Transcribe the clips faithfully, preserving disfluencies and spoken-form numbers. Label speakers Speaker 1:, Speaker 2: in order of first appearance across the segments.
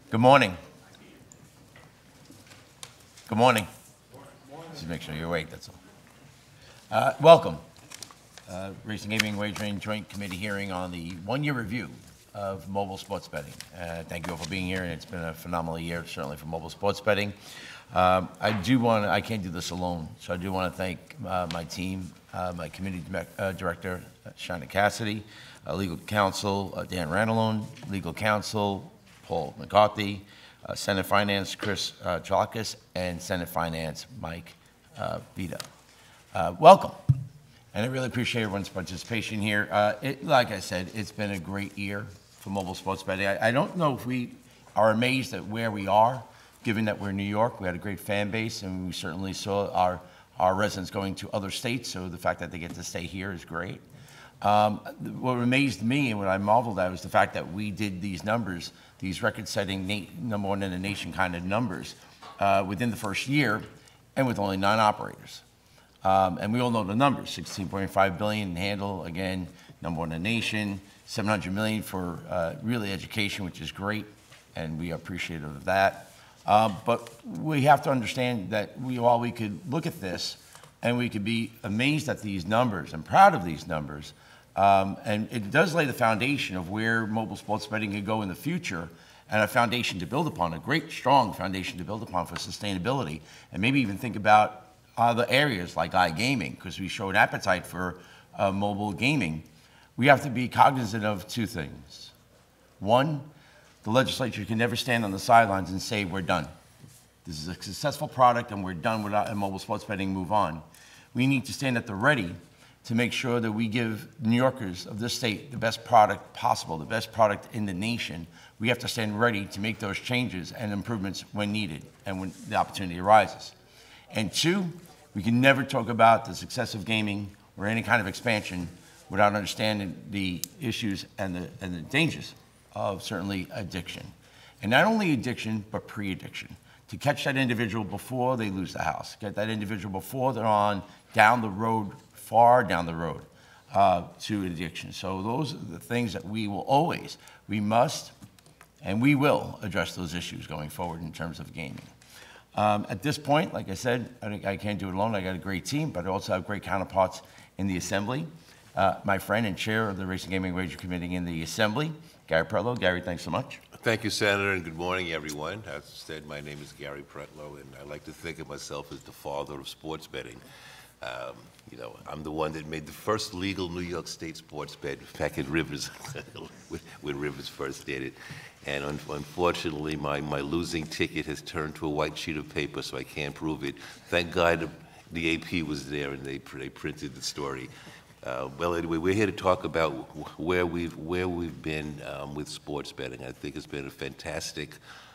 Speaker 1: Good morning. Good morning. Just make sure you're awake, that's all. Uh, welcome. Uh, Racing, Gaming, and Wagering Joint Committee hearing on the one-year review of mobile sports betting. Uh, thank you all for being here, and it's been a phenomenal year, certainly for mobile sports betting. Um, I do want to, I can't do this alone, so I do want to thank uh, my team, uh, my committee uh, director, uh, Shana Cassidy, uh, legal counsel, uh, Dan Ranalone, legal counsel, Paul McCarthy, uh, Senate Finance, Chris uh, Chalakis, and Senate Finance, Mike uh, Vito. Uh, welcome. And I really appreciate everyone's participation here. Uh, it, like I said, it's been a great year for mobile sports betting. I, I don't know if we are amazed at where we are, given that we're in New York. We had a great fan base, and we certainly saw our, our residents going to other states, so the fact that they get to stay here is great. Um, what amazed me and what I marveled at was the fact that we did these numbers, these record-setting, number one in the nation kind of numbers, uh, within the first year, and with only nine operators. Um, and we all know the numbers, sixteen point five billion in handle, again, number one in the nation, seven hundred million for uh, really education, which is great, and we are appreciative of that. Um, but we have to understand that we, while we could look at this and we could be amazed at these numbers and proud of these numbers, um, and it does lay the foundation of where mobile sports betting can go in the future, and a foundation to build upon, a great, strong foundation to build upon for sustainability, and maybe even think about other areas like iGaming, because we showed appetite for uh, mobile gaming. We have to be cognizant of two things. One, the legislature can never stand on the sidelines and say, we're done. This is a successful product and we're done with our mobile sports betting, move on. We need to stand at the ready to make sure that we give New Yorkers of this state the best product possible, the best product in the nation. We have to stand ready to make those changes and improvements when needed and when the opportunity arises. And two, we can never talk about the success of gaming or any kind of expansion without understanding the issues and the, and the dangers of certainly addiction. And not only addiction, but pre-addiction. To catch that individual before they lose the house, get that individual before they're on down the road, far down the road uh, to addiction. So those are the things that we will always, we must, and we will address those issues going forward in terms of gaming. Um, at this point, like I said, I, I can't do it alone. I got a great team, but I also have great counterparts in the Assembly. Uh, my friend and chair of the Racing, Gaming, and Wagering Committee in the Assembly, Gary Pretlow. Gary, thanks so much.
Speaker 2: Thank you, Senator, and good morning, everyone. As said, my name is Gary Pretlow, and I like to think of myself as the father of sports betting. Um, you know, I'm the one that made the first legal New York State sports bet back at Rivers, when Rivers first did it. And un unfortunately, my, my losing ticket has turned to a white sheet of paper, so I can't prove it. Thank God the A P was there and they, they printed the story. Uh, well, anyway, we're here to talk about where we've where we've been um, with sports betting. I think it's been a fantastic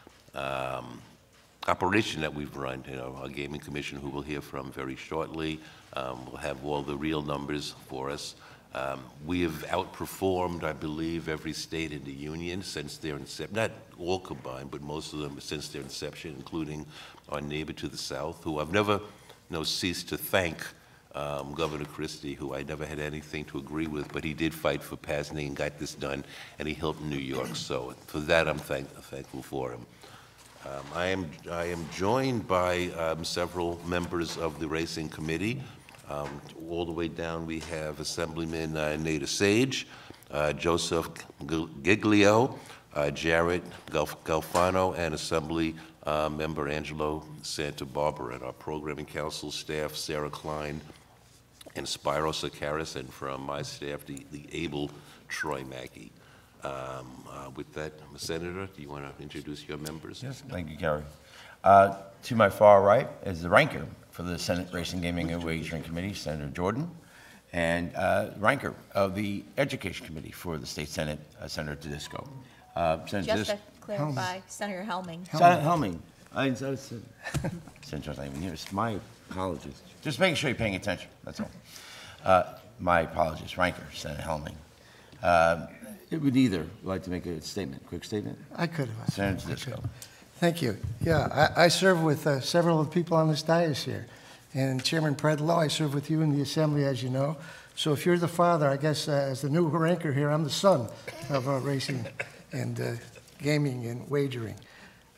Speaker 2: um, operation that we've run. You know, our gaming commission, who we'll hear from very shortly, um, will have all the real numbers for us. Um, we have outperformed, I believe, every state in the union since their inception. Not all combined, but most of them since their inception, including our neighbor to the south, who I've never, you know, ceased to thank. Um, Governor Christie, who I never had anything to agree with, but he did fight for passing and got this done, and he helped New York. So for that, I'm thank thankful for him. Um, I am I am joined by um, several members of the racing committee. Um, all the way down, we have Assemblyman uh, Nada Sage, uh, Joseph Giglio, uh, Jared Galf Galfano, and Assembly uh, Member Angelo Santa Barbara, and our programming council staff, Sarah Klein and Spyro Sakaris, and from my staff, the, the able Troy Mackey. Um, uh, with that, Senator, do you want to introduce your members?
Speaker 1: Yes, thank you, Gary. Uh, to my far right is the ranker for the Senate Racing, Gaming, and Wagering Committee, Senator Jordan, and uh, ranker of the Education Committee for the State Senate, uh, Senator Tedisco. Uh, Senator
Speaker 3: Just
Speaker 1: Tedisco.
Speaker 3: to clarify, Senator Helming.
Speaker 1: Senator Helming. I didn't say Senator's not even here. It's my apologies. Just making sure you're paying attention, that's all. Uh, my apologies, ranker, Senator Helming. Uh, it would either like to make a statement, quick statement?
Speaker 4: I could have.
Speaker 1: Senator Tedisco.
Speaker 4: Thank you. Yeah, I, I serve with uh, several of the people on this dais here. And Chairman Predlow, I serve with you in the Assembly, as you know. So if you're the father, I guess uh, as the new ranker here, I'm the son of uh, racing and uh, gaming and wagering.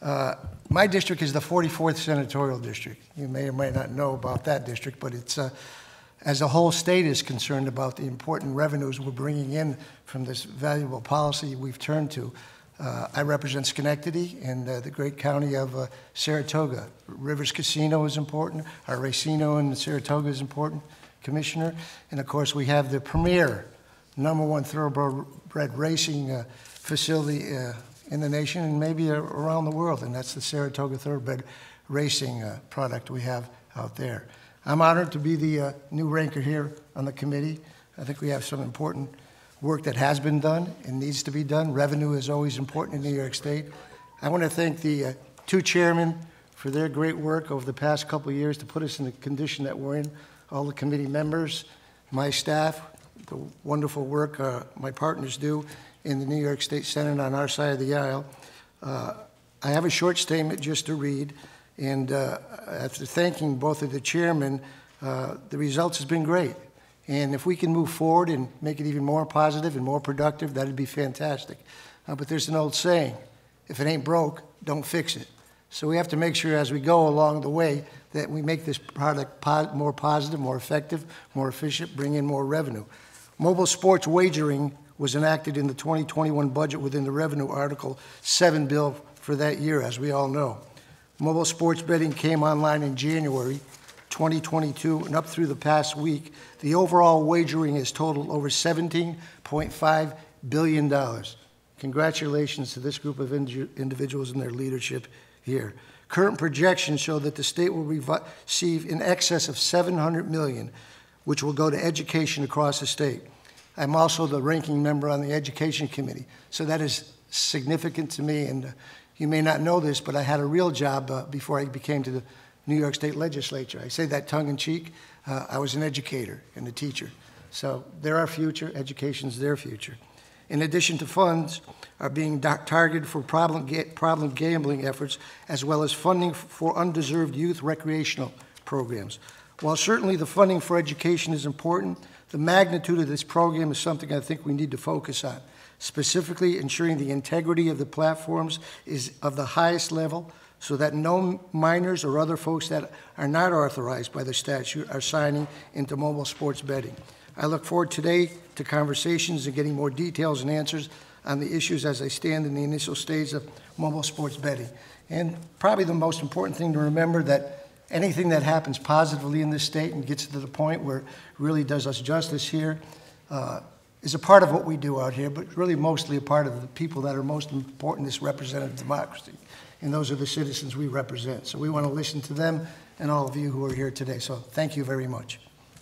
Speaker 4: Uh, my district is the forty-fourth senatorial district. You may or may not know about that district, but it's, uh, as the whole state is concerned about the important revenues we're bringing in from this valuable policy we've turned to. Uh, I represent Schenectady and uh, the great county of uh, Saratoga. Rivers Casino is important. Our Racino in Saratoga is important, Commissioner. And of course, we have the premier number one thoroughbred racing uh, facility uh, in the nation and maybe uh, around the world, and that's the Saratoga Thoroughbred Racing uh, product we have out there. I'm honored to be the uh, new ranker here on the committee. I think we have some important work that has been done and needs to be done. Revenue is always important in New York State. I want to thank the uh, two chairmen for their great work over the past couple of years to put us in the condition that we're in, all the committee members, my staff, the wonderful work uh, my partners do in the New York State Senate on our side of the aisle. Uh, I have a short statement just to read, and uh, after thanking both of the chairmen, uh, the results has been great. And if we can move forward and make it even more positive and more productive, that'd be fantastic. Uh, but there's an old saying, if it ain't broke, don't fix it. So we have to make sure as we go along the way that we make this product po more positive, more effective, more efficient, bring in more revenue. Mobile sports wagering was enacted in the twenty twenty-one budget within the Revenue Article seven bill for that year, as we all know. Mobile sports betting came online in January twenty twenty-two, and up through the past week, the overall wagering has totaled over seventeen point five billion dollars. Congratulations to this group of indi individuals and their leadership here. Current projections show that the state will receive in excess of seven hundred million dollars, which will go to education across the state. I'm also the ranking member on the Education Committee, so that is significant to me, and uh, you may not know this, but I had a real job uh, before I became to the New York State Legislature. I say that tongue-in-cheek. Uh, I was an educator and a teacher. So they're our future. Education's their future. In addition to funds are being targeted for problem, ga problem gambling efforts, as well as funding for undeserved youth recreational programs. While certainly the funding for education is important, the magnitude of this program is something I think we need to focus on. Specifically, ensuring the integrity of the platforms is of the highest level, so that no minors or other folks that are not authorized by the statute are signing into mobile sports betting. I look forward today to conversations and getting more details and answers on the issues as I stand in the initial stage of mobile sports betting. And probably the most important thing to remember, that anything that happens positively in this state and gets to the point where it really does us justice here uh, is a part of what we do out here, but really mostly a part of the people that are most important in this representative democracy. And those are the citizens we represent. So we want to listen to them and all of you who are here today. So thank you very much.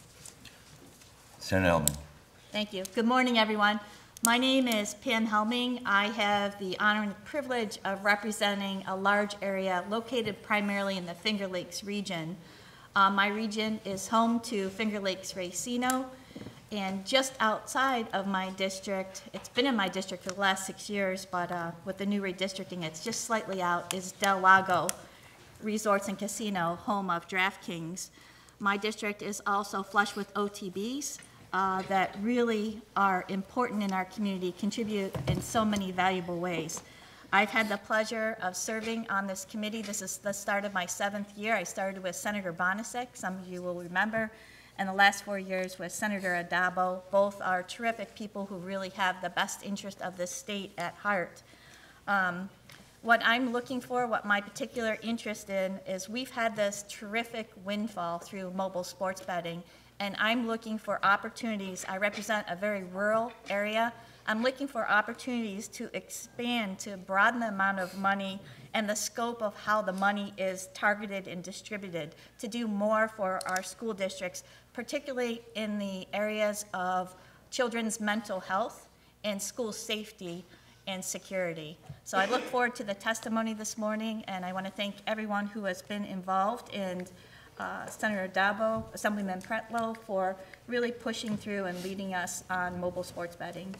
Speaker 1: Senator Hellman.
Speaker 3: Thank you. Good morning, everyone. My name is Pam Helming. I have the honor and privilege of representing a large area located primarily in the Finger Lakes region. Uh, my region is home to Finger Lakes Racino, and just outside of my district, it's been in my district for the last six years, but uh, with the new redistricting, it's just slightly out, is Del Lago Resorts and Casino, home of DraftKings. My district is also flush with O T Bs. Uh, that really are important in our community, contribute in so many valuable ways. I've had the pleasure of serving on this committee. This is the start of my seventh year. I started with Senator Bonasek, some of you will remember, and the last four years with Senator Adabo. Both are terrific people who really have the best interest of this state at heart. Um, what I'm looking for, what my particular interest in, is we've had this terrific windfall through mobile sports betting, and I'm looking for opportunities. I represent a very rural area. I'm looking for opportunities to expand, to broaden the amount of money and the scope of how the money is targeted and distributed, to do more for our school districts, particularly in the areas of children's mental health and school safety and security. So I look forward to the testimony this morning, and I want to thank everyone who has been involved in Uh, Senator Dabo, Assemblyman Pretlow, for really pushing through and leading us on mobile sports betting.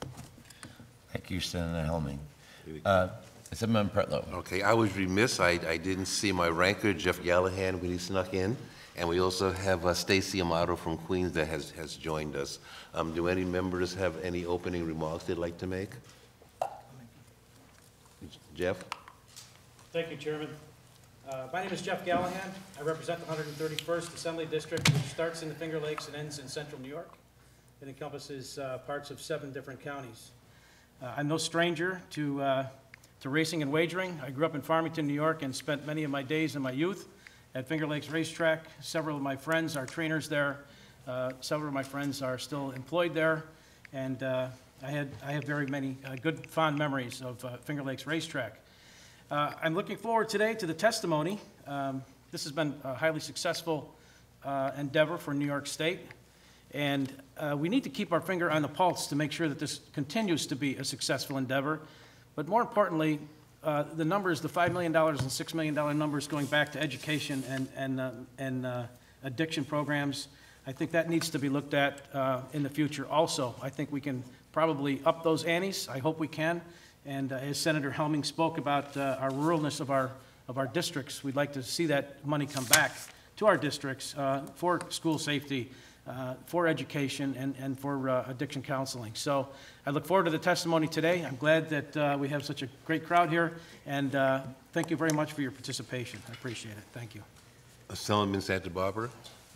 Speaker 1: Thank you, Senator Hellman. Uh, Assemblyman Pretlow.
Speaker 2: Okay, I was remiss. I, I didn't see my ranker, Jeff Gallahan, when he snuck in. And we also have uh, Stacy Amato from Queens that has, has joined us. Um, do any members have any opening remarks they'd like to make? Jeff?
Speaker 5: Thank you, Chairman. Uh, my name is Jeff Gallahan. I represent the one hundred thirty-first Assembly District, which starts in the Finger Lakes and ends in central New York. It encompasses uh, parts of seven different counties. Uh, I'm no stranger to, uh, to racing and wagering. I grew up in Farmington, New York, and spent many of my days in my youth at Finger Lakes Racetrack. Several of my friends are trainers there. Uh, several of my friends are still employed there, and uh, I had I have very many uh, good, fond memories of uh, Finger Lakes Racetrack. Uh, I'm looking forward today to the testimony. Um, this has been a highly successful uh, endeavor for New York State, and uh, we need to keep our finger on the pulse to make sure that this continues to be a successful endeavor. But more importantly, uh, the numbers, the five million dollars and six million dollars numbers going back to education and, and, uh, and uh, addiction programs, I think that needs to be looked at uh, in the future also. I think we can probably up those antes. I hope we can. And uh, as Senator Helming spoke about uh, our ruralness of our, of our districts, we'd like to see that money come back to our districts uh, for school safety, uh, for education, and, and for uh, addiction counseling. So I look forward to the testimony today. I'm glad that uh, we have such a great crowd here, and uh, thank you very much for your participation. I appreciate it. Thank you.
Speaker 2: Assemblyman Santa Barbara.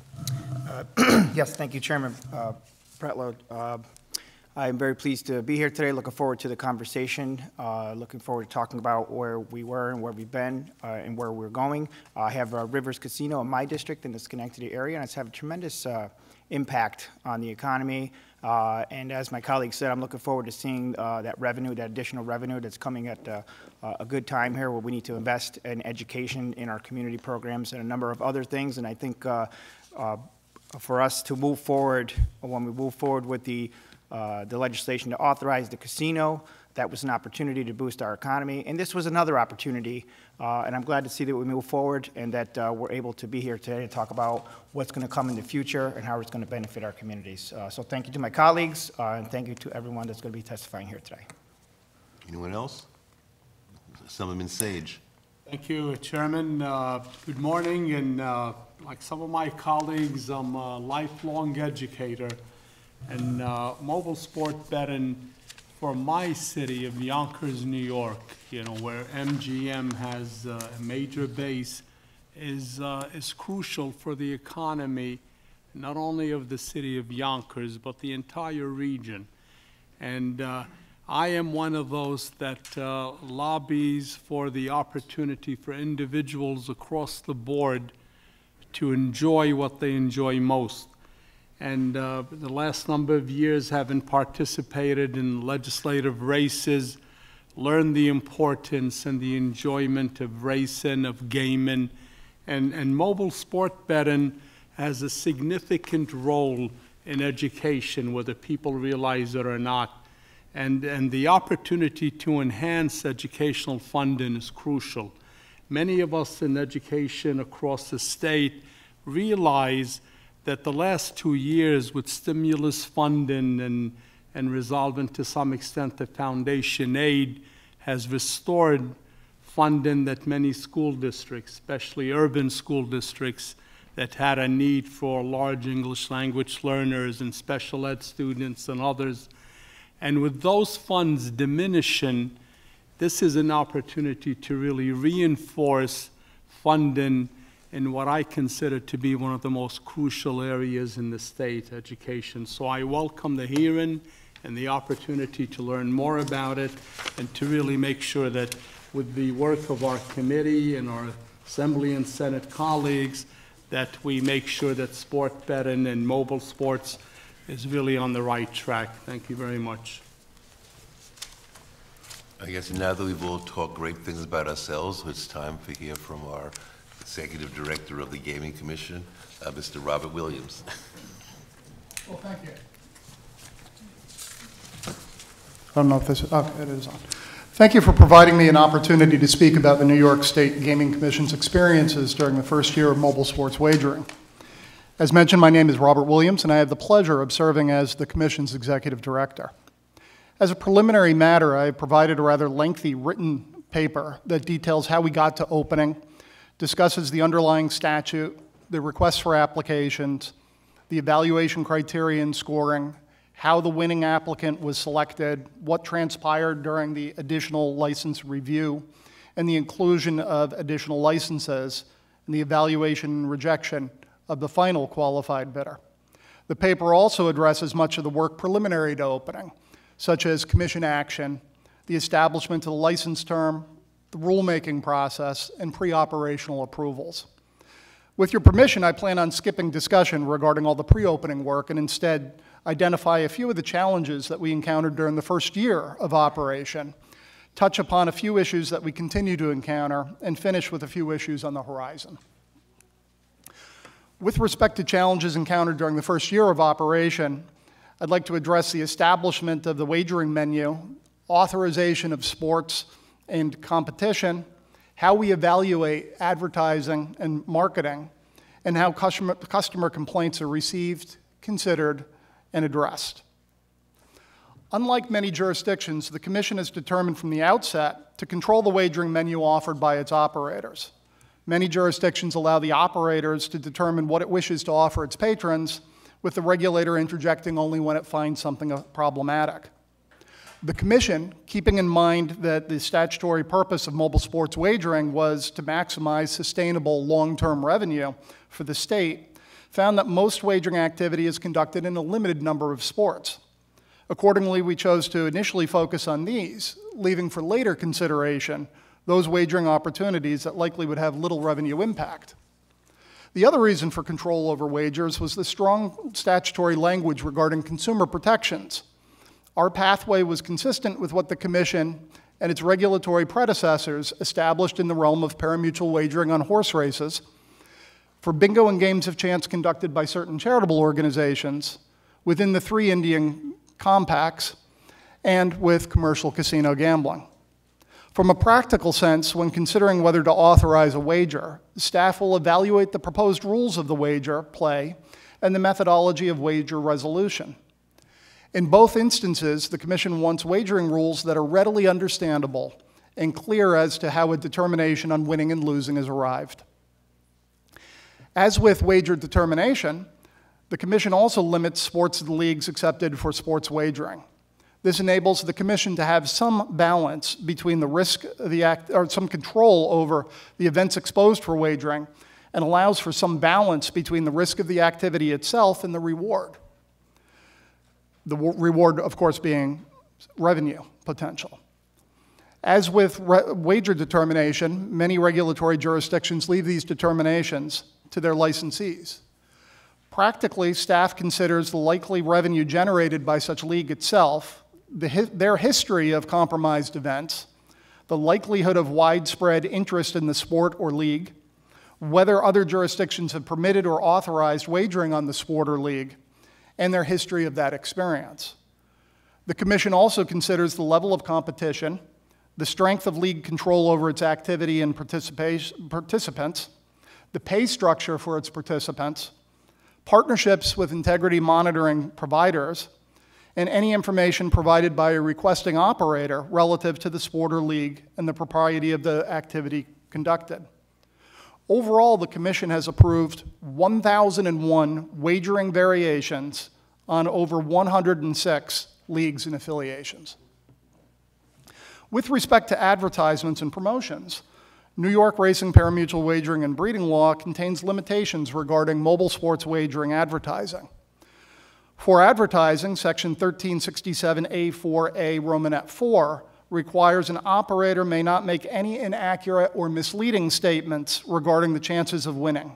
Speaker 6: Uh, yes, thank you, Chairman uh, Pretlow. Uh, I'm very pleased to be here today. Looking forward to the conversation. Uh, looking forward to talking about where we were and where we've been uh, and where we're going. Uh, I have uh, Rivers Casino in my district in the Schenectady area, and it's had a tremendous uh, impact on the economy. Uh, and as my colleague said, I'm looking forward to seeing uh, that revenue, that additional revenue that's coming at uh, a good time here where we need to invest in education, in our community programs, and a number of other things. And I think uh, uh, for us to move forward, when we move forward with the Uh, the legislation to authorize the casino, that was an opportunity to boost our economy. And this was another opportunity. Uh, and I'm glad to see that we move forward and that uh, we're able to be here today to talk about what's going to come in the future and how it's going to benefit our communities. Uh, so thank you to my colleagues, uh, and thank you to everyone that's going to be testifying here today.
Speaker 2: Anyone else? Assemblyman Sage.
Speaker 7: Thank you, Chairman. Uh, good morning. And uh, like some of my colleagues, I'm a lifelong educator. And uh, mobile sport betting for my city of Yonkers, New York, you know, where M G M has uh, a major base, is, uh, is crucial for the economy, not only of the city of Yonkers, but the entire region. And uh, I am one of those that uh, lobbies for the opportunity for individuals across the board to enjoy what they enjoy most. And uh, the last number of years, having participated in legislative races, learned the importance and the enjoyment of racing, of gaming, and, and mobile sport betting has a significant role in education, whether people realize it or not. And, and the opportunity to enhance educational funding is crucial. Many of us in education across the state realize that the last two years with stimulus funding and, and resolving to some extent the foundation aid has restored funding that many school districts, especially urban school districts, that had a need for large English language learners and special ed students and others. And with those funds diminishing, this is an opportunity to really reinforce funding in what I consider to be one of the most crucial areas in the state, education. So I welcome the hearing and the opportunity to learn more about it and to really make sure that with the work of our committee and our Assembly and Senate colleagues, that we make sure that sport betting and mobile sports is really on the right track. Thank you very much.
Speaker 2: I guess now that we've all talked great things about ourselves, it's time to hear from our Executive Director of the Gaming Commission, uh, Mister Robert Williams.
Speaker 8: Well, thank you. I don't know if this is, oh, it is on. Thank you for providing me an opportunity to speak about the New York State Gaming Commission's experiences during the first year of mobile sports wagering. As mentioned, my name is Robert Williams, and I have the pleasure of serving as the Commission's Executive Director. As a preliminary matter, I have provided a rather lengthy written paper that details how we got to opening, discusses the underlying statute, the requests for applications, the evaluation criteria and scoring, how the winning applicant was selected, what transpired during the additional license review, and the inclusion of additional licenses, and the evaluation and rejection of the final qualified bidder. The paper also addresses much of the work preliminary to opening, such as commission action, the establishment of the license term, the rulemaking process, and pre-operational approvals. With your permission, I plan on skipping discussion regarding all the pre-opening work and instead identify a few of the challenges that we encountered during the first year of operation, touch upon a few issues that we continue to encounter, and finish with a few issues on the horizon. With respect to challenges encountered during the first year of operation, I'd like to address the establishment of the wagering menu, authorization of sports and competition, how we evaluate advertising and marketing, and how customer, customer complaints are received, considered, and addressed. Unlike many jurisdictions, the Commission has determined from the outset to control the wagering menu offered by its operators. Many jurisdictions allow the operators to determine what it wishes to offer its patrons, with the regulator interjecting only when it finds something problematic. The Commission, keeping in mind that the statutory purpose of mobile sports wagering was to maximize sustainable long-term revenue for the state, found that most wagering activity is conducted in a limited number of sports. Accordingly, we chose to initially focus on these, leaving for later consideration those wagering opportunities that likely would have little revenue impact. The other reason for control over wagers was the strong statutory language regarding consumer protections. Our pathway was consistent with what the Commission and its regulatory predecessors established in the realm of parimutuel wagering on horse races, for bingo and games of chance conducted by certain charitable organizations, within the three Indian compacts, and with commercial casino gambling. From a practical sense, when considering whether to authorize a wager, staff will evaluate the proposed rules of the wager play and the methodology of wager resolution. In both instances, the Commission wants wagering rules that are readily understandable and clear as to how a determination on winning and losing is arrived. As with wager determination, the Commission also limits sports and leagues accepted for sports wagering. This enables the Commission to have some balance between the risk of the act, or some control over the events exposed for wagering, and allows for some balance between the risk of the activity itself and the reward. The reward, of course, being revenue potential. As with wager determination, many regulatory jurisdictions leave these determinations to their licensees. Practically, staff considers the likely revenue generated by such league itself, the, their history of compromised events, the likelihood of widespread interest in the sport or league, whether other jurisdictions have permitted or authorized wagering on the sport or league, and their history of that experience. The Commission also considers the level of competition, the strength of league control over its activity and participants, the pay structure for its participants, partnerships with integrity monitoring providers, and any information provided by a requesting operator relative to the sport or league and the propriety of the activity conducted. Overall, the Commission has approved one thousand one wagering variations on over one hundred six leagues and affiliations. With respect to advertisements and promotions, New York Racing Parimutuel Wagering and Breeding Law contains limitations regarding mobile sports wagering advertising. For advertising, Section thirteen sixty-seven A four A Romanet four requires an operator may not make any inaccurate or misleading statements regarding the chances of winning.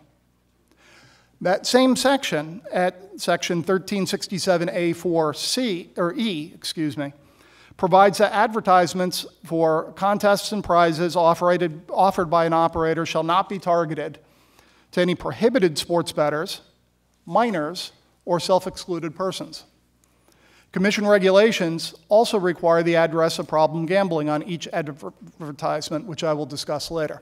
Speaker 8: That same section, at Section thirteen sixty-seven A four C, or E, excuse me, provides that advertisements for contests and prizes offered, offered by an operator shall not be targeted to any prohibited sports bettors, minors, or self-excluded persons. Commission regulations also require the address of problem gambling on each advertisement, which I will discuss later.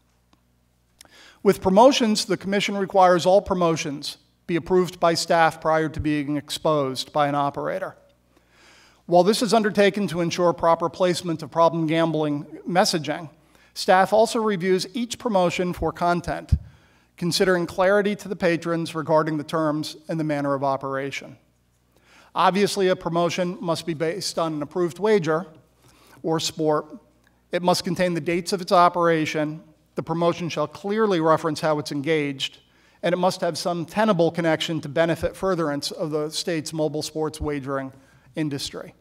Speaker 8: With promotions, the Commission requires all promotions be approved by staff prior to being exposed by an operator. While this is undertaken to ensure proper placement of problem gambling messaging, staff also reviews each promotion for content, considering clarity to the patrons regarding the terms and the manner of operation. Obviously, a promotion must be based on an approved wager or sport It must contain the dates of its operation. The promotion shall clearly reference how it's engaged, and it must have some tenable connection to benefit furtherance of the state's mobile sports wagering industry.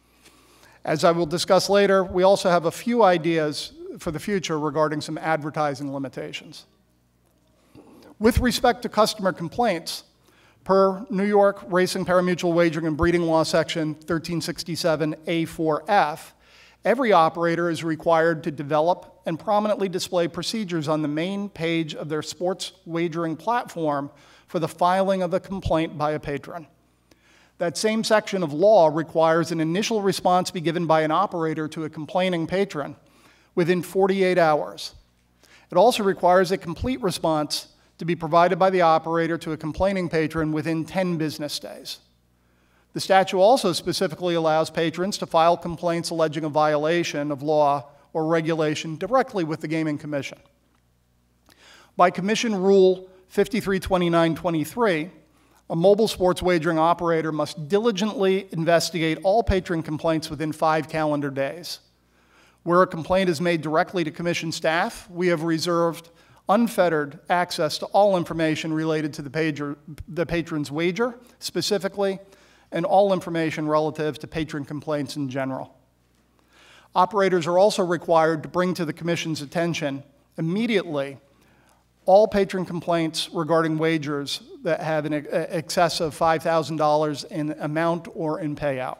Speaker 8: As I will discuss later, we also have a few ideas for the future regarding some advertising limitations. With respect to customer complaints, per New York Racing, Parimutuel Wagering, and Breeding Law Section thirteen sixty-seven A four F, every operator is required to develop and prominently display procedures on the main page of their sports wagering platform for the filing of a complaint by a patron. That same section of law requires an initial response be given by an operator to a complaining patron within forty-eight hours. It also requires a complete response to be provided by the operator to a complaining patron within ten business days. The statute also specifically allows patrons to file complaints alleging a violation of law or regulation directly with the Gaming Commission. By Commission Rule fifty-three twenty-nine twenty-three, a mobile sports wagering operator must diligently investigate all patron complaints within five calendar days. Where a complaint is made directly to Commission staff, we have reserved unfettered access to all information related to the, pager, the patron's wager, specifically, and all information relative to patron complaints in general. Operators are also required to bring to the Commission's attention immediately all patron complaints regarding wagers that have an excess of five thousand dollars in amount or in payout.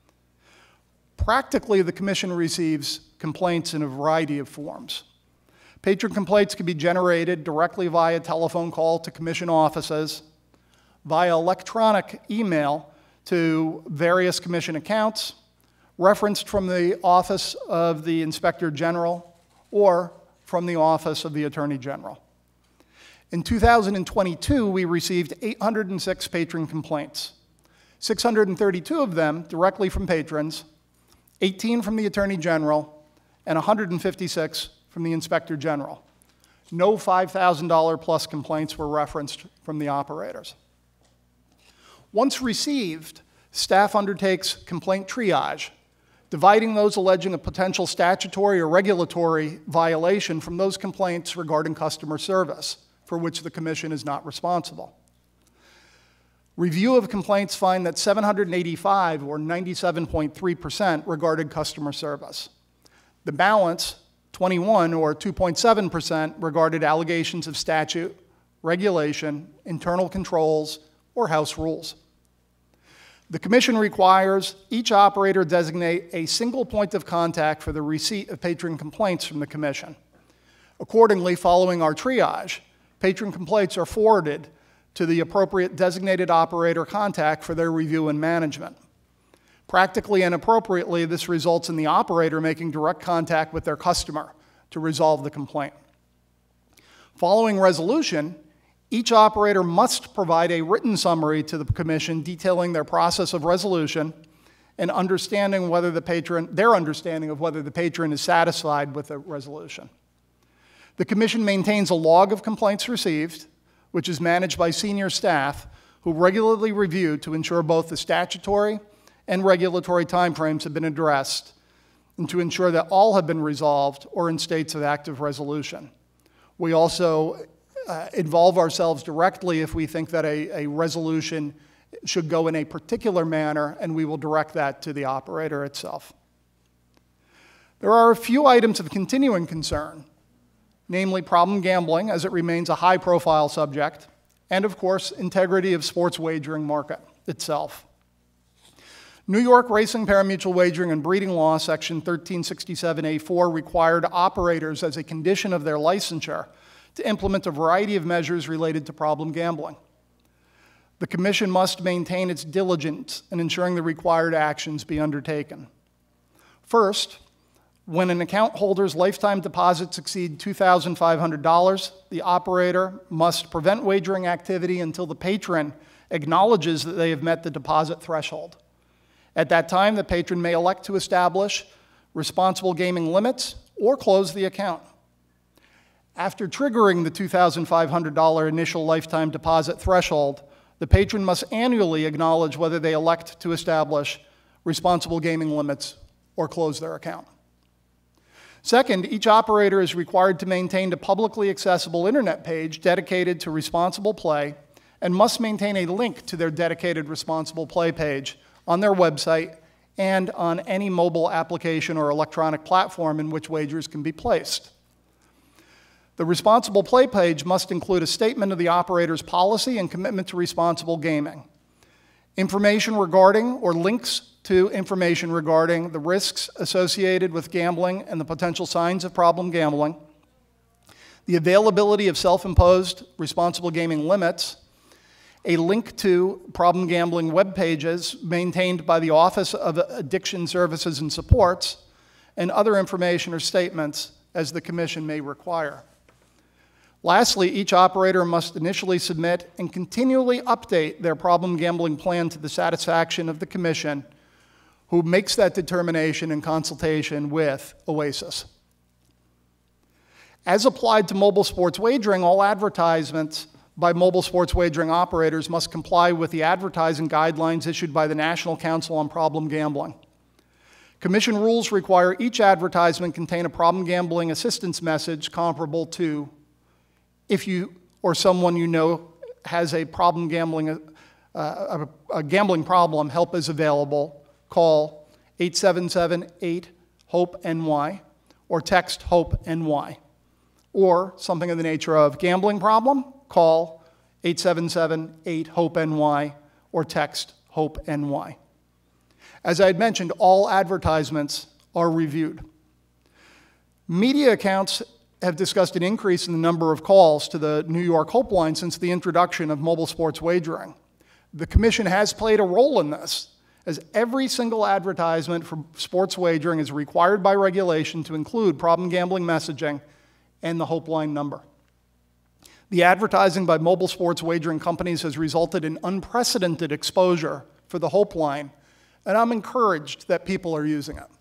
Speaker 8: Practically, the Commission receives complaints in a variety of forms. Patron complaints can be generated directly via telephone call to Commission offices, via electronic email to various Commission accounts, referenced from the Office of the Inspector General, or from the Office of the Attorney General. In two thousand twenty-two, we received eight hundred six patron complaints, six hundred thirty-two of them directly from patrons, eighteen from the Attorney General, and one hundred fifty-six from the Inspector General. No five thousand dollar plus complaints were referenced from the operators. Once received, staff undertakes complaint triage, dividing those alleging a potential statutory or regulatory violation from those complaints regarding customer service, for which the Commission is not responsible. Review of complaints find that seven hundred eighty-five, or ninety-seven point three percent, regarded customer service. The balance, twenty-one, or two point seven percent, regarded allegations of statute, regulation, internal controls, or house rules. The Commission requires each operator designate a single point of contact for the receipt of patron complaints from the Commission. Accordingly, following our triage, patron complaints are forwarded to the appropriate designated operator contact for their review and management. Practically and appropriately, this results in the operator making direct contact with their customer to resolve the complaint. Following resolution, each operator must provide a written summary to the Commission detailing their process of resolution and understanding whether the patron, their understanding of whether the patron is satisfied with the resolution. The Commission maintains a log of complaints received, which is managed by senior staff who regularly review to ensure both the statutory and regulatory timeframes have been addressed, and to ensure that all have been resolved or in states of active resolution. We also uh, involve ourselves directly if we think that a, a resolution should go in a particular manner, and we will direct that to the operator itself. There are a few items of continuing concern, namely problem gambling, as it remains a high-profile subject, and of course, integrity of sports wagering market itself. New York Racing, Parimutuel Wagering, and Breeding Law, Section thirteen sixty-seven A four, required operators as a condition of their licensure to implement a variety of measures related to problem gambling. The Commission must maintain its diligence in ensuring the required actions be undertaken. First, when an account holder's lifetime deposits exceed two thousand five hundred dollars, the operator must prevent wagering activity until the patron acknowledges that they have met the deposit threshold. At that time, the patron may elect to establish responsible gaming limits or close the account. After triggering the two thousand five hundred dollar initial lifetime deposit threshold, the patron must annually acknowledge whether they elect to establish responsible gaming limits or close their account. Second, each operator is required to maintain a publicly accessible internet page dedicated to responsible play and must maintain a link to their dedicated responsible play page on their website and on any mobile application or electronic platform in which wagers can be placed. The responsible play page must include a statement of the operator's policy and commitment to responsible gaming. Information regarding or links to information regarding the risks associated with gambling and the potential signs of problem gambling, the availability of self-imposed responsible gaming limits, a link to problem gambling web pages maintained by the Office of Addiction Services and Supports, and other information or statements as the Commission may require. Lastly, each operator must initially submit and continually update their problem gambling plan to the satisfaction of the Commission, who makes that determination in consultation with OASIS. As applied to mobile sports wagering, all advertisements by mobile sports wagering operators must comply with the advertising guidelines issued by the National Council on Problem Gambling. Commission rules require each advertisement contain a problem gambling assistance message comparable to if you or someone you know has a problem gambling, uh, a, a gambling problem, help is available. Call eight seven seven eight HOPE N Y or text HOPE N Y. Or something in the nature of gambling problem, call eight seven seven eight HOPE N Y or text HOPE N Y. As I had mentioned, all advertisements are reviewed. Media accounts have discussed an increase in the number of calls to the New York Hope line since the introduction of mobile sports wagering. The Commission has played a role in this, as every single advertisement for sports wagering is required by regulation to include problem gambling messaging and the Hope line number. The advertising by mobile sports wagering companies has resulted in unprecedented exposure for the Hope line, and I'm encouraged that people are using it.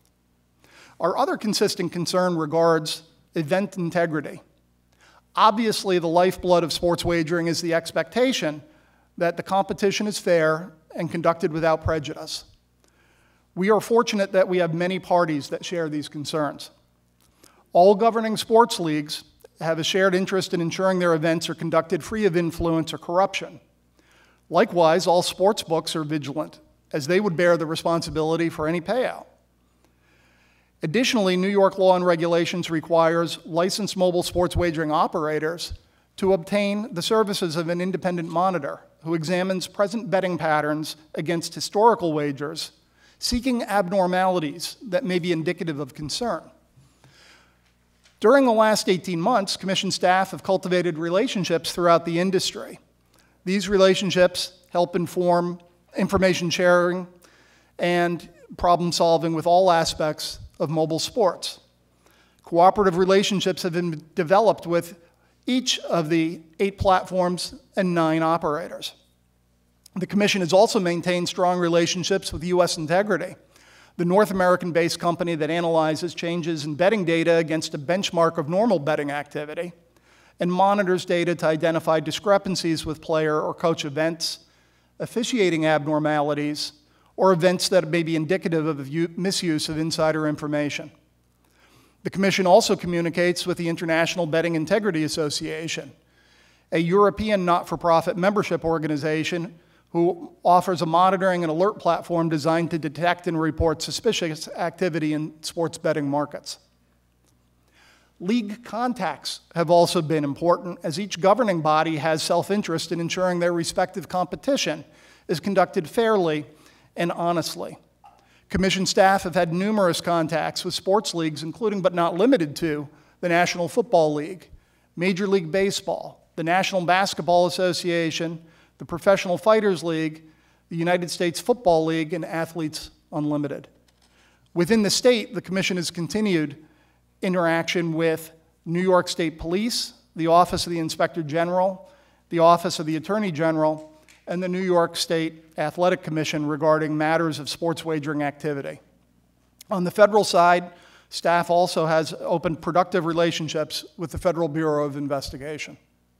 Speaker 8: Our other consistent concern regards event integrity. Obviously, the lifeblood of sports wagering is the expectation that the competition is fair and conducted without prejudice. We are fortunate that we have many parties that share these concerns. All governing sports leagues have a shared interest in ensuring their events are conducted free of influence or corruption. Likewise, all sports books are vigilant, as they would bear the responsibility for any payout. Additionally, New York law and regulations requires licensed mobile sports wagering operators to obtain the services of an independent monitor who examines present betting patterns against historical wagers, seeking abnormalities that may be indicative of concern. During the last eighteen months, Commission staff have cultivated relationships throughout the industry. These relationships help inform information sharing and problem solving with all aspects of mobile sports. Cooperative relationships have been developed with each of the eight platforms and nine operators. The Commission has also maintained strong relationships with U S Integrity, the North American-based company that analyzes changes in betting data against a benchmark of normal betting activity and monitors data to identify discrepancies with player or coach events, officiating abnormalities, or events that may be indicative of misuse of insider information. The Commission also communicates with the International Betting Integrity Association, a European not-for-profit membership organization who offers a monitoring and alert platform designed to detect and report suspicious activity in sports betting markets. League contacts have also been important, as each governing body has self-interest in ensuring their respective competition is conducted fairly and honestly. Commission staff have had numerous contacts with sports leagues, including but not limited to the National Football League, Major League Baseball, the National Basketball Association, the Professional Fighters League, the United States Football League, and Athletes Unlimited. Within the state, the Commission has continued interaction with New York State Police, the Office of the Inspector General, the Office of the Attorney General, and the New York State Athletic Commission regarding matters of sports wagering activity. On the federal side, staff also has opened productive relationships with the Federal Bureau of Investigation.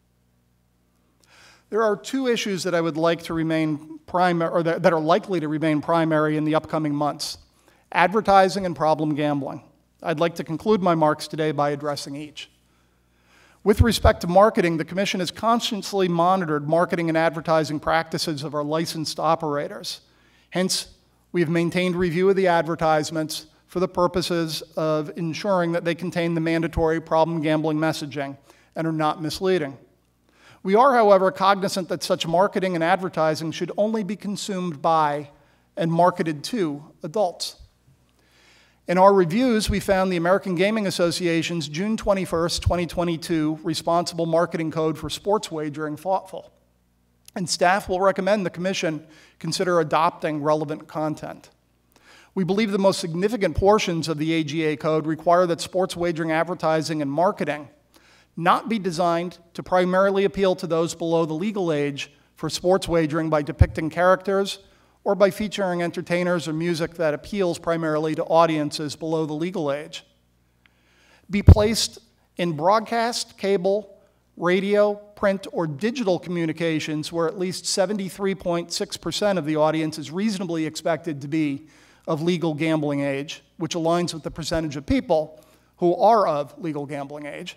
Speaker 8: There are two issues that I would like to remain primary, or that, that are likely to remain primary in the upcoming months: advertising and problem gambling. I'd like to conclude my remarks today by addressing each. With respect to marketing, the Commission has consciously monitored marketing and advertising practices of our licensed operators. Hence, we have maintained review of the advertisements for the purposes of ensuring that they contain the mandatory problem gambling messaging and are not misleading. We are, however, cognizant that such marketing and advertising should only be consumed by and marketed to adults. In our reviews, we found the American Gaming Association's June twenty-first, twenty twenty-two Responsible Marketing Code for Sports Wagering thoughtful, and staff will recommend the Commission consider adopting relevant content. We believe the most significant portions of the A G A code require that sports wagering advertising and marketing not be designed to primarily appeal to those below the legal age for sports wagering by depicting characters or by featuring entertainers or music that appeals primarily to audiences below the legal age. Be placed in broadcast, cable, radio, print, or digital communications where at least seventy-three point six percent of the audience is reasonably expected to be of legal gambling age, which aligns with the percentage of people who are of legal gambling age.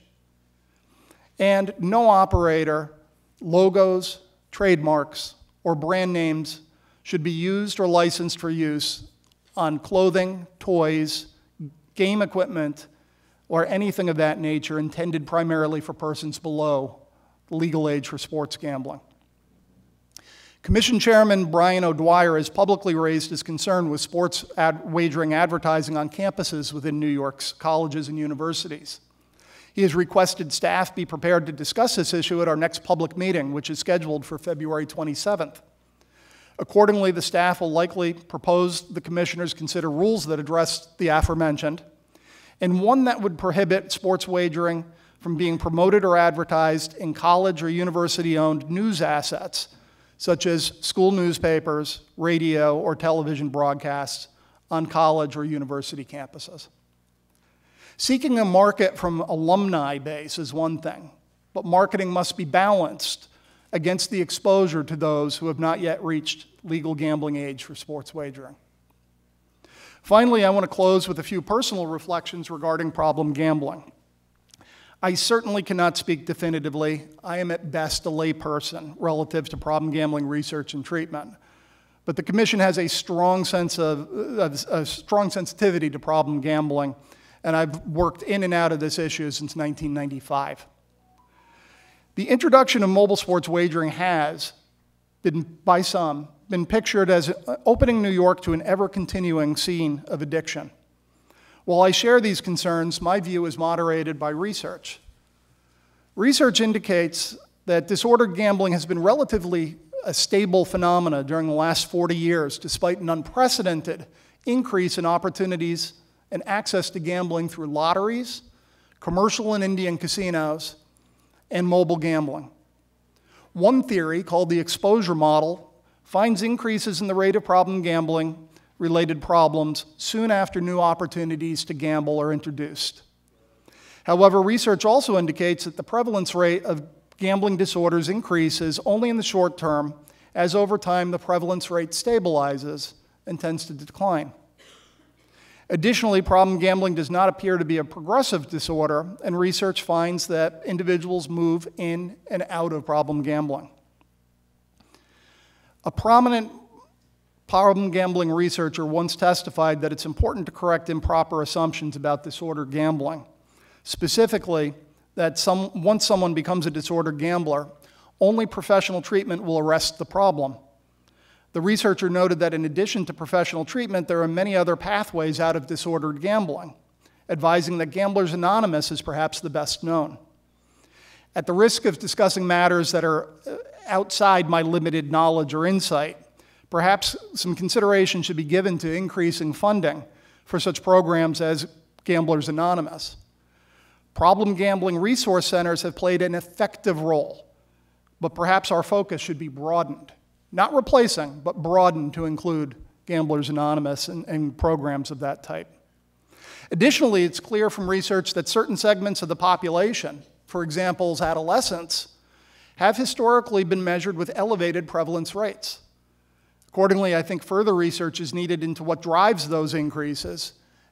Speaker 8: And no operator, logos, trademarks, or brand names should be used or licensed for use on clothing, toys, game equipment, or anything of that nature intended primarily for persons below the legal age for sports gambling. Commission Chairman Brian O'Dwyer has publicly raised his concern with sports ad wagering advertising on campuses within New York's colleges and universities. He has requested staff be prepared to discuss this issue at our next public meeting, which is scheduled for February twenty-seventh. Accordingly, the staff will likely propose the commissioners consider rules that address the aforementioned, and one that would prohibit sports wagering from being promoted or advertised in college or university-owned news assets, such as school newspapers, radio, or television broadcasts on college or university campuses. Seeking a market from alumni base is one thing, but marketing must be balanced against the exposure to those who have not yet reached legal gambling age for sports wagering. Finally, I want to close with a few personal reflections regarding problem gambling. I certainly cannot speak definitively. I am at best a layperson relative to problem gambling research and treatment. But the Commission has a strong sense of, of a strong sensitivity to problem gambling, and I've worked in and out of this issue since nineteen ninety-five. The introduction of mobile sports wagering has been, by some, been pictured as opening New York to an ever-continuing scene of addiction. While I share these concerns, my view is moderated by research. Research indicates that disordered gambling has been relatively a stable phenomena during the last forty years, despite an unprecedented increase in opportunities and access to gambling through lotteries, commercial and Indian casinos, and mobile gambling. One theory, called the exposure model, finds increases in the rate of problem gambling related problems soon after new opportunities to gamble are introduced. However, research also indicates that the prevalence rate of gambling disorders increases only in the short term, as over time the prevalence rate stabilizes and tends to decline. Additionally, problem gambling does not appear to be a progressive disorder, and research finds that individuals move in and out of problem gambling. A prominent problem gambling researcher once testified that it's important to correct improper assumptions about disordered gambling. Specifically, that some, once someone becomes a disordered gambler, only professional treatment will arrest the problem. The researcher noted that in addition to professional treatment, there are many other pathways out of disordered gambling, advising that Gamblers Anonymous is perhaps the best known. At the risk of discussing matters that are outside my limited knowledge or insight, perhaps some consideration should be given to increasing funding for such programs as Gamblers Anonymous. Problem gambling resource centers have played an effective role, but perhaps our focus should be broadened. Not replacing, but broadened to include Gamblers Anonymous and, and programs of that type. Additionally, it's clear from research that certain segments of the population, for example, adolescents, have historically been measured with elevated prevalence rates. Accordingly, I think further research is needed into what drives those increases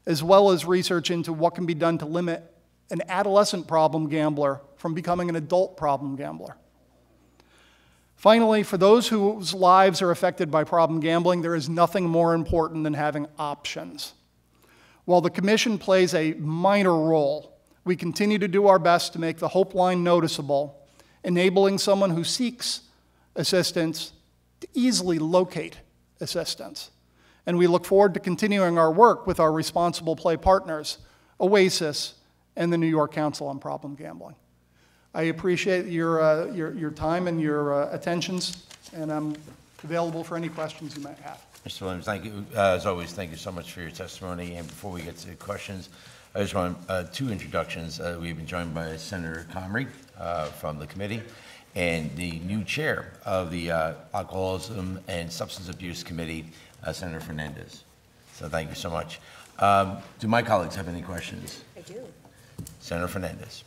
Speaker 8: as well as research into what can be done to limit an adolescent problem gambler from becoming an adult problem gambler. Finally, for those whose lives are affected by problem gambling, there is nothing more important than having options. While the Commission plays a minor role, we continue to do our best to make the Hope Line noticeable, enabling someone who seeks assistance to easily locate assistance. And we look forward to continuing our work with our responsible play partners, Oasis, and the New York Council on Problem Gambling. I appreciate your, uh, your, your time and your uh, attentions, and I'm available for any questions you might have.
Speaker 1: Mister Williams, thank you. Uh, as always, thank you so much for your testimony. And before we get to questions, I just want uh, two introductions. Uh, we've been joined by Senator Comrie uh, from the committee and the new chair of the uh, Alcoholism and Substance Abuse Committee, uh, Senator Fernandez. So thank you so much. Um, do my colleagues have any questions?
Speaker 9: I do.
Speaker 1: Senator Fernandez.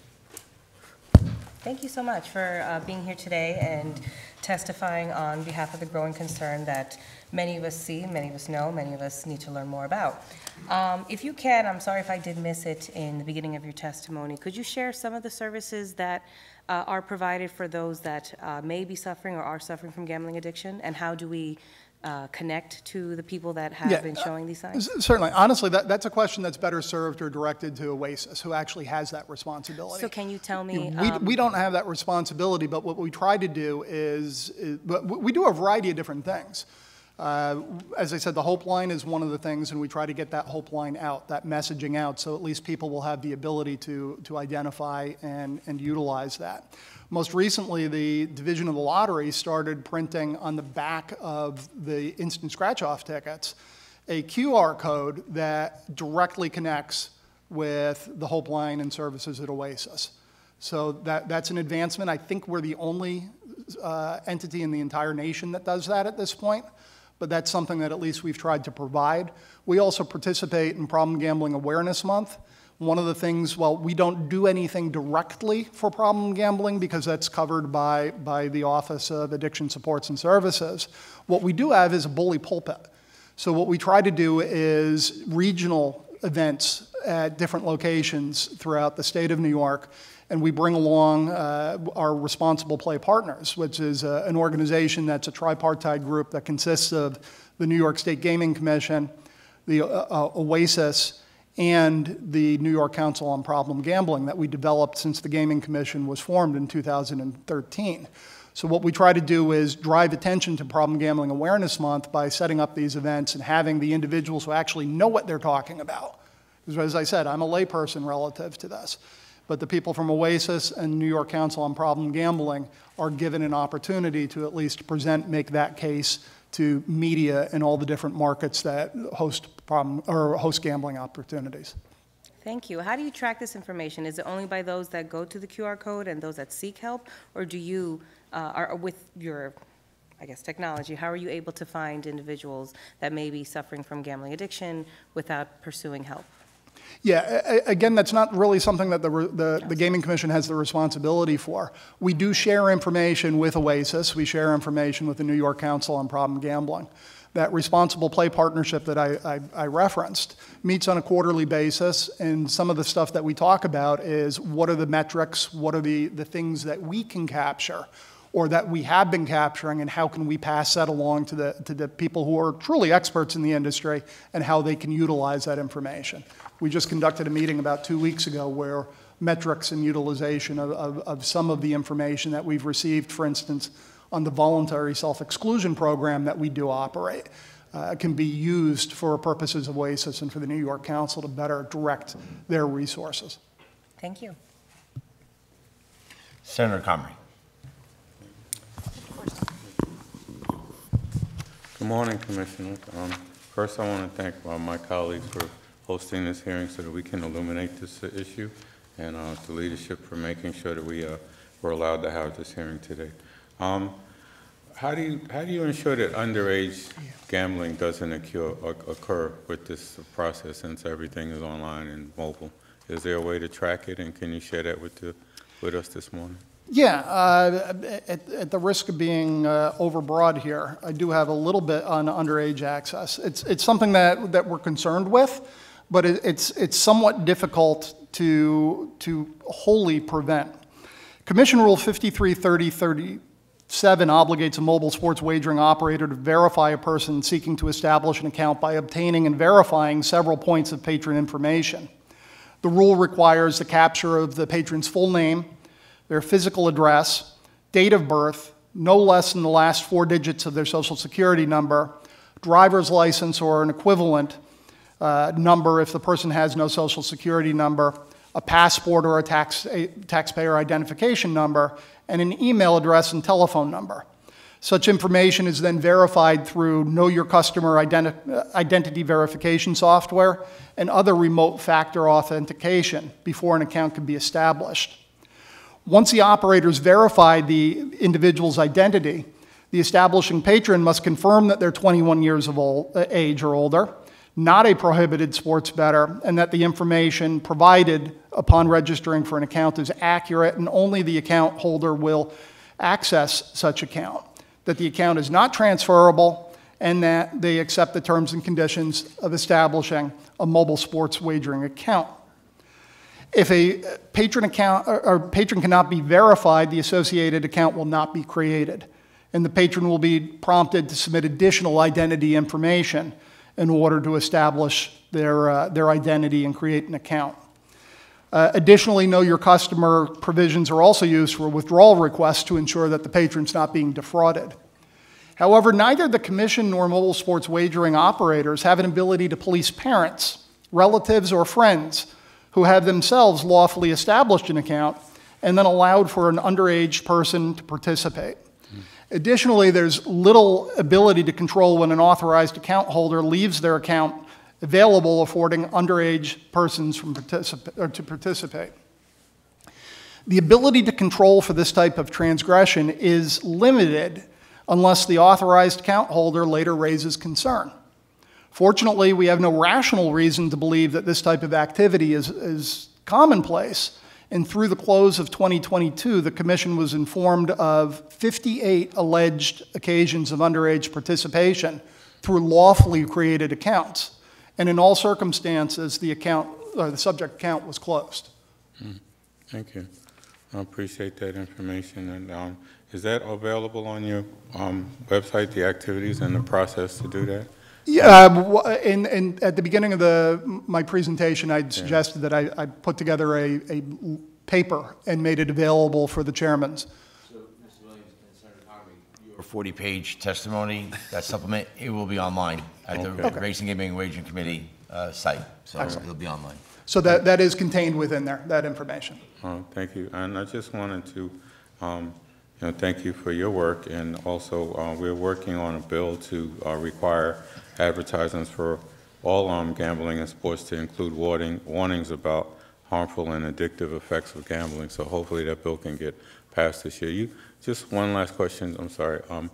Speaker 9: Thank you so much for uh, being here today and testifying on behalf of the growing concern that many of us see, many of us know, many of us need to learn more about. Um, if you can, I'm sorry if I did miss it in the beginning of your testimony, could you share some of the services that uh, are provided for those that uh, may be suffering or are suffering from gambling addiction, and how do we Uh, connect to the people that have
Speaker 8: Yeah,
Speaker 9: been showing these signs?
Speaker 8: uh, Certainly. Honestly, that, that's a question that's better served or directed to Oasis, who actually has that responsibility.
Speaker 9: So can you tell me?
Speaker 8: We,
Speaker 9: um,
Speaker 8: we don't have that responsibility, but what we try to do is, is but we do a variety of different things. Uh, as I said, the Hope Line is one of the things, and we try to get that Hope Line out, that messaging out, so at least people will have the ability to, to identify and, and utilize that. Most recently, the Division of the Lottery started printing on the back of the instant scratch-off tickets a Q R code that directly connects with the Hope Line and services at Oasis. So that, that's an advancement. I think we're the only uh, entity in the entire nation that does that at this point, but that's something that at least we've tried to provide. We also participate in Problem Gambling Awareness Month. One of the things, well, we don't do anything directly for problem gambling because that's covered by, by the Office of Addiction Supports and Services. What we do have is a bully pulpit. So what we try to do is regional events at different locations throughout the state of New York, and we bring along uh, our responsible play partners, which is uh, an organization that's a tripartite group that consists of the New York State Gaming Commission, the uh, uh, Oasis, and the New York Council on Problem Gambling that we developed since the Gaming Commission was formed in two thousand thirteen. So what we try to do is drive attention to Problem Gambling Awareness Month by setting up these events and having the individuals who actually know what they're talking about. Because as I said, I'm a layperson relative to this. But the people from Oasis and New York Council on Problem Gambling are given an opportunity to at least present, make that case to media in all the different markets that host problem or host gambling opportunities.
Speaker 9: Thank you. How do you track this information? Is it only by those that go to the Q R code and those that seek help, or do you, uh, are with your, I guess, technology, how are you able to find individuals that may be suffering from gambling addiction without pursuing help?
Speaker 8: Yeah, a- again, that's not really something that the, the, the Gaming Commission has the responsibility for. We do share information with Oasis. We share information with the New York Council on Problem Gambling. That responsible play partnership that I, I, I referenced meets on a quarterly basis, and some of the stuff that we talk about is what are the metrics, what are the, the things that we can capture, or that we have been capturing, and how can we pass that along to the, to the people who are truly experts in the industry and how they can utilize that information. We just conducted a meeting about two weeks ago where metrics and utilization of, of, of some of the information that we've received, for instance, on the voluntary self-exclusion program that we do operate, uh, can be used for purposes of Oasis and for the New York Council to better direct their resources.
Speaker 9: Thank you.
Speaker 1: Senator Comrie.
Speaker 10: Good morning, Commissioner. Um, first, I want to thank uh, my colleagues for hosting this hearing so that we can illuminate this uh, issue, and uh, the leadership for making sure that we uh, were allowed to have this hearing today. Um, how do you how do you ensure that underage gambling doesn't occur, occur with this process, since everything is online and mobile? Is there a way to track it, and can you share that with the, with us this morning?
Speaker 8: Yeah, uh, at, at the risk of being uh, overbroad here, I do have a little bit on underage access. It's, it's something that, that we're concerned with, but it, it's, it's somewhat difficult to, to wholly prevent. Commission Rule fifty-three thirty thirty-seven obligates a mobile sports wagering operator to verify a person seeking to establish an account by obtaining and verifying several points of patron information. The rule requires the capture of the patron's full name, their physical address, date of birth, no less than the last four digits of their social security number, driver's license or an equivalent uh, number if the person has no social security number, a passport or a, tax, a taxpayer identification number, and an email address and telephone number. Such information is then verified through Know Your Customer identi identity verification software and other remote factor authentication before an account can be established. Once the operator's verified the individual's identity, the establishing patron must confirm that they're twenty-one years of old, uh, age or older, not a prohibited sports bettor, and that the information provided upon registering for an account is accurate and only the account holder will access such account, that the account is not transferable, and that they accept the terms and conditions of establishing a mobile sports wagering account. If a patron account or, or patron cannot be verified, the associated account will not be created, and the patron will be prompted to submit additional identity information in order to establish their, uh, their identity and create an account. Uh, additionally, Know Your Customer provisions are also used for withdrawal requests to ensure that the patron's not being defrauded. However, neither the Commission nor mobile sports wagering operators have an ability to police parents, relatives, or friends who have themselves lawfully established an account and then allowed for an underage person to participate. Additionally, there's little ability to control when an authorized account holder leaves their account available, affording underage persons from particip- or to participate. The ability to control for this type of transgression is limited unless the authorized account holder later raises concern. Fortunately, we have no rational reason to believe that this type of activity is, is commonplace. And through the close of twenty twenty-two, the Commission was informed of fifty-eight alleged occasions of underage participation through lawfully created accounts. And in all circumstances, the account, or the subject account was closed.
Speaker 10: Mm. Thank you. I appreciate that information. And um, is that available on your um, website, the activities and the process to do that?
Speaker 8: Yeah, um, in, in, at the beginning of the, my presentation, I suggested that I, I put together a, a paper and made it available for the chairmen.
Speaker 1: So, Mister Williams and Senator Connery, your forty-page testimony, that supplement, it will be online at the
Speaker 8: Okay.
Speaker 1: Racing, Gaming, and Wagering Committee uh, site. So
Speaker 8: Excellent.
Speaker 1: it'll be online.
Speaker 8: So that, that is contained within there, that information.
Speaker 10: Oh, thank you. And I just wanted to, um, you know, thank you for your work. And also, uh, we're working on a bill to uh, require advertisements for all um, gambling and sports to include warning, warnings about harmful and addictive effects of gambling. So hopefully that bill can get passed this year. You, just one last question. I'm sorry. Um,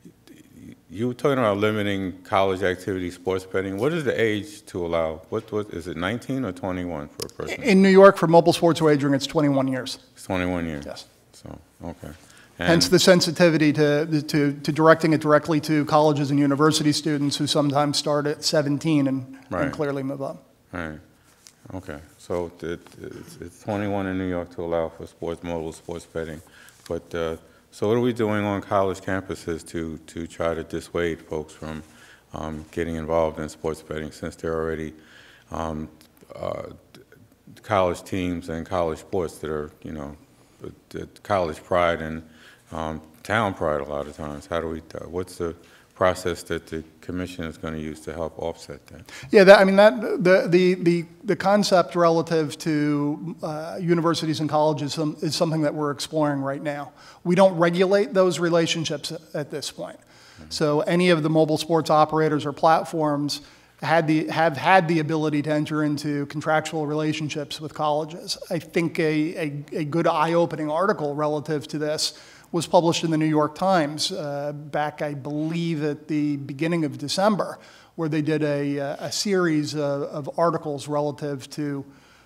Speaker 10: you were talking about limiting college activity sports betting. What is the age to allow? What, what is it, nineteen or twenty-one for a person?
Speaker 8: In New York, for mobile sports wagering, it's twenty-one years.
Speaker 10: It's twenty-one years.
Speaker 8: Yes.
Speaker 10: So okay. And
Speaker 8: Hence the sensitivity to, to, to directing it directly to colleges and university students who sometimes start at seventeen and,
Speaker 10: Right.
Speaker 8: and clearly move up.
Speaker 10: Right. Okay. So it, it's, it's twenty-one in New York to allow for sports, mobile sports betting. But uh, so what are we doing on college campuses to, to try to dissuade folks from um, getting involved in sports betting, since they're already um, uh, college teams and college sports that are, you know, the college pride and um, town pride a lot of times? How do we, uh, what's the process that the commission is going to use to help offset that?
Speaker 8: Yeah, that, I mean, that, the, the, the, the concept relative to uh, universities and colleges um, is something that we're exploring right now. We don't regulate those relationships at, at this point. Mm-hmm. So any of the mobile sports operators or platforms had the, have had the ability to enter into contractual relationships with colleges. I think a, a, a good eye-opening article relative to this was published in the New York Times uh, back, I believe, at the beginning of December, where they did a, a series of, of articles relative to,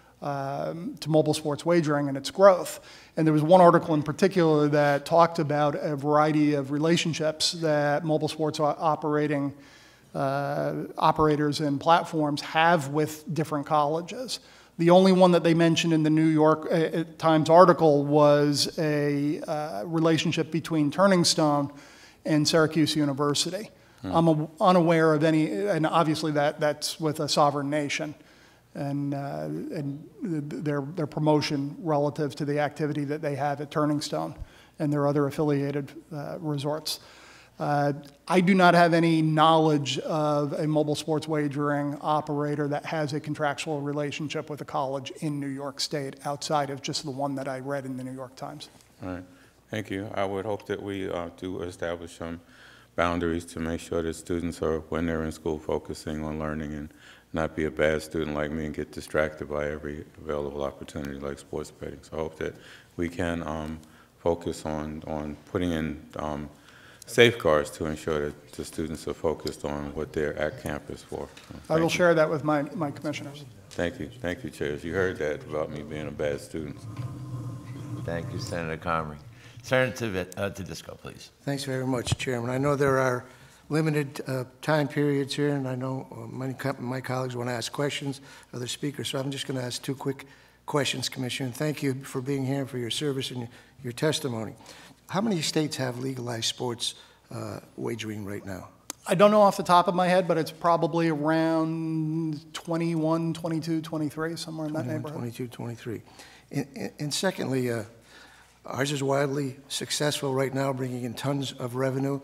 Speaker 8: um, to mobile sports wagering and its growth. And there was one article in particular that talked about a variety of relationships that mobile sports operating uh, operators and platforms have with different colleges. The only one that they mentioned in the New York uh, Times article was a uh, relationship between Turning Stone and Syracuse University. Hmm. I'm a, unaware of any, and obviously that, that's with a sovereign nation, and, uh, and their, their promotion relative to the activity that they have at Turning Stone and their other affiliated uh, resorts. Uh, I do not have any knowledge of a mobile sports wagering operator that has a contractual relationship with a college in New York State outside of just the one that I read in the New York Times.
Speaker 10: All right, thank you. I would hope that we uh, do establish some boundaries to make sure that students are, when they're in school, focusing on learning and not be a bad student like me and get distracted by every available opportunity like sports betting. So I hope that we can um, focus on, on putting in um, safeguards to ensure that the students are focused on what they're at campus for. Thank
Speaker 8: I will
Speaker 10: you.
Speaker 8: share that with my, my commissioners.
Speaker 10: Thank you. Thank you, Chairs. You heard that about me being a bad student.
Speaker 1: Thank you, Senator Comrie. Senator uh, Tedisco, please.
Speaker 4: Thanks very much, Chairman. I know there are limited uh, time periods here, and I know uh, many co my colleagues want to ask questions of the speaker, so I'm just going to ask two quick questions, Commissioner. Thank you for being here, for your service and your, your testimony. How many states have legalized sports uh, wagering right now?
Speaker 8: I don't know off the top of my head, but it's probably around twenty-one, twenty-two, twenty-three, somewhere in that neighborhood.
Speaker 4: twenty-two, twenty-three. And, and, and secondly, uh, ours is wildly successful right now, bringing in tons of revenue.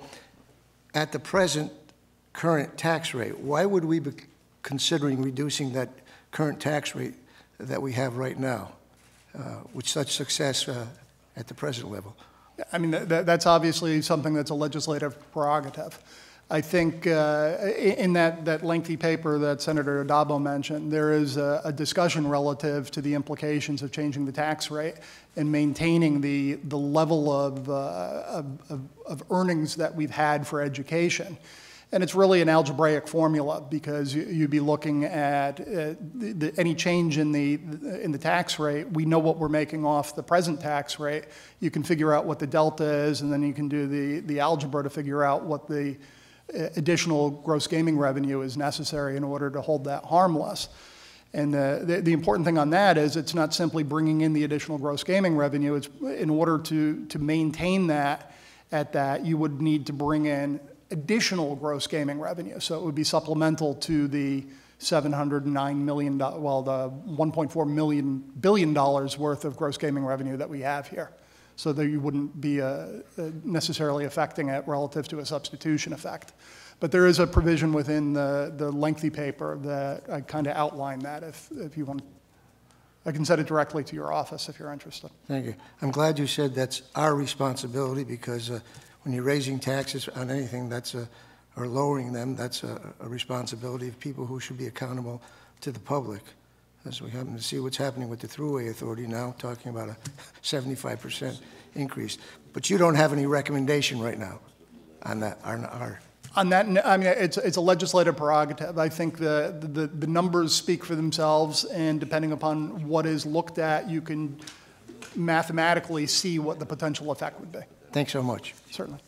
Speaker 4: At the present current tax rate, why would we be considering reducing that current tax rate that we have right now uh, with such success uh, at the present level?
Speaker 8: I mean, that, that's obviously something that's a legislative prerogative. I think uh, in that, that lengthy paper that Senator Adabo mentioned, there is a, a discussion relative to the implications of changing the tax rate and maintaining the, the level of, uh, of, of earnings that we've had for education. And it's really an algebraic formula, because you'd be looking at uh, the, the, any change in the, in the tax rate. We know what we're making off the present tax rate. You can figure out what the delta is, and then you can do the, the algebra to figure out what the additional gross gaming revenue is necessary in order to hold that harmless. And the, the, the important thing on that is it's not simply bringing in the additional gross gaming revenue. It's in order to, to maintain that at that, you would need to bring in additional gross gaming revenue. So it would be supplemental to the seven hundred nine million dollars, well, the one point four million billion dollars worth of gross gaming revenue that we have here. So that you wouldn't be uh, necessarily affecting it relative to a substitution effect. But there is a provision within the, the lengthy paper that I kind of outline that if, if you want. I can send it directly to your office if you're interested.
Speaker 4: Thank you. I'm glad you said that's our responsibility, because uh, when you're raising taxes on anything, that's a, or lowering them, that's a, a responsibility of people who should be accountable to the public. As we happen to see what's happening with the Thruway Authority now, talking about a seventy-five percent increase. But you don't have any recommendation right now on that, on our.
Speaker 8: On that, I mean, it's, it's a legislative prerogative. I think the, the, the numbers speak for themselves, and depending upon what is looked at, you can mathematically see what the potential effect would be.
Speaker 4: Thanks so much.
Speaker 8: Certainly.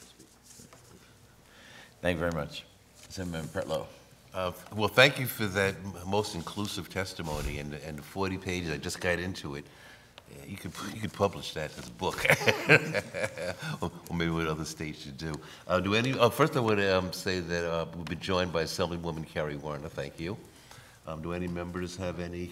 Speaker 1: Thank you very much. Senator Pretlow.
Speaker 2: Uh, Well, thank you for that m- most inclusive testimony, and, the- and the forty pages, I just got into it. Yeah, You could, you could publish that as a book, or or maybe what other states should do. Uh, Do any, uh, first I would um, say that uh, we've been joined by Assemblywoman Carrie Warner, thank you. Um, Do any members have any,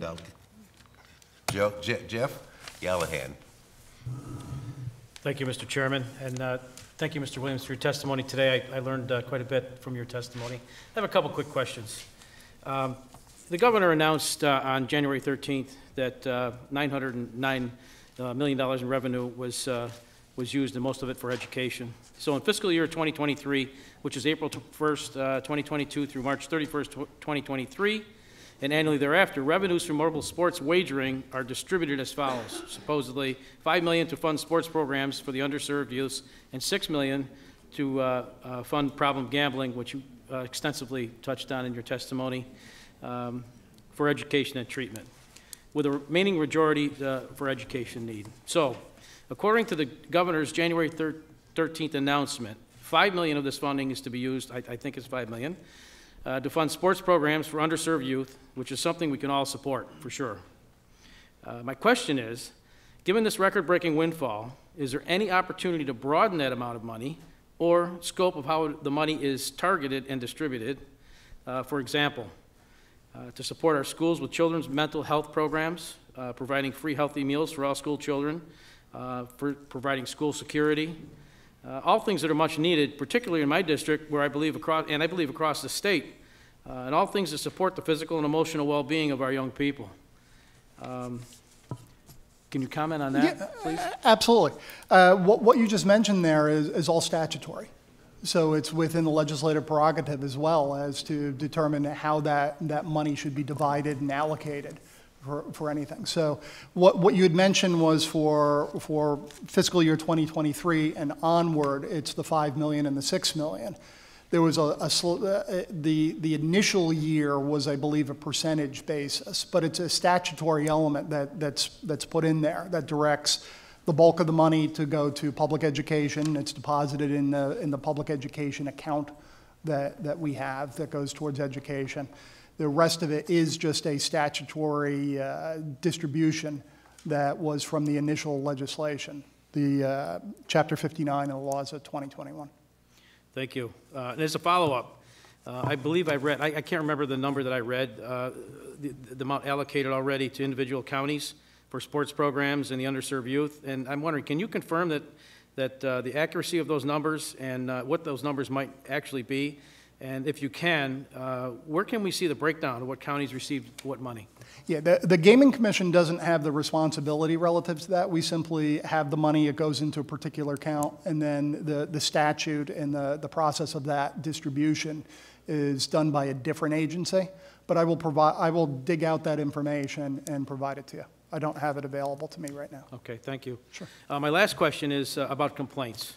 Speaker 2: Joe, Je- Jeff Gallahan?
Speaker 5: Thank you, Mister Chairman, and uh, thank you, Mister Williams, for your testimony today. I I learned uh, quite a bit from your testimony. I have a couple quick questions. Um, The governor announced uh, on January thirteenth that uh, nine hundred nine million dollars in revenue was, uh, was used, and most of it for education. So in fiscal year twenty twenty-three, which is April first, uh, twenty twenty-two through March thirty-first, twenty twenty-three, and annually thereafter, revenues from mobile sports wagering are distributed as follows. Supposedly, five million dollars to fund sports programs for the underserved youths, and six million dollars to uh, uh, fund problem gambling, which you uh, extensively touched on in your testimony, um, for education and treatment, with a remaining majority uh, for education need. So, according to the governor's January thirteenth announcement, five million dollars of this funding is to be used, I, I think it's five million dollars, uh, to fund sports programs for underserved youth, which is something we can all support, for sure. Uh, my question is, given this record-breaking windfall, is there any opportunity to broaden that amount of money or scope of how the money is targeted and distributed? Uh, for example, uh, to support our schools with children's mental health programs, uh, providing free healthy meals for all school children, uh, for providing school security, uh, all things that are much needed, particularly in my district, where I believe across, and I believe across the state, uh, and all things to support the physical and emotional well-being of our young people. Um, Can you comment on that,
Speaker 8: Yeah,
Speaker 5: please?
Speaker 8: Absolutely. Uh, what, what you just mentioned there is, is all statutory. So it's within the legislative prerogative as well as to determine how that, that money should be divided and allocated for, for anything. So what, what you had mentioned was for, for fiscal year twenty twenty-three and onward, it's the five million and the six million. There was a, a sl- uh, the, the initial year was, I believe, a percentage basis, but it's a statutory element that, that's, that's put in there that directs the bulk of the money to go to public education. It's deposited in the, in the public education account that, that we have that goes towards education. The rest of it is just a statutory uh, distribution that was from the initial legislation, the uh, Chapter fifty-nine of the laws of twenty twenty-one.
Speaker 5: Thank you. Uh, and as a follow-up, uh, I believe I read, I, I can't remember the number that I read, uh, the, the amount allocated already to individual counties for sports programs and the underserved youth. And I'm wondering, can you confirm that, that uh, the accuracy of those numbers and uh, what those numbers might actually be? And if you can, uh, where can we see the breakdown of what counties received what money?
Speaker 8: Yeah, the, the Gaming Commission doesn't have the responsibility relative to that. We simply have the money, it goes into a particular account, and then the, the statute and the, the process of that distribution is done by a different agency. But I will provide, I will dig out that information and provide it to you. I don't have it available to me right now.
Speaker 5: Okay, thank you.
Speaker 8: Sure.
Speaker 5: Uh, my last question is uh, about complaints.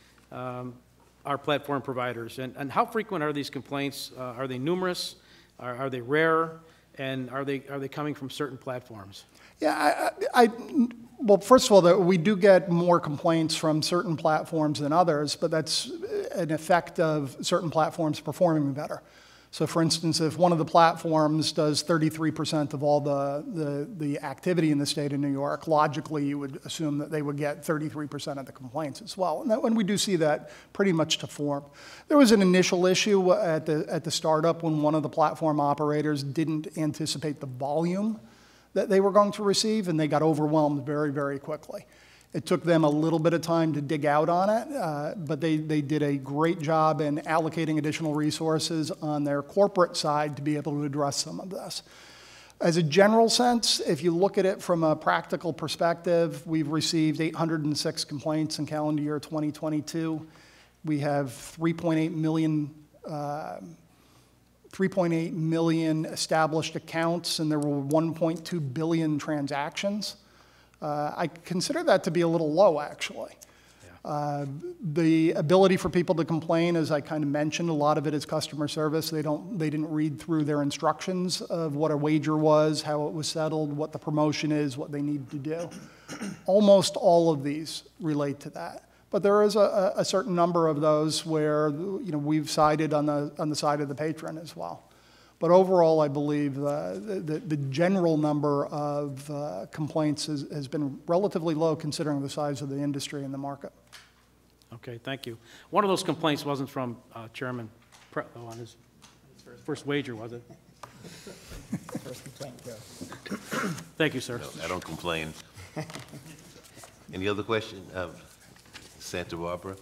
Speaker 5: Um, our platform providers, and, and how frequent are these complaints? Uh, are they numerous? Are, are they rare? And are they, are they coming from certain platforms?
Speaker 8: Yeah, I, I, well, first of all, the, we do get more complaints from certain platforms than others, but that's an effect of certain platforms performing better. So for instance, if one of the platforms does thirty-three percent of all the, the, the activity in the state of New York, logically you would assume that they would get thirty-three percent of the complaints as well. And, that, and we do see that pretty much to form. There was an initial issue at the, at the startup when one of the platform operators didn't anticipate the volume that they were going to receive, and they got overwhelmed very, very quickly. It took them a little bit of time to dig out on it, uh, but they, they did a great job in allocating additional resources on their corporate side to be able to address some of this. As a general sense, if you look at it from a practical perspective, we've received eight hundred six complaints in calendar year twenty twenty-two. We have three point eight million uh, three point eight million established accounts, and there were one point two billion transactions. Uh, I consider that to be a little low, actually. Yeah. Uh, the ability for people to complain, as I kind of mentioned, a lot of it is customer service. They don't, they didn't read through their instructions of what a wager was, how it was settled, what the promotion is, what they need to do. Almost all of these relate to that. But there is a, a certain number of those where, you know, we've sided on the, on the side of the patron as well. But overall, I believe uh, the, the general number of uh, complaints has, has been relatively low considering the size of the industry and the market.
Speaker 5: Okay, thank you. One of those complaints wasn't from uh, Chairman Pretlow on his first wager, was it?
Speaker 6: First complaint, go.
Speaker 5: Thank you, sir.
Speaker 2: No, I don't complain. Any other question? Um, Santa Barbara?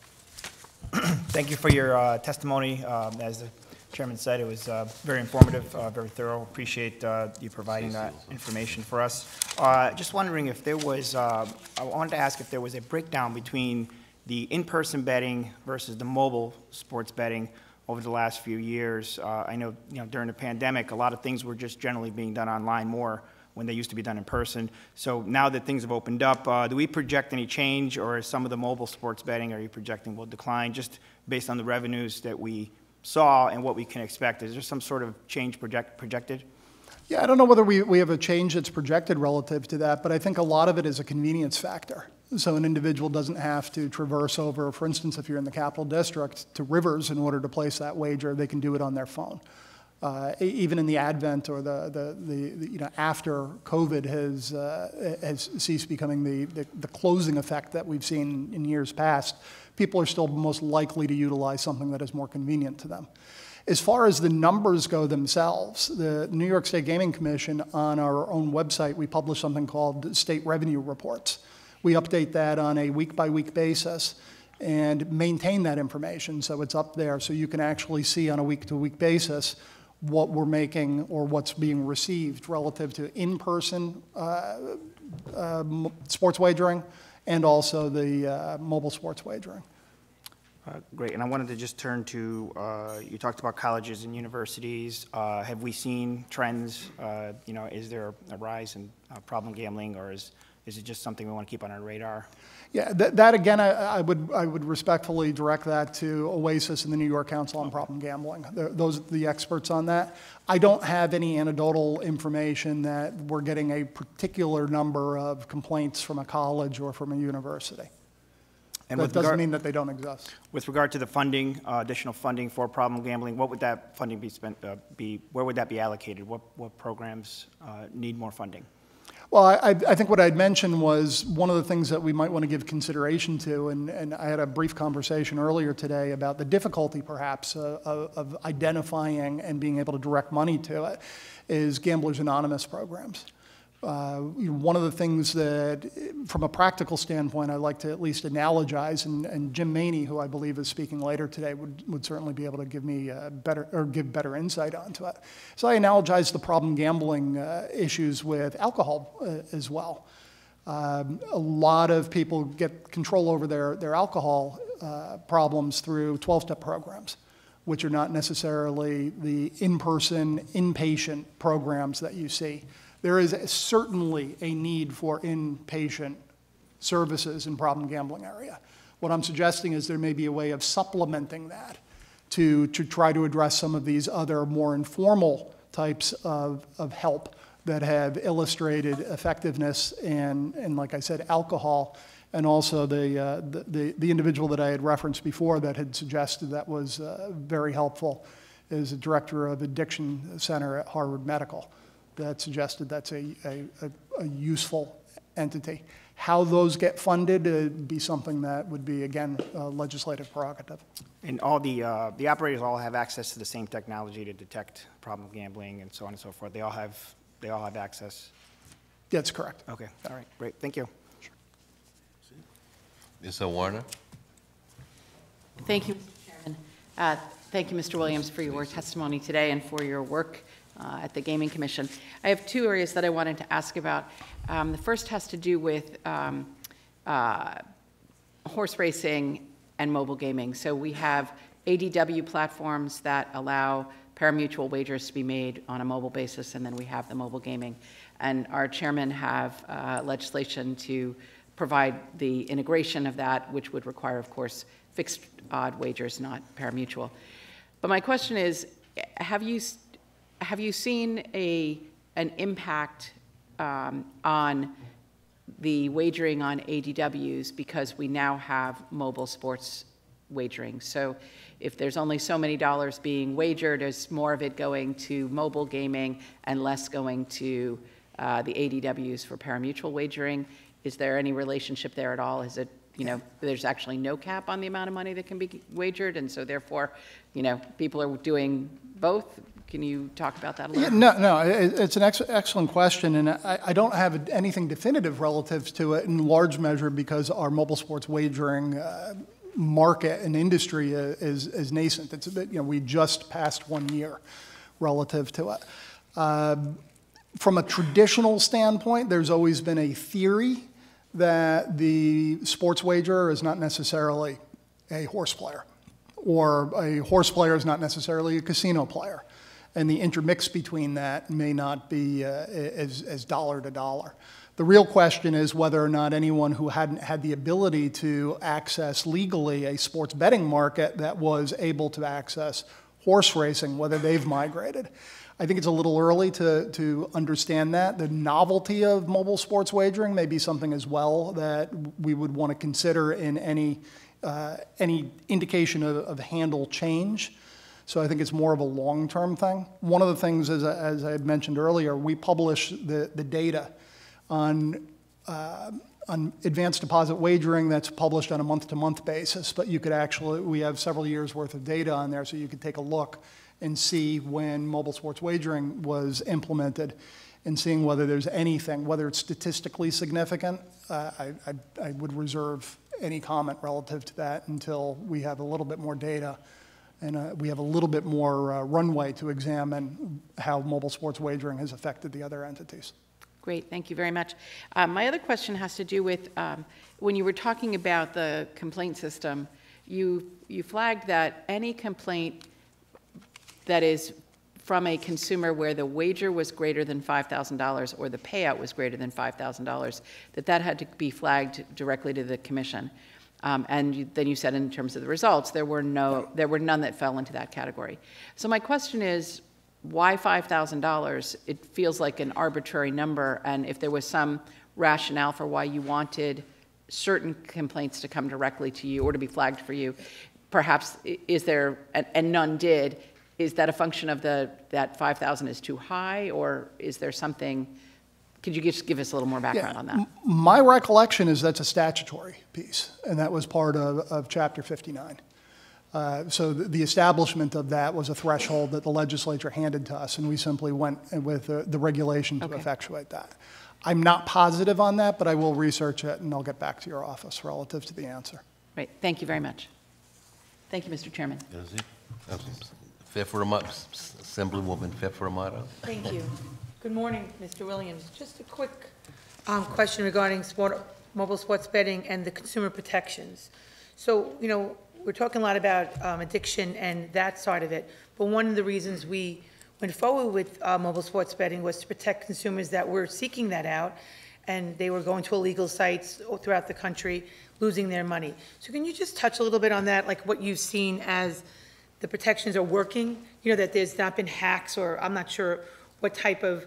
Speaker 6: Thank you for your uh, testimony. Um, as the Chairman said, it was uh, very informative, uh, very thorough. Appreciate uh, you providing that information for us. Uh, just wondering if there was, uh, I wanted to ask if there was a breakdown between the in-person betting versus the mobile sports betting over the last few years. Uh, I know, you know, during the pandemic, a lot of things were just generally being done online more when they used to be done in person. So now that things have opened up, uh, do we project any change, or is some of the mobile sports betting, are you projecting will decline just based on the revenues that we saw and what we can expect? Is there some sort of change project, projected?
Speaker 8: Yeah, I don't know whether we, we have a change that's projected relative to that, but I think a lot of it is a convenience factor. So an individual doesn't have to traverse over, for instance, if you're in the Capital District, to Rivers in order to place that wager. They can do it on their phone. Uh, even in the advent or the, the, the, the you know, after COVID has, uh, has ceased becoming the, the, the closing effect that we've seen in years past, people are still most likely to utilize something that is more convenient to them. As far as the numbers go themselves, the New York State Gaming Commission, on our own website, we publish something called State Revenue Reports. We update that on a week-by-week basis and maintain that information so it's up there so you can actually see on a week-to-week basis what we're making or what's being received relative to in-person uh, uh, sports wagering and also the uh, mobile sports wagering.
Speaker 6: Uh, Great, and I wanted to just turn to, uh, you talked about colleges and universities. Uh, Have we seen trends? Uh, You know, is there a rise in uh, problem gambling, or is, is it just something we want to keep on our radar?
Speaker 8: Yeah, that, that again, I, I would I would respectfully direct that to OASIS and the New York Council on Problem Gambling. They're, those are the experts on that. I don't have any anecdotal information that we're getting a particular number of complaints from a college or from a university.
Speaker 6: And
Speaker 8: that
Speaker 6: with
Speaker 8: doesn't
Speaker 6: regard-
Speaker 8: mean that they don't exist.
Speaker 6: With regard to the funding, uh, additional funding for problem gambling, what would that funding be spent, uh, be, where would that be allocated? What, what programs uh, need more funding?
Speaker 8: Well, I, I think what I'd mentioned was one of the things that we might want to give consideration to, and, and I had a brief conversation earlier today about the difficulty perhaps uh, of, of identifying and being able to direct money to it, is Gamblers Anonymous programs. Uh, you know, one of the things that, from a practical standpoint, I like to at least analogize, and, and Jim Maney, who I believe is speaking later today, would, would certainly be able to give me uh, better or give better insight onto it. So I analogize the problem gambling uh, issues with alcohol uh, as well. Um, a lot of people get control over their their alcohol uh, problems through twelve-step programs, which are not necessarily the in-person, inpatient programs that you see. There is certainly a need for inpatient services in problem gambling area. What I'm suggesting is there may be a way of supplementing that to, to try to address some of these other more informal types of, of help that have illustrated effectiveness and, and like I said, alcohol, and also the, uh, the, the, the individual that I had referenced before that had suggested that was uh, very helpful is a director of addiction center at Harvard Medical that suggested that's a, a, a, a useful entity. How those get funded would be something that would be, again, a legislative prerogative.
Speaker 6: And all the, uh, the operators all have access to the same technology to detect problem gambling and so on and so forth. They all have, they all have access?
Speaker 8: That's correct.
Speaker 6: Okay, all right, great, thank you.
Speaker 2: Miz Warner?
Speaker 11: Thank you, Mister Chairman. Uh, Thank you, Mister Williams, for your testimony today and for your work uh, at the Gaming Commission. I have two areas that I wanted to ask about. Um, the first has to do with um, uh, horse racing and mobile gaming. So we have A D W platforms that allow parimutuel wagers to be made on a mobile basis, and then we have the mobile gaming. And our chairman have uh, legislation to provide the integration of that, which would require, of course, fixed odd wagers, not parimutuel. But my question is, have you, have you seen a, an impact um, on the wagering on A D Ws because we now have mobile sports wagering? So if there's only so many dollars being wagered, is more of it going to mobile gaming and less going to uh, the A D Ws for parimutuel wagering? Is there any relationship there at all? Is it, you know, there's actually no cap on the amount of money that can be wagered, and so therefore, you know, people are doing both? Can you talk about that a little?
Speaker 8: Yeah, no, no, it, it's an ex excellent question, and I, I don't have anything definitive relative to it in large measure because our mobile sports wagering uh, market and industry is, is nascent. It's a bit, you know, we just passed one year relative to it. Uh, from a traditional standpoint, there's always been a theory that the sports wagerer is not necessarily a horse player, or a horse player is not necessarily a casino player. And the intermix between that may not be uh, as, as dollar to dollar. The real question is whether or not anyone who hadn't had the ability to access legally a sports betting market that was able to access horse racing, whether they've migrated. I think it's a little early to, to understand that. The novelty of mobile sports wagering may be something as well that we would want to consider in any, uh, any indication of, of handle change. So I think it's more of a long-term thing. One of the things, as, I- as I had mentioned earlier, we publish the, the data on, uh, on advanced deposit wagering that's published on a month-to-month basis, but you could actually, we have several years' worth of data on there, so you could take a look and see when mobile sports wagering was implemented and seeing whether there's anything, whether it's statistically significant. Uh, I, I, I would reserve any comment relative to that until we have a little bit more data and uh, we have a little bit more uh, runway to examine how mobile sports wagering has affected the other entities.
Speaker 11: Great, thank you very much. Um, my other question has to do with um, when you were talking about the complaint system, you, you flagged that any complaint that is from a consumer where the wager was greater than five thousand dollars or the payout was greater than five thousand dollars, that that had to be flagged directly to the commission. Um, and you, then you said in terms of the results, there were, no, there were none that fell into that category. So my question is, why five thousand dollars? It feels like an arbitrary number, and if there was some rationale for why you wanted certain complaints to come directly to you or to be flagged for you, perhaps is there, and, and none did, is that a function of the, that five thousand is too high, or is there something, could you just give us a little more background
Speaker 8: Yeah,
Speaker 11: on that?
Speaker 8: m- My recollection is that's a statutory piece, and that was part of, of Chapter fifty-nine. Uh, so the, the establishment of that was a threshold that the legislature handed to us, and we simply went with uh, the regulation to
Speaker 11: Okay.
Speaker 8: effectuate that. I'm not positive on that, but I will research it, and I'll get back to your office relative to the answer.
Speaker 11: Right, thank you very much. Thank you, Mister Chairman.
Speaker 2: Is it? Fair for a mo- Assemblywoman, fair for a motto.
Speaker 12: Thank you. Good morning, Mister Williams. Just a quick um, question regarding sport, mobile sports betting and the consumer protections. So, you know, we're talking a lot about um, addiction and that side of it, but one of the reasons we went forward with uh, mobile sports betting was to protect consumers that were seeking that out, and they were going to illegal sites throughout the country, losing their money. So can you just touch a little bit on that, like what you've seen as the protections are working, you know, that there's not been hacks, or I'm not sure what type of,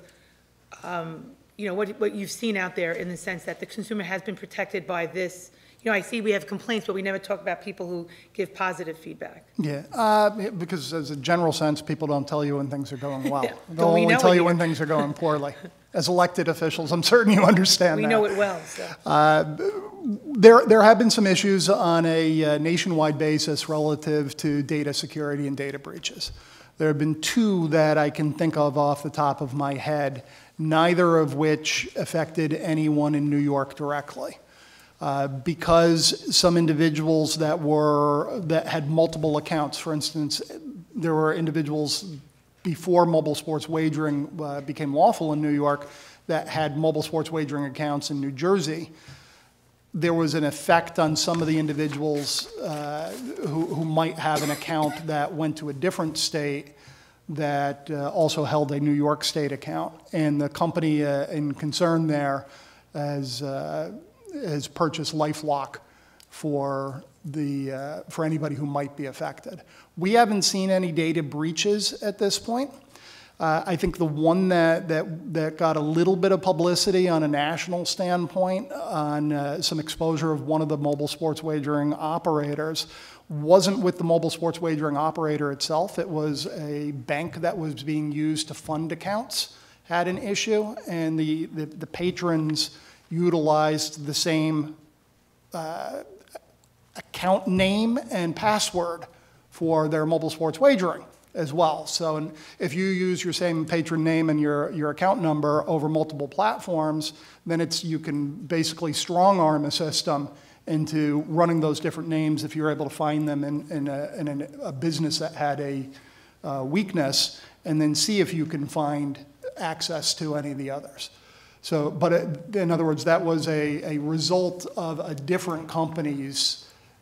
Speaker 12: um, you know, what, what you've seen out there in the sense that the consumer has been protected by this. You know, I see we have complaints, but we never talk about people who give positive feedback.
Speaker 8: Yeah, uh, because as a general sense, people don't tell you when things are going well.
Speaker 12: Yeah,
Speaker 8: They'll
Speaker 12: but we
Speaker 8: only
Speaker 12: know
Speaker 8: tell
Speaker 12: it
Speaker 8: you
Speaker 12: here.
Speaker 8: when things are going poorly. As elected officials, I'm certain you understand
Speaker 12: We
Speaker 8: that.
Speaker 12: know it well, so.
Speaker 8: Uh, There, there have been some issues on a uh, nationwide basis relative to data security and data breaches. There have been two that I can think of off the top of my head, neither of which affected anyone in New York directly. Uh, because some individuals that were, that had multiple accounts, for instance, there were individuals before mobile sports wagering uh, became lawful in New York that had mobile sports wagering accounts in New Jersey. There was an effect on some of the individuals uh, who, who might have an account that went to a different state that uh, also held a New York State account. And the company uh, in concern there has, uh, has purchased LifeLock for, the, uh, for anybody who might be affected. We haven't seen any data breaches at this point. Uh, I think the one that, that, that got a little bit of publicity on a national standpoint on uh, some exposure of one of the mobile sports wagering operators wasn't with the mobile sports wagering operator itself. It was a bank that was being used to fund accounts had an issue, and the, the, the patrons utilized the same uh, account name and password for their mobile sports wagering as well. So and if you use your same patron name and your, your account number over multiple platforms, then it's, you can basically strong arm a system into running those different names if you're able to find them in, in, a, in a business that had a uh, weakness, and then see if you can find access to any of the others. So, but it, in other words, that was a, a result of a different company's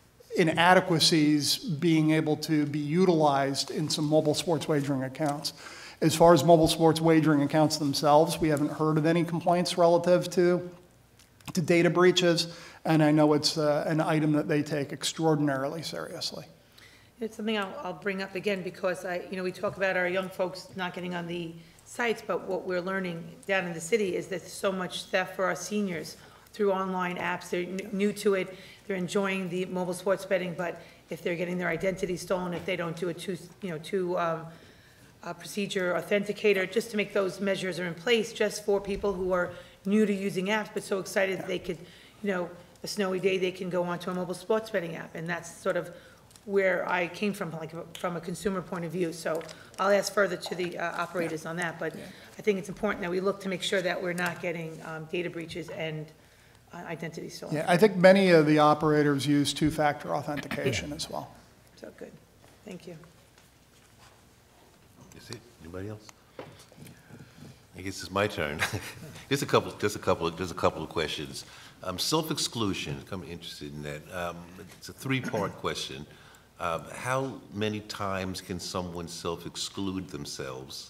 Speaker 8: inadequacies being able to be utilized in some mobile sports wagering accounts. As far as mobile sports wagering accounts themselves, we haven't heard of any complaints relative to, to data breaches, and I know it's uh, an item that they take extraordinarily seriously.
Speaker 12: It's something I'll, I'll bring up again because I, you know, we talk about our young folks not getting on the sites, but what we're learning down in the city is that there's so much theft for our seniors through online apps. They're n- new to it. They're enjoying the mobile sports betting, but if they're getting their identity stolen, if they don't do a two, you know, two um, uh, procedure authenticator, just to make those measures are in place just for people who are new to using apps, but so excited that they could, you know, a snowy day, they can go onto a mobile sports betting app. And that's sort of where I came from, like from a consumer point of view. So I'll ask further to the uh, operators on that, but I think it's important that we look to make sure that we're not getting um, data breaches and uh, identity stolen.
Speaker 8: Yeah, I think many of the operators use two-factor authentication as well.
Speaker 12: So good, thank you.
Speaker 2: Is it? Anybody else? I guess it's my turn. Just a couple, just a couple, just a couple of questions. Um, self-exclusion, I'm interested in that. Um, it's a three-part question. Um, how many times can someone self-exclude themselves?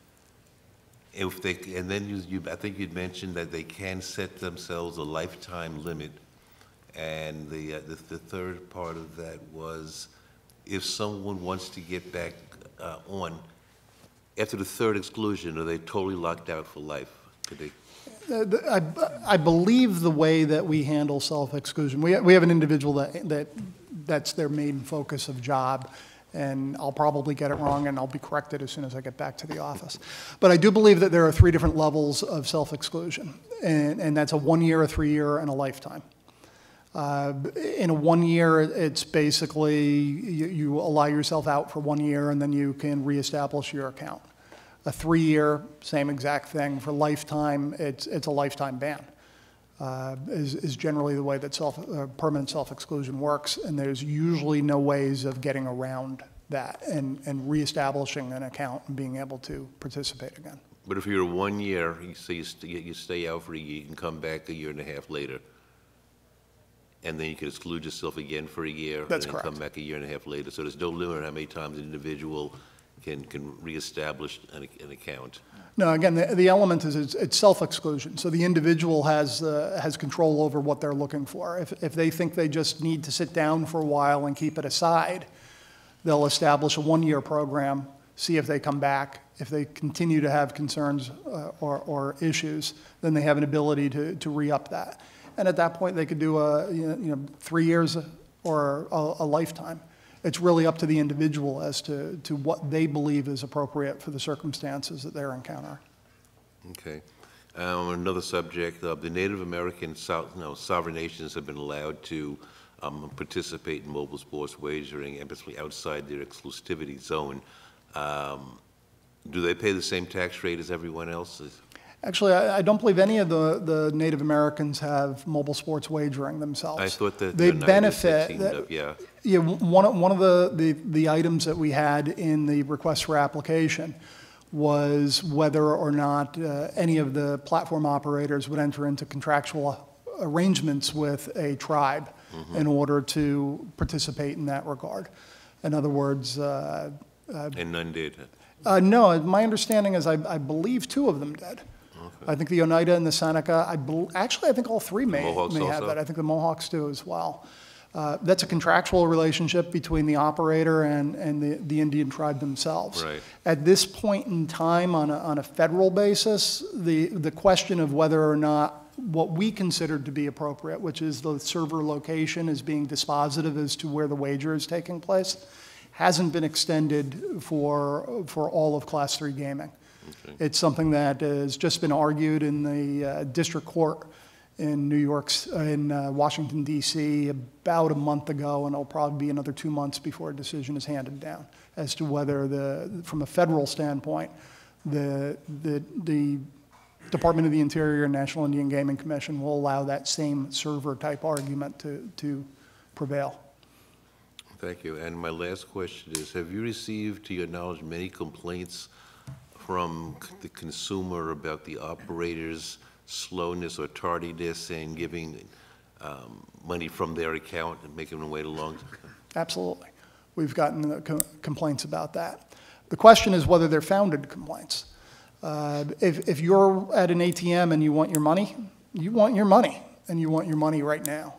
Speaker 2: If they, and then you, you, I think you'd mentioned that they can set themselves a lifetime limit. And the, uh, the, the third part of that was, if someone wants to get back uh, on, after the third exclusion, are they totally locked out for life? Could they?
Speaker 8: Uh, the- I, I believe the way that we handle self-exclusion, we, we have an individual that, that, that's their main focus of job, and I'll probably get it wrong, and I'll be corrected as soon as I get back to the office. But I do believe that there are three different levels of self-exclusion, and, and that's a one-year, a three-year, and a lifetime. Uh, in a one year, it's basically you, you allow yourself out for one year and then you can reestablish your account. A three year, same exact thing. For lifetime, it's, it's a lifetime ban, uh, is, is generally the way that self, uh, permanent self-exclusion works. And there's usually no ways of getting around that and, and reestablishing an account and being able to participate again.
Speaker 2: But if you're one year, you say you, st you stay out for a year, you can come back a year and a half later. And then you can exclude yourself again for a year.
Speaker 8: That's
Speaker 2: and then
Speaker 8: correct.
Speaker 2: come back a year and a half later. So there's no limit on how many times an individual can, can reestablish an, an account.
Speaker 8: No, again, the, the element is it's, it's self-exclusion. So the individual has, uh, has control over what they're looking for. If, if they think they just need to sit down for a while and keep it aside, they'll establish a one-year program, see if they come back. If they continue to have concerns uh, or, or issues, then they have an ability to, to re-up that. And at that point, they could do a, you know, you know three years or a, a lifetime. It's really up to the individual as to, to what they believe is appropriate for the circumstances that they're encountering.
Speaker 2: Okay. Um, another subject, uh, the Native American so, no, sovereign nations have been allowed to um, participate in mobile sports wagering, and basically outside their exclusivity zone. Um, do they pay the same tax rate as everyone else?
Speaker 8: Actually, I, I don't believe any of the, the Native Americans have mobile sports wagering themselves.
Speaker 2: I thought that
Speaker 8: they
Speaker 2: the
Speaker 8: benefit.
Speaker 2: teamed
Speaker 8: That,
Speaker 2: up, yeah.
Speaker 8: Yeah, one of, one of the, the, the items that we had in the request for application was whether or not uh, any of the platform operators would enter into contractual arrangements with a tribe mm-hmm. in order to participate in that regard. In other words, uh, uh,
Speaker 2: and none did.
Speaker 8: Uh, no, my understanding is I, I believe two of them did. Okay. I think the Oneida and the Seneca, I bel actually I think all three may, may have that. I think the Mohawks do as well. Uh, that's a contractual relationship between the operator and, and the, the Indian tribe themselves.
Speaker 2: Right.
Speaker 8: At this point in time, on a, on a federal basis, the, the question of whether or not what we considered to be appropriate, which is the server location is being dispositive as to where the wager is taking place, hasn't been extended for, for all of Class three gaming. Okay. It's something that has just been argued in the uh, district court in New York, uh, in uh, Washington, D C about a month ago, and it'll probably be another two months before a decision is handed down as to whether, the, from a federal standpoint, the, the, the Department of the Interior and National Indian Gaming Commission will allow that same server-type argument to, to prevail.
Speaker 2: Thank you. And my last question is, have you received, to your knowledge, many complaints from the consumer about the operator's slowness or tardiness in giving um, money from their account and making them wait a long time?
Speaker 8: Absolutely. We've gotten uh, co complaints about that. The question is whether they're founded complaints. Uh, if, if you're at an A T M and you want your money, you want your money, and you want your money right now.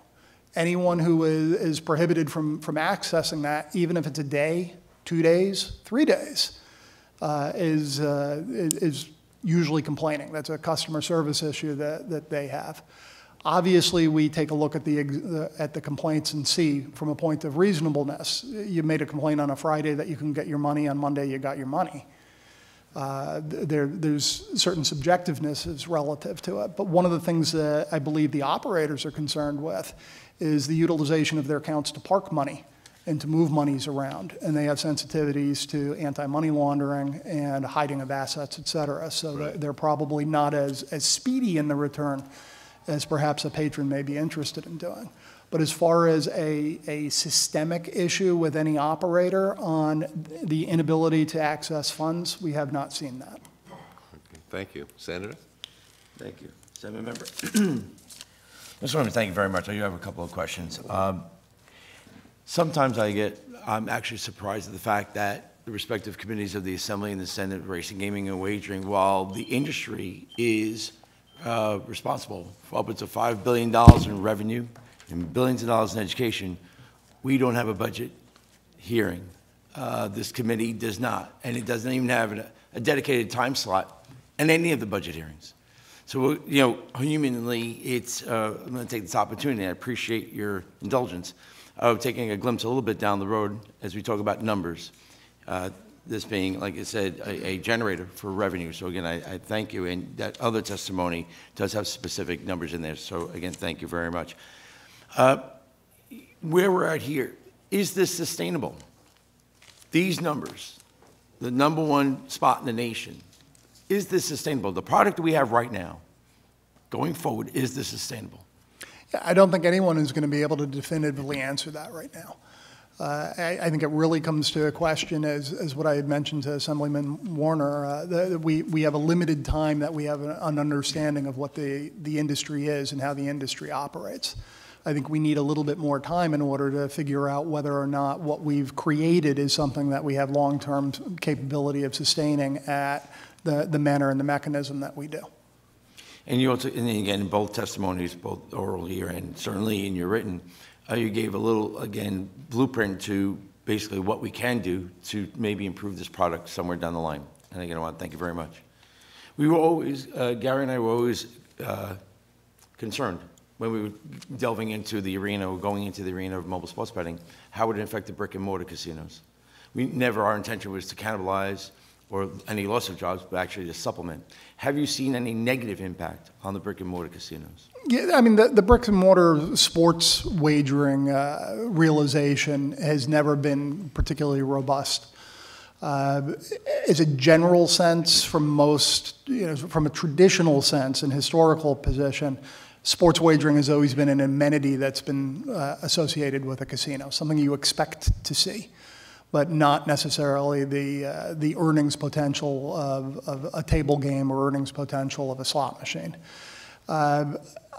Speaker 8: Anyone who is, is prohibited from, from accessing that, even if it's a day, two days, three days, uh, is, uh, is usually complaining. That's a customer service issue that, that they have. Obviously, we take a look at the, uh, at the complaints and see from a point of reasonableness. You made a complaint on a Friday that you can get your money, on Monday you got your money. Uh, there, there's certain subjectiveness is relative to it. But one of the things that I believe the operators are concerned with is the utilization of their accounts to park money and to move monies around. And they have sensitivities to anti-money laundering and hiding of assets, et cetera. So right. they're probably not as, as speedy in the return as perhaps a patron may be interested in doing. But as far as a, a systemic issue with any operator on the inability to access funds, we have not seen that.
Speaker 2: Okay, thank you. Senator?
Speaker 1: Thank you. Seven member. Mister Williams, thank you very much. I do have a couple of questions. Um, sometimes I get, I'm actually surprised at the fact that the respective committees of the Assembly and the Senate, Racing, Gaming, and Wagering, while the industry is uh, responsible for upwards of five billion dollars in revenue and billions of dollars in education, we don't have a budget hearing. Uh, this committee does not, and it doesn't even have a, a dedicated time slot in any of the budget hearings. So, you know, humanly, it's, uh, I'm going to take this opportunity, I appreciate your indulgence, of taking a glimpse a little bit down the road as we talk about numbers. Uh, this being, like I said, a, a generator for revenue. So again, I, I thank you, and that other testimony does have specific numbers in there. So again, thank you very much. Uh, where we're at here, is this sustainable? These numbers, the number one spot in the nation, is this sustainable? The product that we have right now, going forward, is this sustainable?
Speaker 8: Yeah, I don't think anyone is going to be able to definitively answer that right now. Uh, I, I think it really comes to a question, as, as what I had mentioned to Assemblyman Warner, uh, that we, we have a limited time that we have an, an understanding of what the, the industry is and how the industry operates. I think we need a little bit more time in order to figure out whether or not what we've created is something that we have long-term capability of sustaining at the, the manner and the mechanism that we do.
Speaker 1: And you also, and again, in both testimonies, both oral here and certainly in your written, uh, you gave a little, again, blueprint to basically what we can do to maybe improve this product somewhere down the line. And again, I want to thank you very much. We were always, uh, Gary and I were always uh, concerned when we were delving into the arena or going into the arena of mobile sports betting, how would it affect the brick and mortar casinos? We never, our intention was to cannibalize or any loss of jobs, but actually to supplement. Have you seen any negative impact on the brick and mortar casinos?
Speaker 8: Yeah, I mean, the, the bricks and mortar sports wagering uh, realization has never been particularly robust. Uh, as a general sense, from most, you know, from a traditional sense and historical position, sports wagering has always been an amenity that's been uh, associated with a casino, something you expect to see, but not necessarily the, uh, the earnings potential of, of a table game or earnings potential of a slot machine. Uh,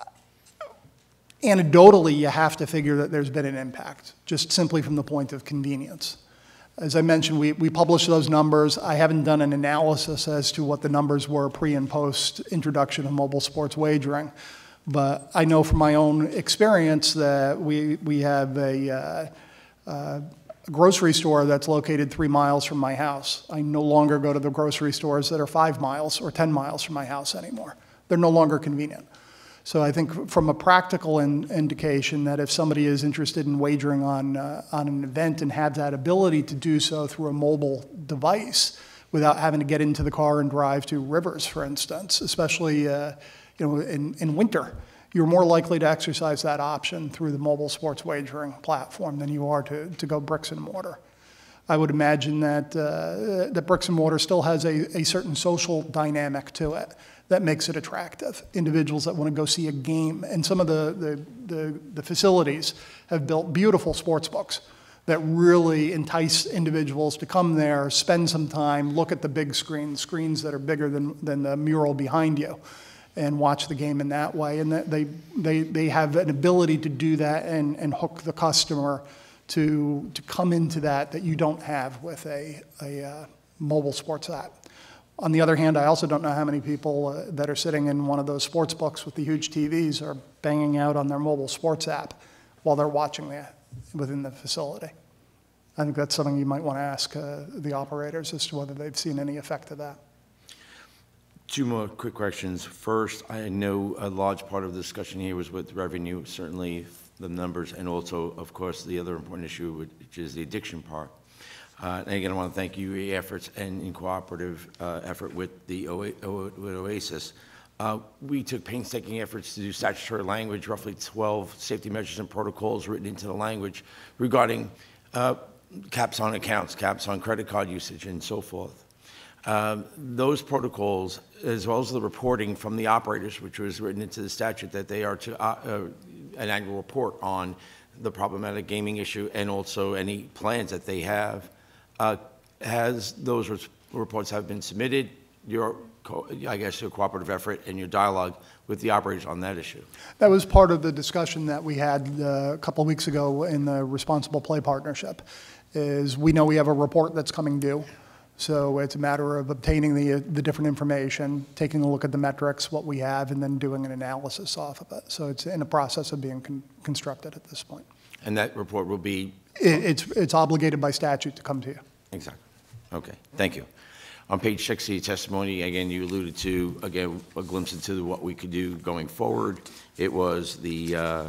Speaker 8: anecdotally, you have to figure that there's been an impact, just simply from the point of convenience. As I mentioned, we, we published those numbers. I haven't done an analysis as to what the numbers were pre and post introduction of mobile sports wagering. But I know from my own experience that we, we have a, uh, uh, a grocery store that's located three miles from my house. I no longer go to the grocery stores that are five miles or ten miles from my house anymore. They're no longer convenient. So I think from a practical in, indication that if somebody is interested in wagering on, uh, on an event and have that ability to do so through a mobile device without having to get into the car and drive to Rivers, for instance, especially uh, you know, in, in winter, you're more likely to exercise that option through the mobile sports wagering platform than you are to, to go bricks and mortar. I would imagine that, uh, that bricks and mortar still has a, a certain social dynamic to it that makes it attractive. Individuals that want to go see a game, and some of the, the, the, the facilities have built beautiful sports books that really entice individuals to come there, spend some time, look at the big screen, screens that are bigger than, than the mural behind you, and watch the game in that way. And that they, they, they have an ability to do that and, and hook the customer to, to come into that that you don't have with a, a uh, mobile sports app. On the other hand, I also don't know how many people uh, that are sitting in one of those sports books with the huge T Vs are banging out on their mobile sports app while they're watching that within the facility. I think that's something you might want to ask uh, the operators as to whether they've seen any effect of that.
Speaker 1: Two more quick questions. First, I know a large part of the discussion here was with revenue, certainly the numbers, and also, of course, the other important issue, which is the addiction part. Uh, and again, I want to thank you for your efforts and in cooperative uh, effort with the O O with OASIS. Uh, we took painstaking efforts to do statutory language, roughly twelve safety measures and protocols written into the language regarding uh, caps on accounts, caps on credit card usage, and so forth. Um, those protocols, as well as the reporting from the operators, which was written into the statute, that they are to uh, uh, an annual report on the problematic gaming issue and also any plans that they have. Uh, has those res- reports have been submitted? Your, co- I guess, your cooperative effort and your dialogue with the operators on that issue?
Speaker 8: That was part of the discussion that we had uh, a couple of weeks ago in the Responsible Play Partnership. Is we know we have a report that's coming due. So it's a matter of obtaining the, the different information, taking a look at the metrics, what we have, and then doing an analysis off of it. So it's in the process of being con- constructed at this point.
Speaker 1: And that report will be?
Speaker 8: It, it's, it's obligated by statute to come to you.
Speaker 1: Exactly. Okay, thank you. On page six of your testimony, again, you alluded to, again, a glimpse into what we could do going forward. It was the, uh,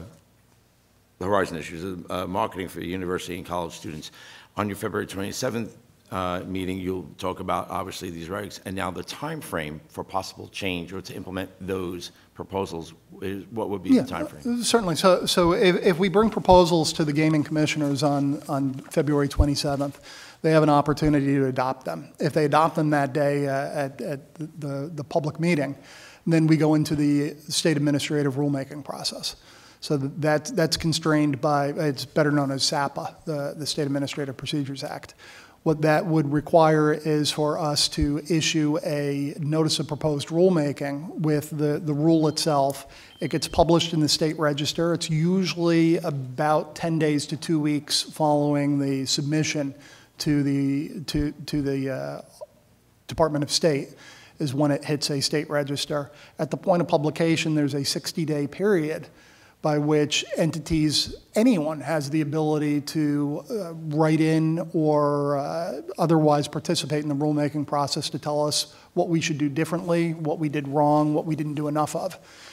Speaker 1: the Horizon issues, uh, marketing for university and college students. On your February twenty-seventh Uh, meeting, you'll talk about obviously these regs, and now the time frame for possible change or to implement those proposals. Is, what would be
Speaker 8: Yeah,
Speaker 1: the time frame?
Speaker 8: uh, certainly. So, so if, if we bring proposals to the gaming commissioners on, on February twenty-seventh, they have an opportunity to adopt them. If they adopt them that day uh, at, at the, the public meeting, then we go into the state administrative rulemaking process. So that, that's constrained by, it's better known as SAPA, the, the State Administrative Procedures Act. What that would require is for us to issue a notice of proposed rulemaking with the, the rule itself. It gets published in the state register. It's usually about ten days to two weeks following the submission to the, to, to the uh, Department of State is when it hits a state register. At the point of publication, there's a sixty-day period by which entities, anyone has the ability to uh, write in or uh, otherwise participate in the rulemaking process to tell us what we should do differently, what we did wrong, what we didn't do enough of.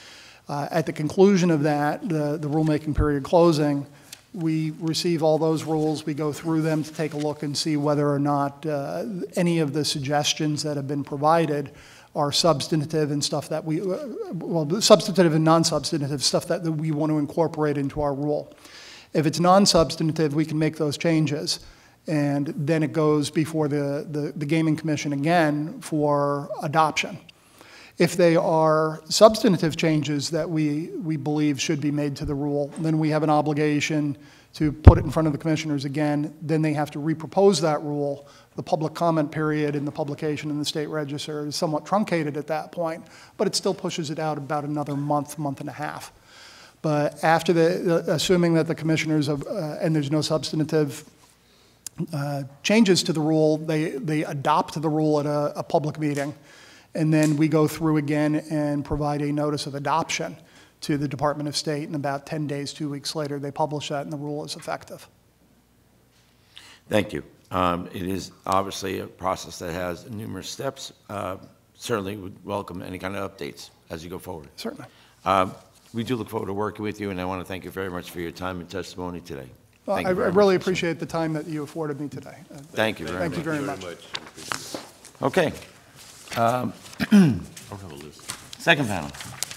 Speaker 8: Uh, at the conclusion of that, the, the rulemaking period closing, we receive all those rules, we go through them to take a look and see whether or not uh, any of the suggestions that have been provided are substantive and stuff that we, uh, well, substantive and non-substantive stuff that, that we want to incorporate into our rule. If it's non-substantive, we can make those changes, and then it goes before the, the, the Gaming Commission again for adoption. If they are substantive changes that we, we believe should be made to the rule, then we have an obligation to put it in front of the commissioners again. Then they have to repropose that rule. The public comment period and the publication in the state register is somewhat truncated at that point, but it still pushes it out about another month, month and a half. But after the, uh, assuming that the commissioners, have, uh, and there's no substantive uh, changes to the rule, they, they adopt the rule at a, a public meeting, and then we go through again and provide a notice of adoption to the Department of State, and about ten days, two weeks later, they publish that and the rule is effective.
Speaker 1: Thank you. Um, it is obviously a process that has numerous steps. Uh, certainly would welcome any kind of updates as you go forward.
Speaker 8: Certainly.
Speaker 1: Um, we do look forward to working with you, and I want to thank you very much for your time and testimony today.
Speaker 8: Well,
Speaker 1: Thank
Speaker 8: I,
Speaker 1: you very
Speaker 8: I really
Speaker 1: much.
Speaker 8: appreciate the time that you afforded me today. Uh,
Speaker 1: Thank you very
Speaker 8: Thank
Speaker 1: much.
Speaker 8: you very much.
Speaker 1: Okay. Um, second panel.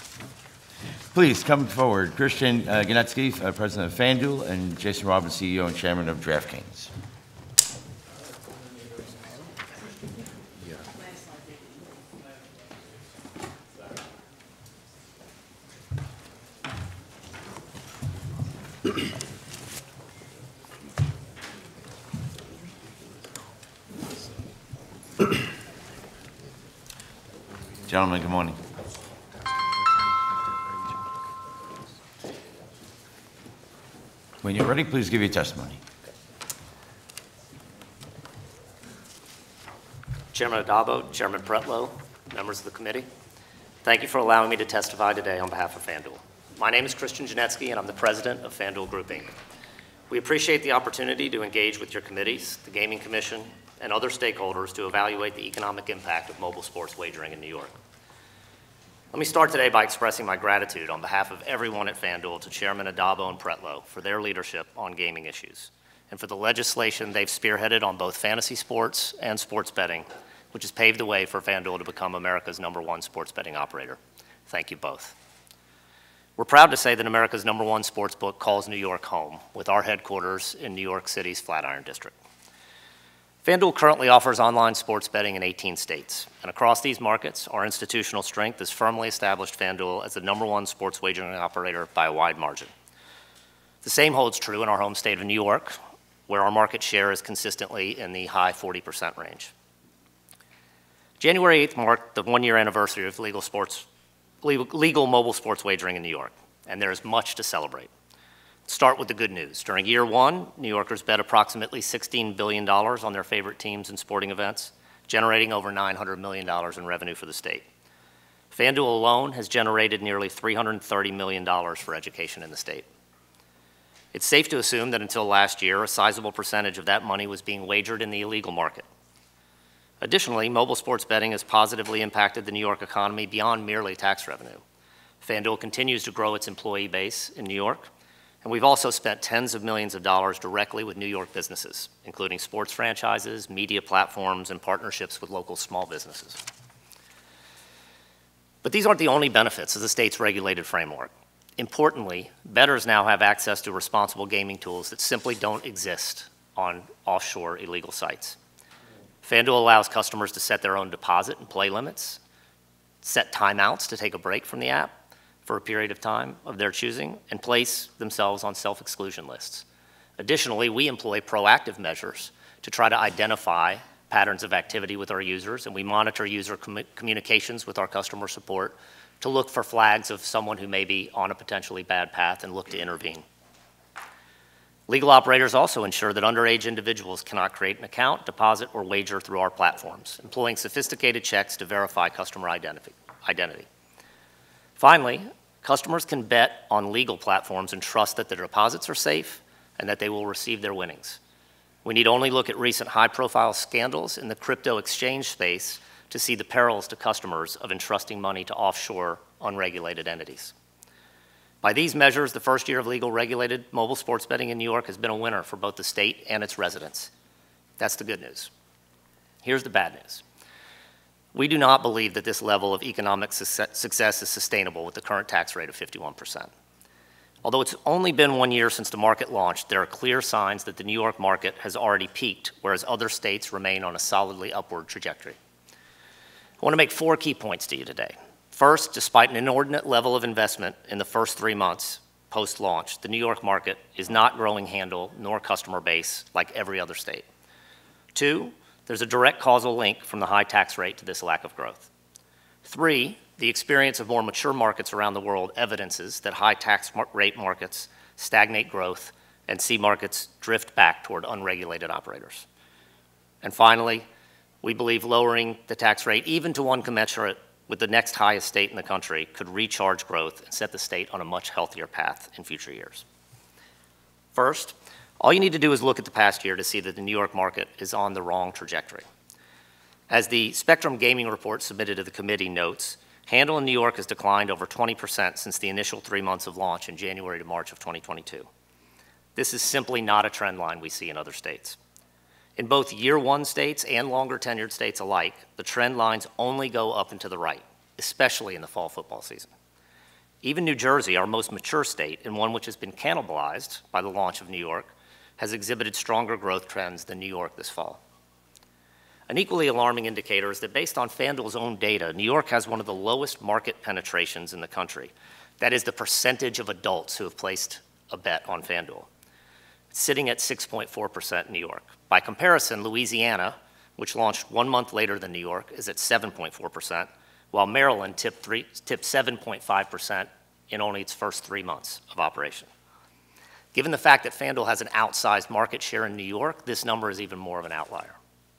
Speaker 1: Please come forward. Christian uh, Ganetsky, uh, President of FanDuel, and Jason Robbins, C E O and Chairman of DraftKings. Gentlemen, good morning. When you're ready, please give your testimony.
Speaker 13: Chairman Adabo, Chairman Pretlow, members of the committee, thank you for allowing me to testify today on behalf of FanDuel. My name is Christian Janetsky, and I'm the president of FanDuel Group, Incorporated. We appreciate the opportunity to engage with your committees, the Gaming Commission, and other stakeholders to evaluate the economic impact of mobile sports wagering in New York. Let me start today by expressing my gratitude on behalf of everyone at FanDuel to Chairman Adabo and Pretlow for their leadership on gaming issues, and for the legislation they've spearheaded on both fantasy sports and sports betting, which has paved the way for FanDuel to become America's number one sports betting operator. Thank you both. We're proud to say that America's number one sports book calls New York home, with our headquarters in New York City's Flatiron District. FanDuel currently offers online sports betting in eighteen states, and across these markets, our institutional strength has firmly established FanDuel as the number one sports wagering operator by a wide margin. The same holds true in our home state of New York, where our market share is consistently in the high forty percent range. January eighth marked the one-year anniversary of legal, sports, legal, legal mobile sports wagering in New York, and there is much to celebrate. Start with the good news. During year one, New Yorkers bet approximately sixteen billion dollars on their favorite teams and sporting events, generating over nine hundred million dollars in revenue for the state. FanDuel alone has generated nearly three hundred thirty million dollars for education in the state. It's safe to assume that until last year, a sizable percentage of that money was being wagered in the illegal market. Additionally, mobile sports betting has positively impacted the New York economy beyond merely tax revenue. FanDuel continues to grow its employee base in New York, and we've also spent tens of millions of dollars directly with New York businesses, including sports franchises, media platforms, and partnerships with local small businesses. But these aren't the only benefits of the state's regulated framework. Importantly, bettors now have access to responsible gaming tools that simply don't exist on offshore illegal sites. FanDuel allows customers to set their own deposit and play limits, set timeouts to take a break from the app for a period of time of their choosing, and place themselves on self-exclusion lists. Additionally, we employ proactive measures to try to identify patterns of activity with our users, and we monitor user com communications with our customer support to look for flags of someone who may be on a potentially bad path and look to intervene. Legal operators also ensure that underage individuals cannot create an account, deposit, or wager through our platforms, employing sophisticated checks to verify customer identity. identity. Finally, customers can bet on legal platforms and trust that their deposits are safe and that they will receive their winnings. We need only look at recent high-profile scandals in the crypto exchange space to see the perils to customers of entrusting money to offshore, unregulated entities. By these measures, the first year of legal regulated mobile sports betting in New York has been a winner for both the state and its residents. That's the good news. Here's the bad news. We do not believe that this level of economic success is sustainable with the current tax rate of fifty-one percent. Although it's only been one year since the market launched, there are clear signs that the New York market has already peaked, whereas other states remain on a solidly upward trajectory. I want to make four key points to you today. First, despite an inordinate level of investment in the first three months post-launch, the New York market is not growing handle nor customer base like every other state. Two, there's a direct causal link from the high tax rate to this lack of growth. Three, the experience of more mature markets around the world evidences that high tax rate markets stagnate growth and see markets drift back toward unregulated operators. And finally, we believe lowering the tax rate even to one commensurate with the next highest state in the country could recharge growth and set the state on a much healthier path in future years. First, all you need to do is look at the past year to see that the New York market is on the wrong trajectory. As the Spectrum Gaming report submitted to the committee notes, handle in New York has declined over twenty percent since the initial three months of launch in January to March of twenty twenty-two. This is simply not a trend line we see in other states. In both year one states and longer tenured states alike, the trend lines only go up and to the right, especially in the fall football season. Even New Jersey, our most mature state and one which has been cannibalized by the launch of New York, has exhibited stronger growth trends than New York this fall. An equally alarming indicator is that based on FanDuel's own data, New York has one of the lowest market penetrations in the country. That is the percentage of adults who have placed a bet on FanDuel. It's sitting at six point four percent in New York. By comparison, Louisiana, which launched one month later than New York, is at seven point four percent, while Maryland tipped, tipped seven point five percent in only its first three months of operation. Given the fact that FanDuel has an outsized market share in New York, this number is even more of an outlier.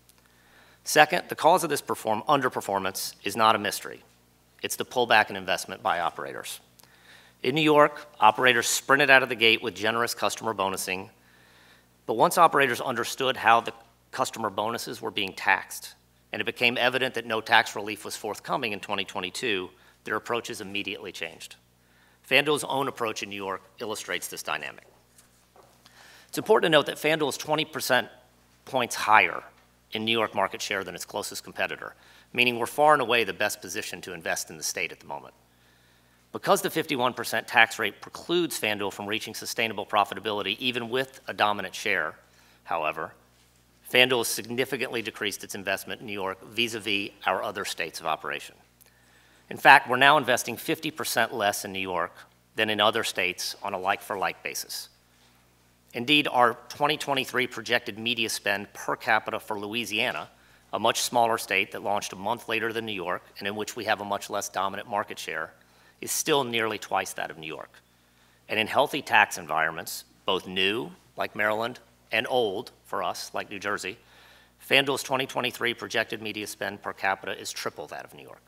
Speaker 13: Second, the cause of this perform underperformance is not a mystery. It's the pullback in investment by operators. In New York, operators sprinted out of the gate with generous customer bonusing, but once operators understood how the customer bonuses were being taxed, and it became evident that no tax relief was forthcoming in twenty twenty-two, their approaches immediately changed. FanDuel's own approach in New York illustrates this dynamic. It's important to note that FanDuel is twenty percent points higher in New York market share than its closest competitor, meaning we're far and away the best positioned to invest in the state at the moment. Because the fifty-one percent tax rate precludes FanDuel from reaching sustainable profitability even with a dominant share, however, FanDuel has significantly decreased its investment in New York vis-a-vis our other states of operation. In fact, we're now investing fifty percent less in New York than in other states on a like-for-like basis. Indeed, our twenty twenty-three projected media spend per capita for Louisiana, a much smaller state that launched a month later than New York and in which we have a much less dominant market share, is still nearly twice that of New York. And in healthy tax environments, both new, like Maryland, and old, for us, like New Jersey, FanDuel's twenty twenty-three projected media spend per capita is triple that of New York.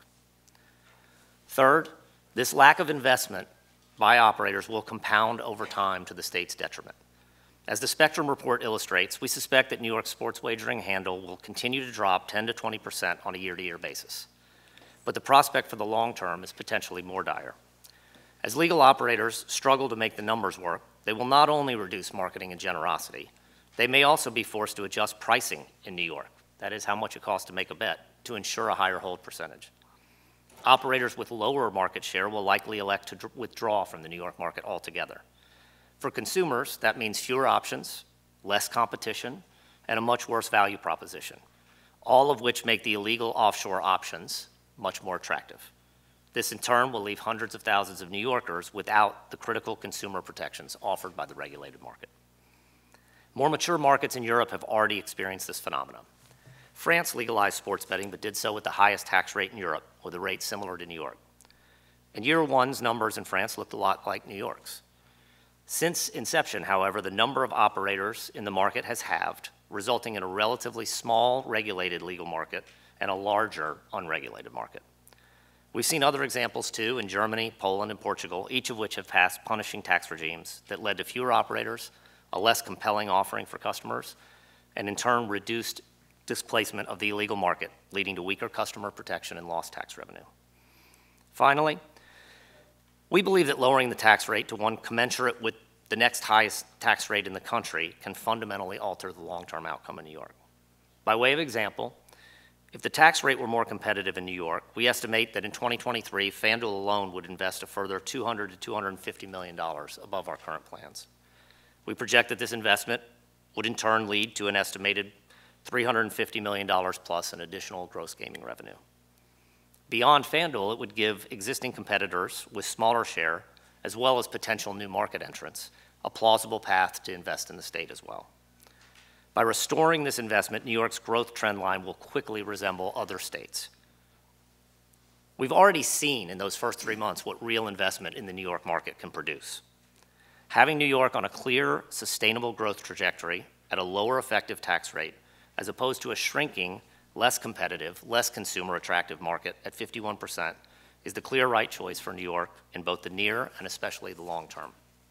Speaker 13: Third, this lack of investment by operators will compound over time to the state's detriment. As the Spectrum report illustrates, we suspect that New York sports wagering handle will continue to drop ten to twenty percent on a year-to-year basis. But the prospect for the long term is potentially more dire. As legal operators struggle to make the numbers work, they will not only reduce marketing and generosity, they may also be forced to adjust pricing in New York, that is how much it costs to make a bet, to ensure a higher hold percentage. Operators with lower market share will likely elect to withdraw from the New York market altogether. For consumers, that means fewer options, less competition, and a much worse value proposition, all of which make the illegal offshore options much more attractive. This in turn will leave hundreds of thousands of New Yorkers without the critical consumer protections offered by the regulated market. More mature markets in Europe have already experienced this phenomenon. France legalized sports betting, but did so with the highest tax rate in Europe, with a rate similar to New York. And year one's numbers in France looked a lot like New York's. Since inception, however, the number of operators in the market has halved, resulting in a relatively small regulated legal market and a larger unregulated market. We've seen other examples too in Germany, Poland, and Portugal, each of which have passed punishing tax regimes that led to fewer operators, a less compelling offering for customers, and in turn reduced displacement of the illegal market, leading to weaker customer protection and lost tax revenue. Finally, we believe that lowering the tax rate to one commensurate with the next highest tax rate in the country can fundamentally alter the long-term outcome in New York. By way of example, if the tax rate were more competitive in New York, we estimate that in twenty twenty-three, FanDuel alone would invest a further two hundred to two hundred fifty million dollars above our current plans. We project that this investment would in turn lead to an estimated three hundred fifty million dollars plus in additional gross gaming revenue. Beyond FanDuel, it would give existing competitors with smaller share, as well as potential new market entrants, a plausible path to invest in the state as well. By restoring this investment, New York's growth trend line will quickly resemble other states. We've already seen in those first three months what real investment in the New York market can produce. Having New York on a clear, sustainable growth trajectory at a lower effective tax rate, as opposed to a shrinking, less competitive, less consumer attractive market at fifty-one percent, is the clear right choice for New York in both the near and especially the long term.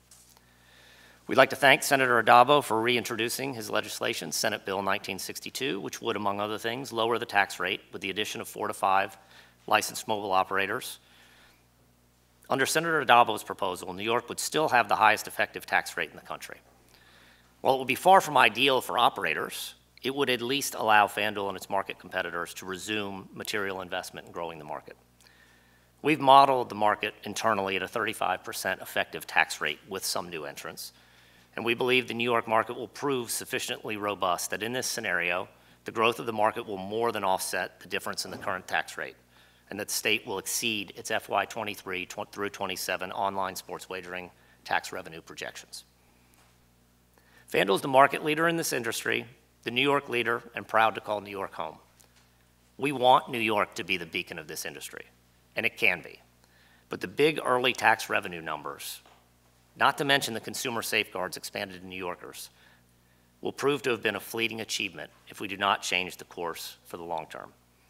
Speaker 13: We'd like to thank Senator Adabo for reintroducing his legislation, Senate Bill nineteen sixty-two, which would, among other things, lower the tax rate with the addition of four to five licensed mobile operators. Under Senator Adabo's proposal, New York would still have the highest effective tax rate in the country. While it would be far from ideal for operators, it would at least allow FanDuel and its market competitors to resume material investment in growing the market. We've modeled the market internally at a thirty-five percent effective tax rate with some new entrants, and we believe the New York market will prove sufficiently robust that in this scenario, the growth of the market will more than offset the difference in the current tax rate, and that the state will exceed its F Y twenty-three through twenty-seven online sports wagering tax revenue projections. FanDuel is the market leader in this industry, the New York leader, and proud to call New York home. We want New York to be the beacon of this industry, and it can be. But the big early tax revenue numbers, not to mention the consumer safeguards expanded to New Yorkers, will prove to have been a fleeting achievement if we do not change the course for the long term.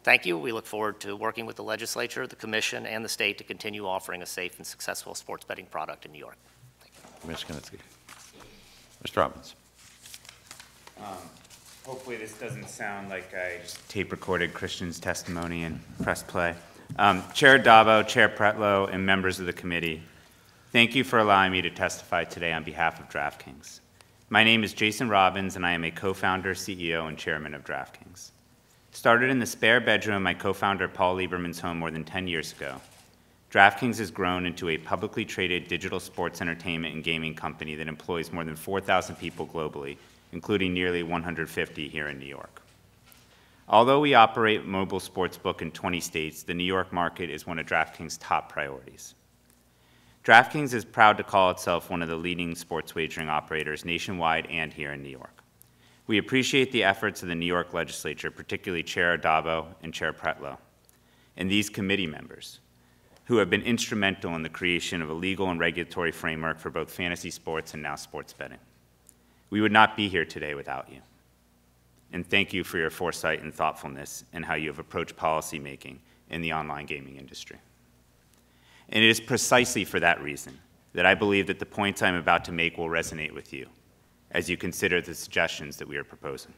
Speaker 13: Thank you. We look forward to working with the legislature, the commission, and the state to continue offering a safe and successful sports betting product in New York.
Speaker 1: Miz Konieczny. Mister Robbins.
Speaker 14: Um, hopefully this doesn't sound like I just tape recorded Christian's testimony and press play. Um, Chair Dabo, Chair Pretlow, and members of the committee, thank you for allowing me to testify today on behalf of DraftKings. My name is Jason Robbins, and I am a co-founder, C E O, and chairman of DraftKings. Started in the spare bedroom of my co-founder Paul Lieberman's home more than ten years ago, DraftKings has grown into a publicly traded digital sports entertainment and gaming company that employs more than four thousand people globally, including nearly one hundred fifty here in New York. Although we operate mobile sportsbook in twenty states, the New York market is one of DraftKings' top priorities. DraftKings is proud to call itself one of the leading sports wagering operators nationwide and here in New York. We appreciate the efforts of the New York legislature, particularly Chair Dabo and Chair Pretlow, and these committee members, who have been instrumental in the creation of a legal and regulatory framework for both fantasy sports and now sports betting. We would not be here today without you. And thank you for your foresight and thoughtfulness in how you have approached policymaking in the online gaming industry. And it is precisely for that reason that I believe that the points I'm about to make will resonate with you as you consider the suggestions that we are proposing.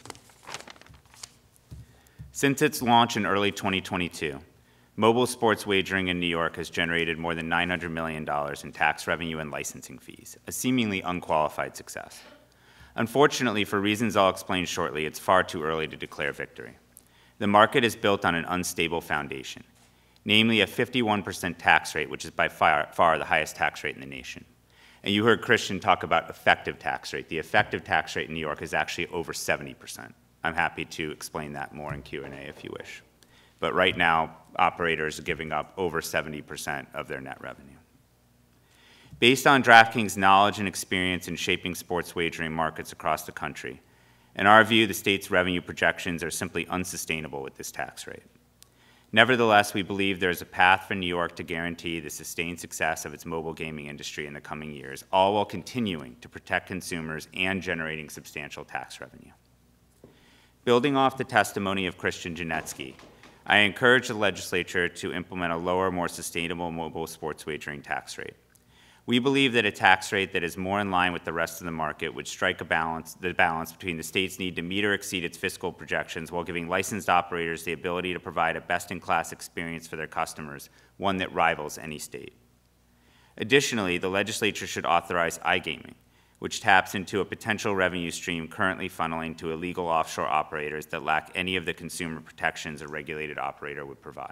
Speaker 14: Since its launch in early twenty twenty-two, mobile sports wagering in New York has generated more than nine hundred million dollars in tax revenue and licensing fees, a seemingly unqualified success. Unfortunately, for reasons I'll explain shortly, it's far too early to declare victory. The market is built on an unstable foundation, namely a fifty-one percent tax rate, which is by far, far the highest tax rate in the nation. And you heard Christian talk about effective tax rate. The effective tax rate in New York is actually over seventy percent. I'm happy to explain that more in Q and A if you wish. But right now, operators are giving up over seventy percent of their net revenue. Based on DraftKings' knowledge and experience in shaping sports wagering markets across the country, in our view, the state's revenue projections are simply unsustainable with this tax rate. Nevertheless, we believe there is a path for New York to guarantee the sustained success of its mobile gaming industry in the coming years, all while continuing to protect consumers and generating substantial tax revenue. Building off the testimony of Christian Janetsky, I encourage the legislature to implement a lower, more sustainable mobile sports wagering tax rate. We believe that a tax rate that is more in line with the rest of the market would strike a balance, the balance between the state's need to meet or exceed its fiscal projections while giving licensed operators the ability to provide a best-in-class experience for their customers, one that rivals any state. Additionally, the legislature should authorize iGaming, which taps into a potential revenue stream currently funneling to illegal offshore operators that lack any of the consumer protections a regulated operator would provide.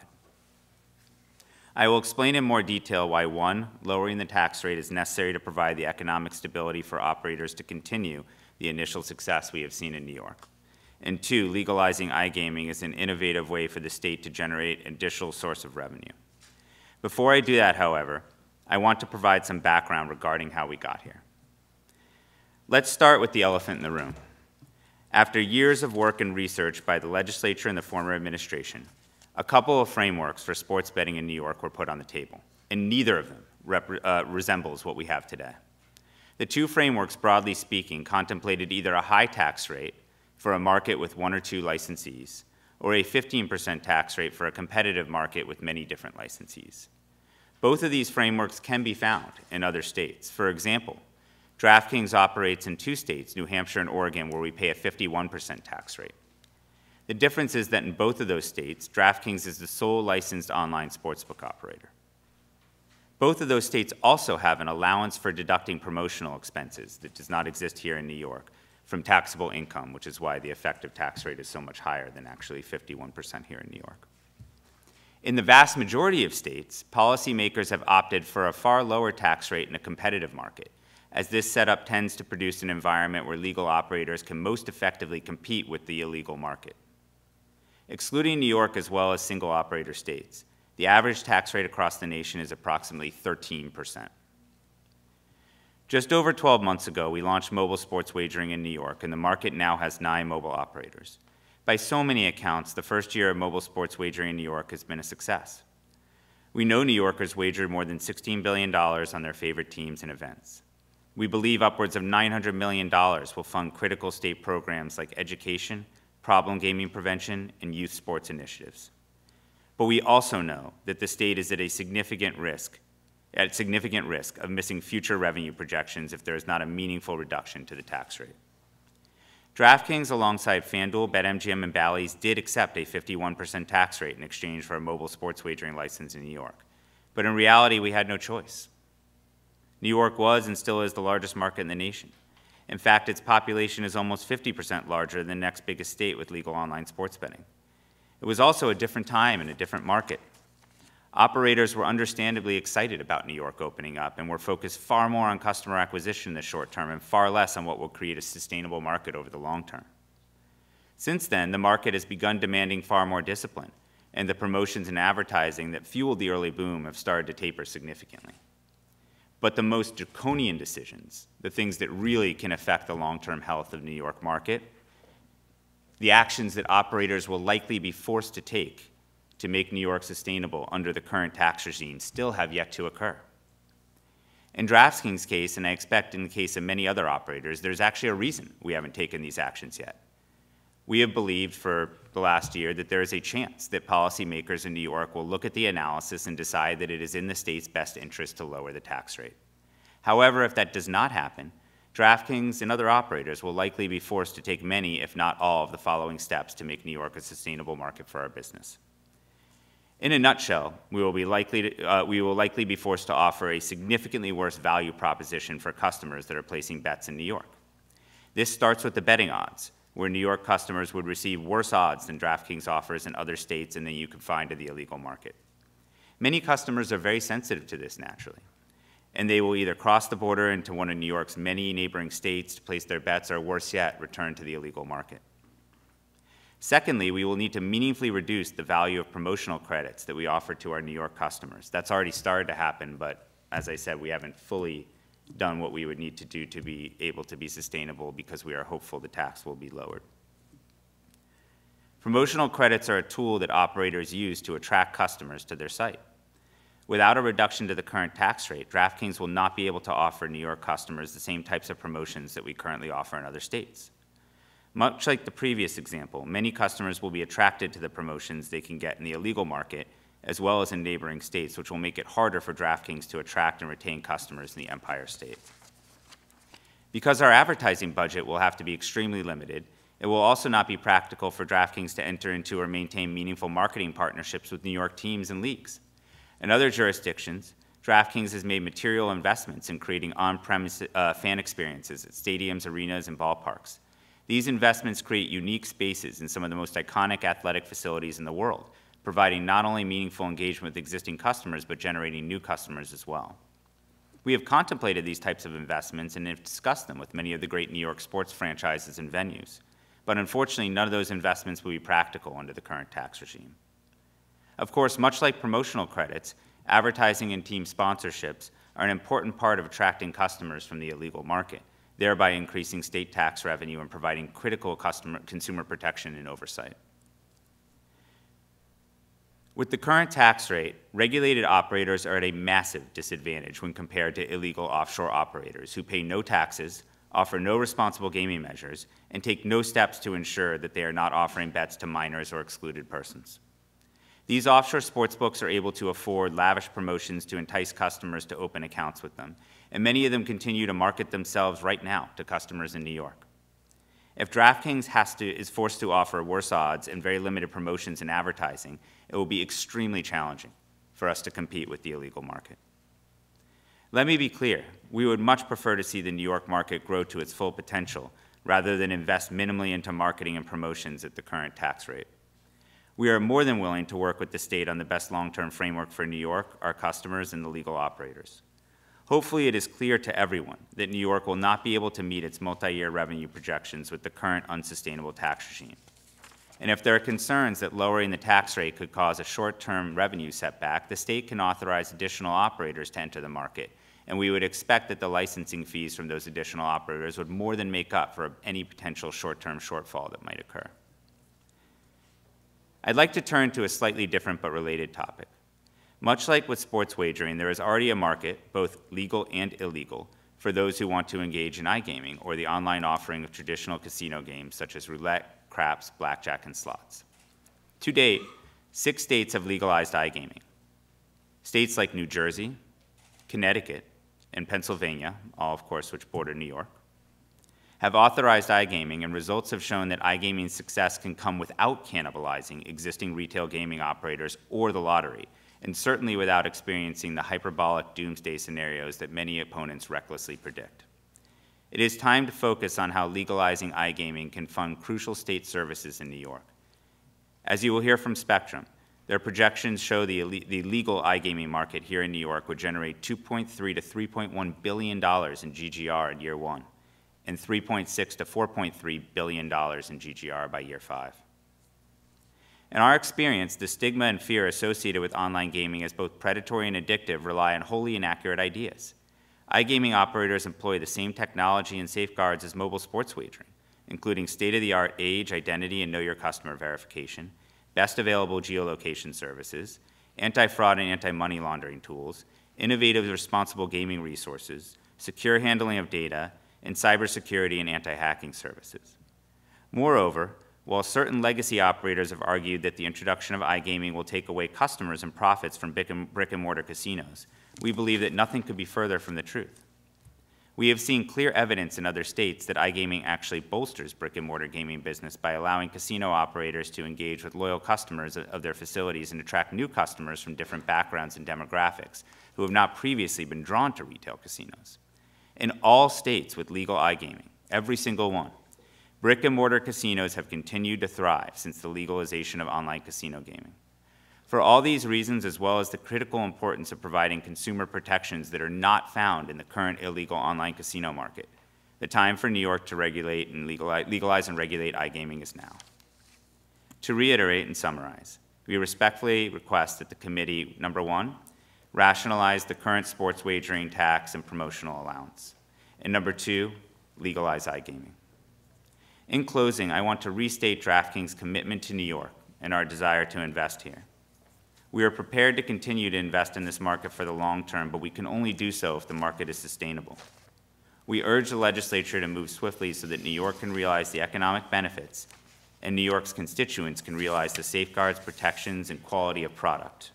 Speaker 14: I will explain in more detail why, one, lowering the tax rate is necessary to provide the economic stability for operators to continue the initial success we have seen in New York, and two, legalizing iGaming is an innovative way for the state to generate an additional source of revenue. Before I do that, however, I want to provide some background regarding how we got here. Let's start with the elephant in the room. After years of work and research by the legislature and the former administration, a couple of frameworks for sports betting in New York were put on the table, and neither of them rep uh, resembles what we have today. The two frameworks, broadly speaking, contemplated either a high tax rate for a market with one or two licensees, or a fifteen percent tax rate for a competitive market with many different licensees. Both of these frameworks can be found in other states. For example, DraftKings operates in two states, New Hampshire and Oregon, where we pay a fifty-one percent tax rate. The difference is that in both of those states, DraftKings is the sole licensed online sportsbook operator. Both of those states also have an allowance for deducting promotional expenses that does not exist here in New York from taxable income, which is why the effective tax rate is so much higher than actually fifty-one percent here in New York. In the vast majority of states, policymakers have opted for a far lower tax rate in a competitive market, as this setup tends to produce an environment where legal operators can most effectively compete with the illegal market. Excluding New York as well as single operator states, the average tax rate across the nation is approximately thirteen percent. Just over twelve months ago, we launched mobile sports wagering in New York, and the market now has nine mobile operators. By so many accounts, the first year of mobile sports wagering in New York has been a success. We know New Yorkers wagered more than sixteen billion dollars on their favorite teams and events. We believe upwards of nine hundred million dollars will fund critical state programs like education, problem gaming prevention, and youth sports initiatives. But we also know that the state is at a significant risk, at significant risk of missing future revenue projections if there is not a meaningful reduction to the tax rate. DraftKings, alongside FanDuel, BetMGM, and Bally's, did accept a fifty-one percent tax rate in exchange for a mobile sports wagering license in New York. But in reality, we had no choice. New York was and still is the largest market in the nation. In fact, its population is almost fifty percent larger than the next biggest state with legal online sports betting. It was also a different time and a different market. Operators were understandably excited about New York opening up and were focused far more on customer acquisition in the short term and far less on what will create a sustainable market over the long term. Since then, the market has begun demanding far more discipline, and the promotions and advertising that fueled the early boom have started to taper significantly. But the most draconian decisions, the things that really can affect the long-term health of the New York market, the actions that operators will likely be forced to take to make New York sustainable under the current tax regime, still have yet to occur. In DraftKings' case, and I expect in the case of many other operators, there's actually a reason we haven't taken these actions yet. We have believed for the last year that there is a chance that policymakers in New York will look at the analysis and decide that it is in the state's best interest to lower the tax rate. However, if that does not happen, DraftKings and other operators will likely be forced to take many, if not all, of the following steps to make New York a sustainable market for our business. In a nutshell, we will, be likely to, uh, we will likely be forced to offer a significantly worse value proposition for customers that are placing bets in New York. This starts with the betting odds, where New York customers would receive worse odds than DraftKings offers in other states and than you could find in the illegal market. Many customers are very sensitive to this naturally, and they will either cross the border into one of New York's many neighboring states to place their bets, or worse yet, return to the illegal market. Secondly, we will need to meaningfully reduce the value of promotional credits that we offer to our New York customers. That's already started to happen, but as I said, we haven't fully done what we would need to do to be able to be sustainable, because we are hopeful the tax will be lowered. Promotional credits are a tool that operators use to attract customers to their site. Without a reduction to the current tax rate, DraftKings will not be able to offer New York customers the same types of promotions that we currently offer in other states. Much like the previous example, many customers will be attracted to the promotions they can get in the illegal market, as well as in neighboring states, which will make it harder for DraftKings to attract and retain customers in the Empire State. Because our advertising budget will have to be extremely limited, it will also not be practical for DraftKings to enter into or maintain meaningful marketing partnerships with New York teams and leagues. In other jurisdictions, DraftKings has made material investments in creating on-premise uh, fan experiences at stadiums, arenas, and ballparks. These investments create unique spaces in some of the most iconic athletic facilities in the world, providing not only meaningful engagement with existing customers, but generating new customers as well. We have contemplated these types of investments and have discussed them with many of the great New York sports franchises and venues, but unfortunately, none of those investments will be practical under the current tax regime. Of course, much like promotional credits, advertising and team sponsorships are an important part of attracting customers from the illegal market, thereby increasing state tax revenue and providing critical customer, consumer protection and oversight. With the current tax rate, regulated operators are at a massive disadvantage when compared to illegal offshore operators who pay no taxes, offer no responsible gaming measures, and take no steps to ensure that they are not offering bets to minors or excluded persons. These offshore sportsbooks are able to afford lavish promotions to entice customers to open accounts with them, and many of them continue to market themselves right now to customers in New York. If DraftKings has to, is forced to offer worse odds and very limited promotions and advertising, it will be extremely challenging for us to compete with the illegal market. Let me be clear, we would much prefer to see the New York market grow to its full potential rather than invest minimally into marketing and promotions at the current tax rate. We are more than willing to work with the state on the best long-term framework for New York, our customers, and the legal operators. Hopefully, it is clear to everyone that New York will not be able to meet its multi-year revenue projections with the current unsustainable tax regime. And if there are concerns that lowering the tax rate could cause a short-term revenue setback, the state can authorize additional operators to enter the market, and we would expect that the licensing fees from those additional operators would more than make up for any potential short-term shortfall that might occur. I'd like to turn to a slightly different but related topic. Much like with sports wagering, there is already a market, both legal and illegal, for those who want to engage in iGaming or the online offering of traditional casino games such as roulette, craps, blackjack, and slots. To date, six states have legalized iGaming. States like New Jersey, Connecticut, and Pennsylvania, all of course which border New York, have authorized iGaming, and results have shown that iGaming's success can come without cannibalizing existing retail gaming operators or the lottery, and certainly without experiencing the hyperbolic doomsday scenarios that many opponents recklessly predict. It is time to focus on how legalizing iGaming can fund crucial state services in New York. As you will hear from Spectrum, their projections show the, the legal iGaming market here in New York would generate two point three to three point one billion dollars in G G R in year one, and three point six to four point three billion dollars in G G R by year five. In our experience, the stigma and fear associated with online gaming as both predatory and addictive rely on wholly inaccurate ideas. iGaming operators employ the same technology and safeguards as mobile sports wagering, including state-of-the-art age, identity, and know your customer verification, best available geolocation services, anti-fraud and anti-money laundering tools, innovative responsible gaming resources, secure handling of data, and cybersecurity and anti-hacking services. Moreover, while certain legacy operators have argued that the introduction of iGaming will take away customers and profits from brick-and-mortar casinos, we believe that nothing could be further from the truth. We have seen clear evidence in other states that iGaming actually bolsters brick-and-mortar gaming business by allowing casino operators to engage with loyal customers of their facilities and attract new customers from different backgrounds and demographics who have not previously been drawn to retail casinos. In all states with legal iGaming, every single one, brick-and-mortar casinos have continued to thrive since the legalization of online casino gaming. For all these reasons, as well as the critical importance of providing consumer protections that are not found in the current illegal online casino market, the time for New York to regulate and legalize, legalize and regulate iGaming is now. To reiterate and summarize, we respectfully request that the committee, number one, rationalize the current sports wagering tax and promotional allowance, and number two, legalize iGaming. In closing, I want to restate DraftKings' commitment to New York and our desire to invest here. We are prepared to continue to invest in this market for the long term, but we can only do so if the market is sustainable. We urge the legislature to move swiftly so that New York can realize the economic benefits and New York's constituents can realize the safeguards, protections, and quality of product.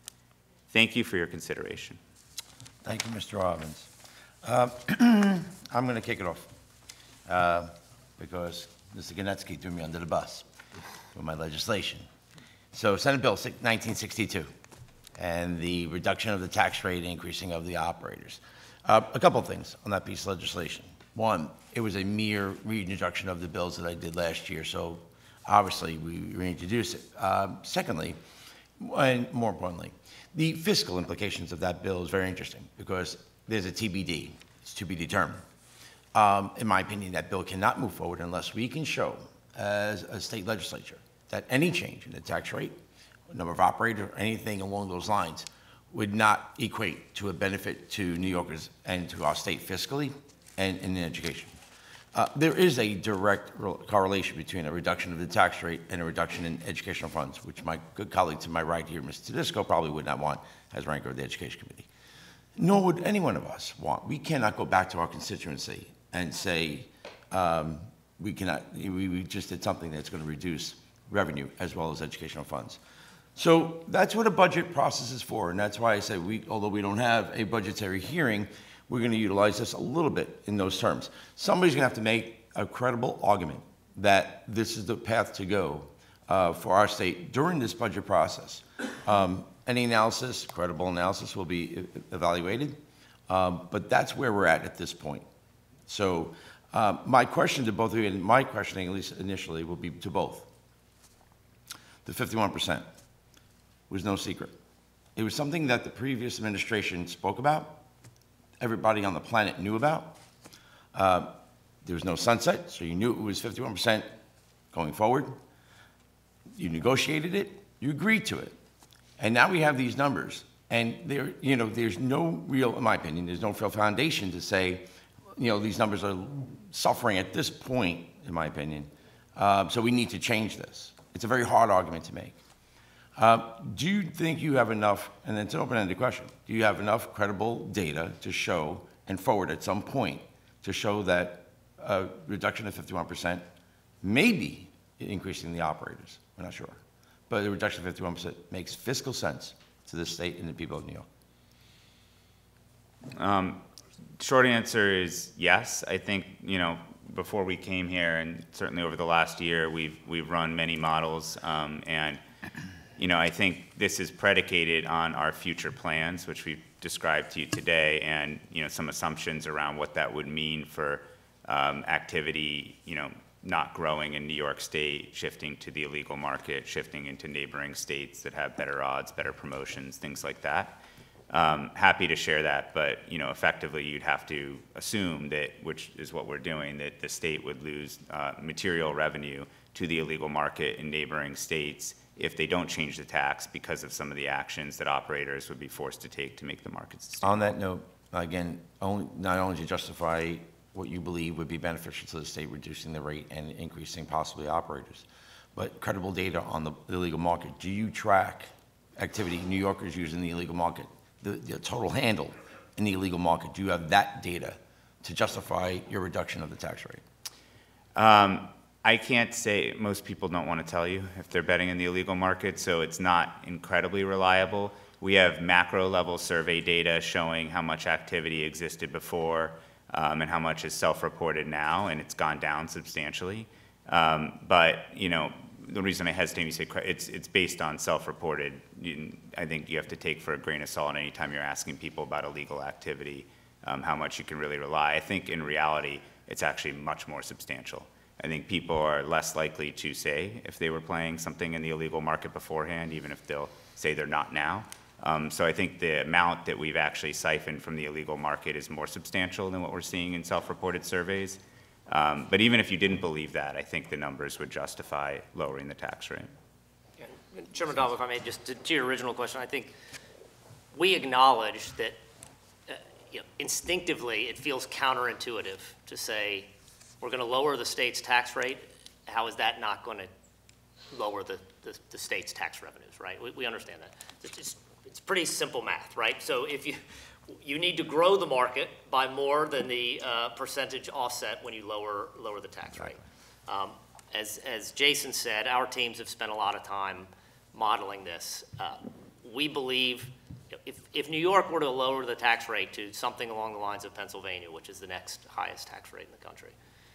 Speaker 14: Thank you for your consideration.
Speaker 1: Thank you, Mister Robbins. Uh, I'm going to kick it off uh, because Mister Ganetsky threw me under the bus with my legislation. So Senate Bill nineteen sixty-two and the reduction of the tax rate, increasing of the operators. Uh, a couple of things on that piece of legislation. One, it was a mere reintroduction of the bills that I did last year, so obviously we reintroduced it. Uh, secondly, and more importantly, the fiscal implications of that bill is very interesting because there's a T B D, it's to be determined. Um, in my opinion, that bill cannot move forward unless we can show as a state legislature that any change in the tax rate, number of operators, or anything along those lines would not equate to a benefit to New Yorkers and to our state fiscally and in education. Uh, there is a direct correlation between a reduction of the tax rate and a reduction in educational funds, which my good colleague to my right here, Mister Tedisco, probably would not want as ranker of the Education Committee. Nor would any one of us want. We cannot go back to our constituency and say um, we cannot, we, we just did something that's going to reduce revenue as well as educational funds. So that's what a budget process is for, and that's why I say we, although we don't have a budgetary hearing, we're going to utilize this a little bit in those terms. Somebody's going to have to make a credible argument that this is the path to go uh, for our state during this budget process. Um, any analysis, credible analysis, will be evaluated, um, but that's where we're at at this point. So uh, my question to both of you, and my questioning at least initially, will be to both. The fifty-one percent was no secret. It was something that the previous administration spoke about, everybody on the planet knew about. Uh, there was no sunset, so you knew it was fifty-one percent going forward. You negotiated it, you agreed to it. And now we have these numbers, and there, you know, there's no real, in my opinion, there's no real foundation to say, you know, these numbers are suffering at this point, in my opinion, uh, so we need to change this. It's a very hard argument to make. Uh, do you think you have enough, and it's an open-ended question, do you have enough credible data to show and forward at some point to show that a reduction of fifty-one percent maybe increasing the operators. We're not sure. But the reduction of fifty-one percent makes fiscal sense to the state and the people of New York.
Speaker 14: Um, short answer is yes. I think, you know, before we came here, and certainly over the last year, we've we've run many models, um, and you know, I think this is predicated on our future plans, which we've described to you today, and you know, some assumptions around what that would mean for um, activity, you know, not growing in New York State, shifting to the illegal market, shifting into neighboring states that have better odds, better promotions, things like that. Um, happy to share that, but you know, effectively you'd have to assume that, which is what we're doing, that the state would lose uh, material revenue to the illegal market in neighboring states if they don't change the tax because of some of the actions that operators would be forced to take to make the market sustainable.
Speaker 1: On that note, again, only, not only to justify what you believe would be beneficial to the state, reducing the rate and increasing possibly operators, but credible data on the illegal market. Do you track activity New Yorkers use in the illegal market? The, the total handle in the illegal market, do you have that data to justify your reduction of the tax rate?
Speaker 14: Um, I can't say, most people don't want to tell you if they're betting in the illegal market, so it's not incredibly reliable. We have macro level survey data showing how much activity existed before um, and how much is self-reported now, and it's gone down substantially. Um, but, you know, the reason I hesitate when you say it's it's based on self-reported. I think you have to take for a grain of salt anytime you're asking people about illegal activity, um, how much you can really rely. I think in reality, it's actually much more substantial. I think people are less likely to say if they were playing something in the illegal market beforehand, even if they'll say they're not now. Um, so I think the amount that we've actually siphoned from the illegal market is more substantial than what we're seeing in self-reported surveys. Um, but even if you didn't believe that, I think the numbers would justify lowering the tax rate.
Speaker 13: Yeah. Chairman Dahl, if I may, just to, to your original question, I think we acknowledge that uh, you know, instinctively it feels counterintuitive to say we're going to lower the state's tax rate. How is that not going to lower the, the, the state's tax revenues, right? We, we understand that. It's, just, it's pretty simple math, right? So if you You need to grow the market by more than the uh, percentage offset when you lower lower the tax rate. Um, as, as Jason said, our teams have spent a lot of time modeling this. Uh, we believe you know, if, if New York were to lower the tax rate to something along the lines of Pennsylvania, which is the next highest tax rate in the country,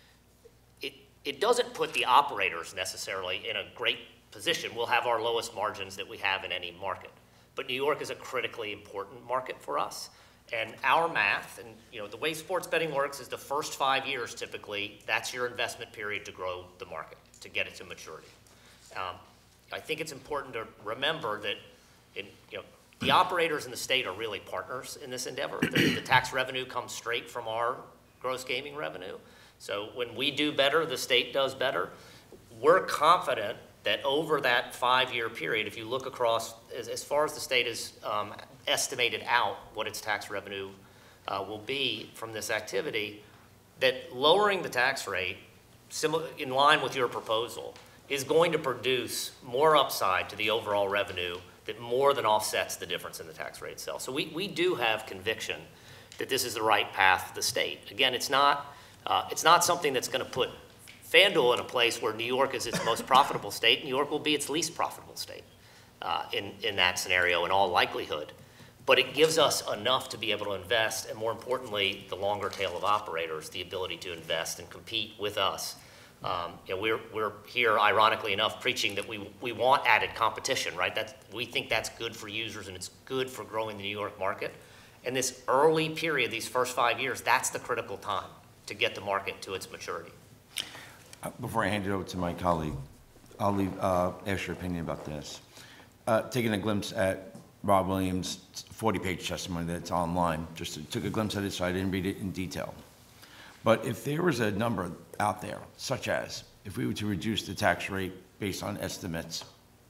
Speaker 13: it, it doesn't put the operators necessarily in a great position. We'll have our lowest margins that we have in any market. But New York is a critically important market for us. And our math, and you know, the way sports betting works is the first five years typically, that's your investment period to grow the market, to get it to maturity. Um, I think it's important to remember that it, you know, the operators in the state are really partners in this endeavor. The, the tax revenue comes straight from our gross gaming revenue. So when we do better, the state does better. We're confident that over that five-year period, if you look across, as, as far as the state has um, estimated out what its tax revenue uh, will be from this activity, that lowering the tax rate, similar, in line with your proposal, is going to produce more upside to the overall revenue that more than offsets the difference in the tax rate itself. So we, we do have conviction that this is the right path for the state. Again, it's not, uh, it's not something that's going to put FanDuel in a place where New York is its most profitable state. New York will be its least profitable state uh, in, in that scenario in all likelihood. But it gives us enough to be able to invest, and more importantly, the longer tail of operators, the ability to invest and compete with us. Um, you know, we're, we're here, ironically enough, preaching that we, we want added competition, right? That's, we think that's good for users and it's good for growing the New York market. And this early period, these first five years, that's the critical time to get the market to its maturity.
Speaker 1: Before I hand it over to my colleague, I'll leave, uh, ask your opinion about this. Uh, taking a glimpse at Rob Williams' forty-page testimony that's online, just took a glimpse at it, so I didn't read it in detail. But if there was a number out there, such as if we were to reduce the tax rate based on estimates,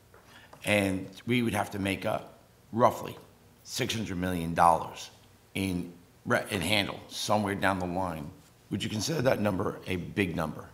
Speaker 1: and we would have to make up roughly six hundred million dollars in, in handle somewhere down the line, would you consider that number a big number?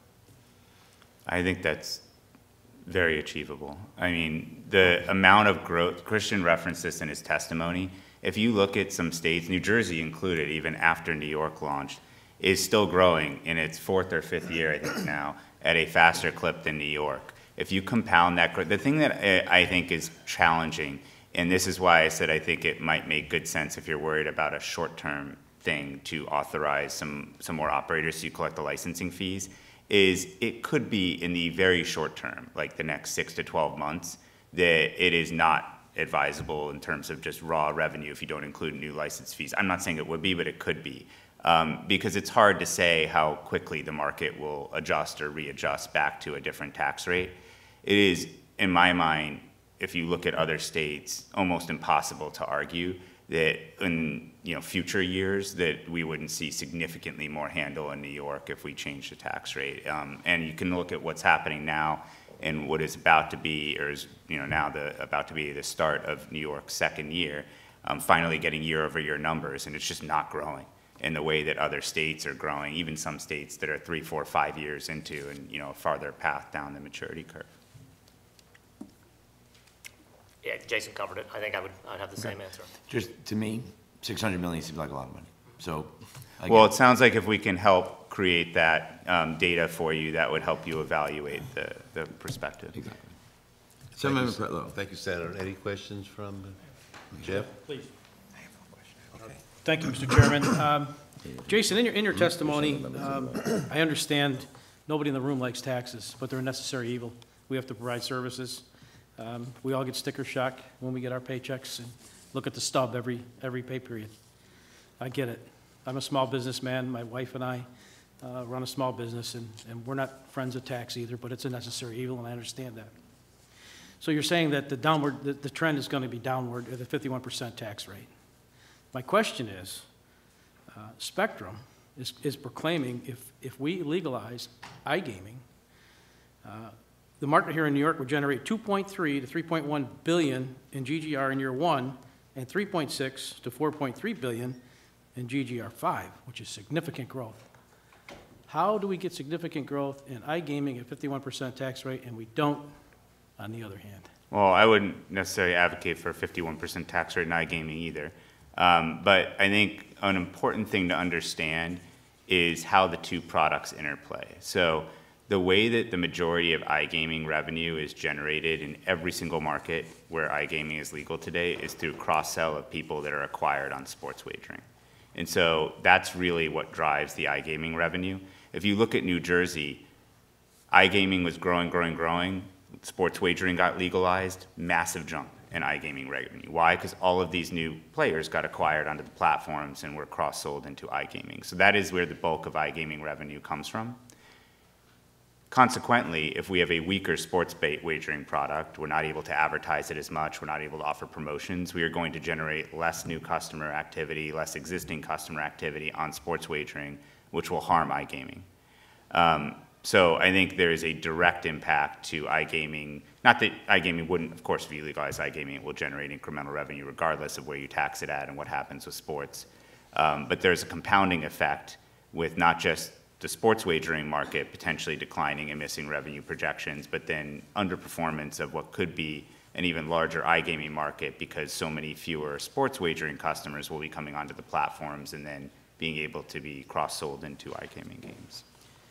Speaker 14: I think that's very achievable. I mean, the amount of growth, Christian referenced this in his testimony. If you look at some states, New Jersey included, even after New York launched, is still growing in its fourth or fifth year, I think now, at a faster clip than New York. If you compound that growth, the thing that I I think is challenging, and this is why I said I think it might make good sense if you're worried about a short-term thing to authorize some, some more operators to collect the licensing fees, is it could be in the very short term, like the next six to twelve months, that it is not advisable in terms of just raw revenue if you don't include new license fees. I'm not saying it would be, but it could be. Um, because it's hard to say how quickly the market will adjust or readjust back to a different tax rate. It is, in my mind, if you look at other states, almost impossible to argue that in you know future years that we wouldn't see significantly more handle in New York if we change the tax rate. Um, and you can look at what's happening now and what is about to be, or is you know now the about to be the start of New York's second year, um, finally getting year-over-year numbers, and it's just not growing in the way that other states are growing, even some states that are three, four, five years into and you know a farther path down the maturity curve.
Speaker 13: Yeah, Jason covered it. I think I would, I'd have the same answer.
Speaker 1: Just, to me, six hundred million seems like a lot of money. So, I
Speaker 14: Well,
Speaker 1: get-
Speaker 14: it sounds like if we can help create that um, data for you, that would help you evaluate the, the perspective.
Speaker 1: Exactly.
Speaker 2: Thank you,
Speaker 1: Councilmember
Speaker 2: Sen-
Speaker 1: Pretlow.
Speaker 2: Thank you, Senator. Any questions from Jeff?
Speaker 5: Please. Thank you, Mister Chairman. Um, Jason, in your, in your testimony, um, I understand nobody in the room likes taxes, but they're a necessary evil. We have to provide services. Um, We all get sticker shock when we get our paychecks and look at the stub every, every pay period. I get it. I'm a small businessman. My wife and I uh, run a small business, and, and we're not friends of tax either, but it's a necessary evil, and I understand that. So you're saying that the downward, the, the trend is going to be downward at the fifty-one percent tax rate. My question is, uh, Spectrum is, is proclaiming if, if we legalize iGaming, uh, the market here in New York would generate two point three to three point one billion in G G R in year one, and three point six to four point three billion in G G R five, which is significant growth. How do we get significant growth in iGaming at fifty-one percent tax rate, and we don't on the other hand?
Speaker 14: Well, I wouldn't necessarily advocate for a fifty-one percent tax rate in iGaming either. Um, but I think an important thing to understand is how the two products interplay. So the way that the majority of iGaming revenue is generated in every single market where iGaming is legal today is through cross-sell of people that are acquired on sports wagering. And so that's really what drives the iGaming revenue. If you look at New Jersey, iGaming was growing, growing, growing. Sports wagering got legalized, massive jump in iGaming revenue. Why? Because all of these new players got acquired onto the platforms and were cross-sold into iGaming. So that is where the bulk of iGaming revenue comes from. Consequently, if we have a weaker sports bait wagering product, we're not able to advertise it as much, we're not able to offer promotions, we are going to generate less new customer activity, less existing customer activity on sports wagering, which will harm iGaming. Um, so I think there is a direct impact to iGaming. Not that iGaming wouldn't, of course, if you legalize iGaming, it will generate incremental revenue regardless of where you tax it at and what happens with sports. Um, but there's a compounding effect with not just the sports wagering market potentially declining and missing revenue projections, but then underperformance of what could be an even larger iGaming market because so many fewer sports wagering customers will be coming onto the platforms and then being able to be cross-sold into iGaming games.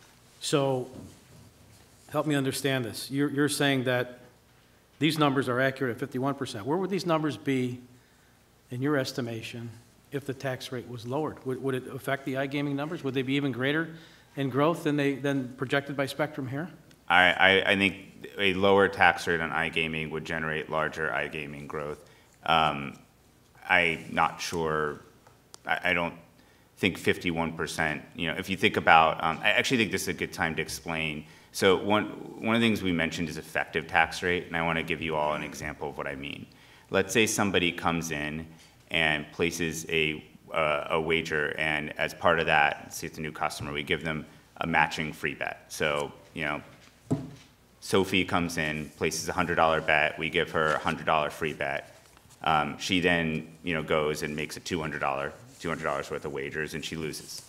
Speaker 5: So, help me understand this. You're, you're saying that these numbers are accurate at fifty-one percent. Where would these numbers be, in your estimation, if the tax rate was lowered? Would, would it affect the iGaming numbers? Would they be even greater in growth than they than projected by Spectrum here?
Speaker 14: I, I, I think a lower tax rate on iGaming would generate larger iGaming growth. Um, I'm not sure, I, I don't think fifty-one percent, you know, if you think about, um, I actually think this is a good time to explain. So one, one of the things we mentioned is effective tax rate, and I want to give you all an example of what I mean. Let's say somebody comes in and places a, uh, a wager, and as part of that, say it's a new customer, we give them a matching free bet. So, you know, Sophie comes in, places a one hundred dollar bet, we give her a one hundred dollar free bet. Um, she then, you know, goes and makes a two hundred dollar two hundred dollars worth of wagers, and she loses.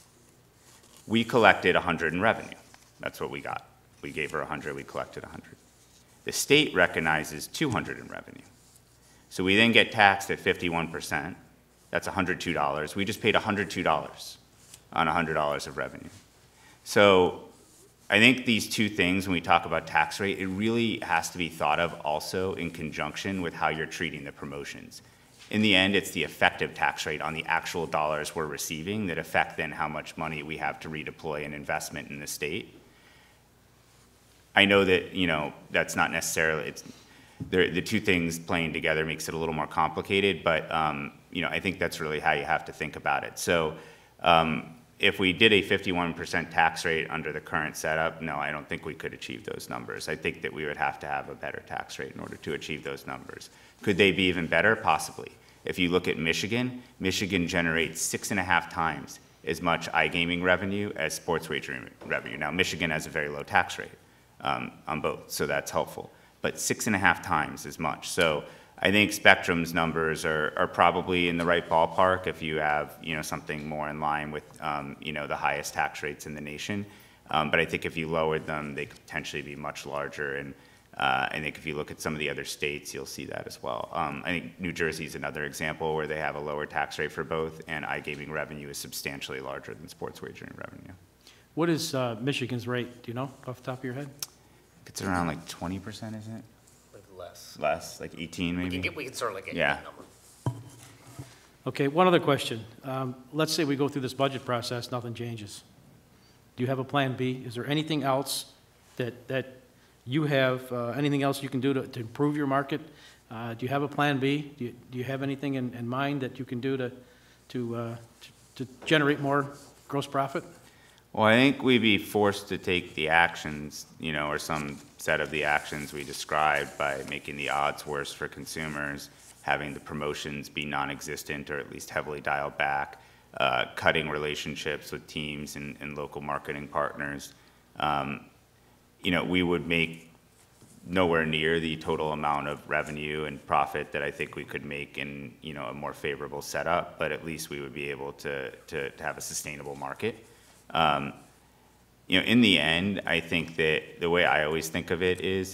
Speaker 14: We collected one hundred in revenue. That's what we got. We gave her one hundred, we collected one hundred. The state recognizes two hundred in revenue. So we then get taxed at fifty-one percent. That's one hundred two dollars. We just paid one hundred two dollars on one hundred dollars of revenue. So I think these two things, when we talk about tax rate, it really has to be thought of also in conjunction with how you're treating the promotions. In the end, it's the effective tax rate on the actual dollars we're receiving that affect then how much money we have to redeploy in investment in the state. I know that, you know, that's not necessarily, it's, the two things playing together makes it a little more complicated, but, um, you know, I think that's really how you have to think about it. So um, if we did a fifty-one percent tax rate under the current setup, no, I don't think we could achieve those numbers. I think that we would have to have a better tax rate in order to achieve those numbers. Could they be even better? Possibly. If you look at Michigan, Michigan generates six and a half times as much iGaming revenue as sports wagering revenue. Now, Michigan has a very low tax rate um, on both, so that's helpful. But six and a half times as much. So I think Spectrum's numbers are, are probably in the right ballpark if you have, you know, something more in line with, um, you know, the highest tax rates in the nation. Um, but I think if you lowered them, they could potentially be much larger. And uh, I think if you look at some of the other states, you'll see that as well. Um, I think New Jersey is another example where they have a lower tax rate for both, and iGaming revenue is substantially larger than sports wagering revenue.
Speaker 5: What is uh, Michigan's rate? Do you know off the top of your head?
Speaker 14: It's around like twenty percent, isn't it?
Speaker 13: Like less.
Speaker 14: Less, like eighteen maybe?
Speaker 13: We can, get, we can certainly get
Speaker 14: yeah.
Speaker 13: you that number.
Speaker 5: Okay, one other question. Um, let's say we go through this budget process, nothing changes. Do you have a plan B? Is there anything else that, that you have, uh, anything else you can do to, to improve your market? Uh, do you have a plan B? Do you, do you have anything in, in mind that you can do to, to, uh, to, to generate more gross profit?
Speaker 14: Well, I think we'd be forced to take the actions, you know, or some set of the actions we described by making the odds worse for consumers, having the promotions be non-existent or at least heavily dialed back, uh, cutting relationships with teams and, and local marketing partners. Um, you know, we would make nowhere near the total amount of revenue and profit that I think we could make in, you know, a more favorable setup, but at least we would be able to, to, to have a sustainable market. Um, you know, in the end, I think that the way I always think of it is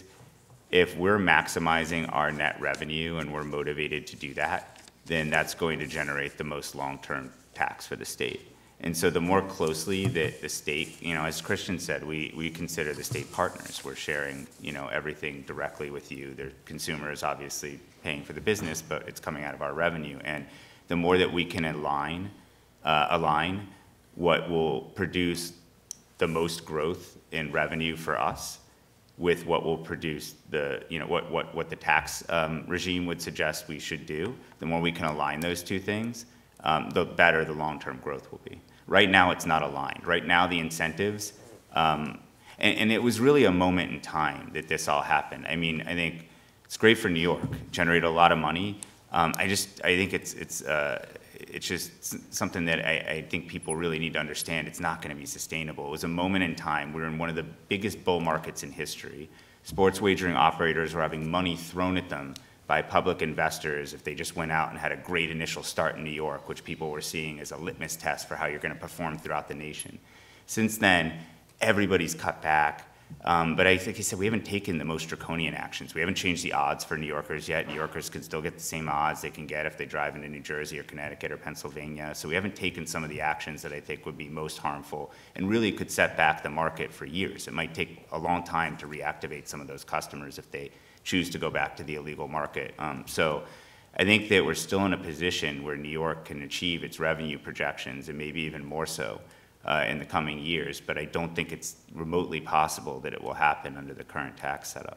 Speaker 14: if we're maximizing our net revenue and we're motivated to do that, then that's going to generate the most long-term tax for the state. And so the more closely that the state, you know, as Christian said, we, we consider the state partners. We're sharing, you know, everything directly with you. The consumer is obviously paying for the business, but it's coming out of our revenue. And the more that we can align, uh, align what will produce the most growth in revenue for us with what will produce the, you know, what, what, what the tax um, regime would suggest we should do, the more we can align those two things, um, the better the long-term growth will be. Right now, it's not aligned. Right now, the incentives, um, and, and it was really a moment in time that this all happened. I mean, I think it's great for New York, generated a lot of money. Um, I just, I think it's, it's, uh, it's just something that I, I think people really need to understand. It's not going to be sustainable. It was a moment in time. We're in one of the biggest bull markets in history. Sports wagering operators were having money thrown at them by public investors if they just went out and had a great initial start in New York, which people were seeing as a litmus test for how you're going to perform throughout the nation. Since then, everybody's cut back. Um, but I think he said we haven't taken the most draconian actions. We haven't changed the odds for New Yorkers yet. New Yorkers can still get the same odds they can get if they drive into New Jersey or Connecticut or Pennsylvania. So we haven't taken some of the actions that I think would be most harmful and really could set back the market for years. It might take a long time to reactivate some of those customers if they choose to go back to the illegal market. Um, so I think that we're still in a position where New York can achieve its revenue projections and maybe even more so Uh, in the coming years, but I don't think it's remotely possible that it will happen under the current tax setup.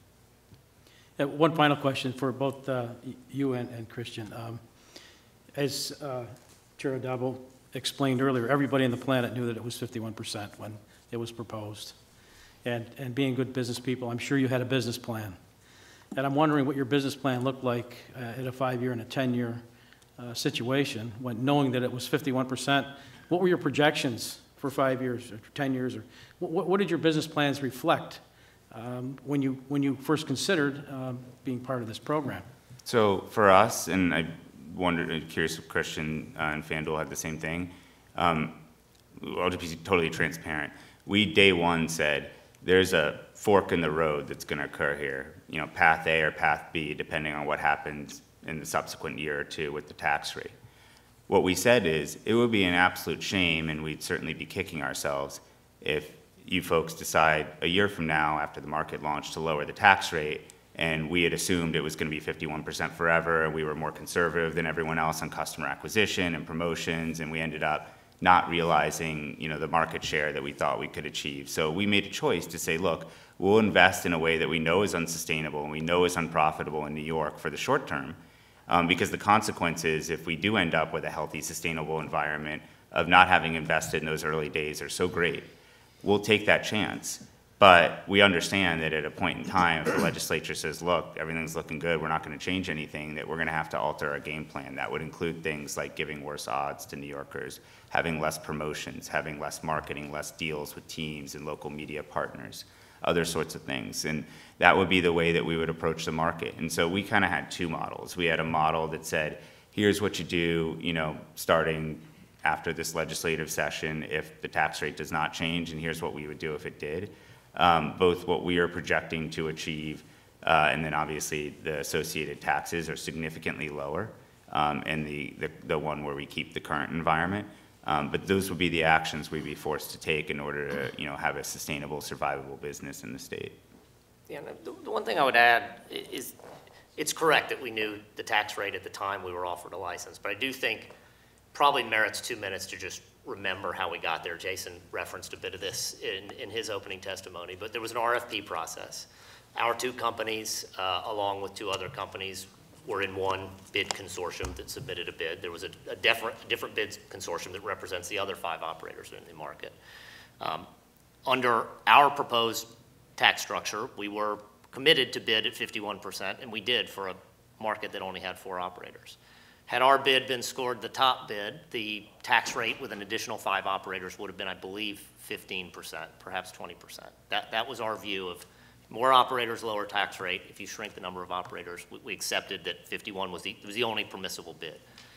Speaker 5: Uh, one final question for both uh, you and, and Christian. Um, as uh, Chair Adabo explained earlier, everybody on the planet knew that it was fifty-one percent when it was proposed. And, and being good business people, I'm sure you had a business plan. And I'm wondering what your business plan looked like uh, at a five-year and a ten-year uh, situation when knowing that it was fifty-one percent. What were your projections for five years or ten years? Or what, what did your business plans reflect um, when you when you first considered um, being part of this program?
Speaker 14: So for us, and I wondered, curious if Christian uh, and FanDuel had the same thing. Um, I'll just be totally transparent. We day one said there's a fork in the road that's going to occur here. You know, path A or path B, depending on what happens in the subsequent year or two with the tax rate. What we said is it would be an absolute shame, and we'd certainly be kicking ourselves if you folks decide a year from now, after the market launched, to lower the tax rate, and we had assumed it was going to be fifty-one percent forever, and we were more conservative than everyone else on customer acquisition and promotions, and we ended up not realizing, you know, the market share that we thought we could achieve. So we made a choice to say, look, we'll invest in a way that we know is unsustainable and we know is unprofitable in New York for the short term, um, because the consequences, if we do end up with a healthy, sustainable environment, of not having invested in those early days are so great. We'll take that chance. But we understand that at a point in time, if the legislature says, look, everything's looking good, we're not going to change anything, that we're going to have to alter our game plan. That would include things like giving worse odds to New Yorkers, having less promotions, having less marketing, less deals with teams and local media partners, other sorts of things. And that would be the way that we would approach the market. And so we kind of had two models. We had a model that said, here's what you do, you know, starting after this legislative session if the tax rate does not change, and here's what we would do if it did. Um, both what we are projecting to achieve, uh, and then obviously the associated taxes are significantly lower, um, and the, the, the one where we keep the current environment. Um, but those would be the actions we'd be forced to take in order to, you know, have a sustainable, survivable business in the state.
Speaker 13: Yeah, the, the one thing I would add is it's correct that we knew the tax rate at the time we were offered a license, but I do think probably merits two minutes to just remember how we got there. Jason referenced a bit of this in, in his opening testimony, but there was an R F P process. Our two companies, uh, along with two other companies, were in one bid consortium that submitted a bid. There was a, a different, different bid consortium that represents the other five operators in the market. Um, under our proposed tax structure, we were committed to bid at fifty-one percent, and we did for a market that only had four operators. Had our bid been scored the top bid, the tax rate with an additional five operators would have been, I believe, fifteen percent, perhaps twenty percent. That, that was our view of more operators, lower tax rate. If you shrink the number of operators, we, we accepted that fifty-one was the, was the only permissible bid.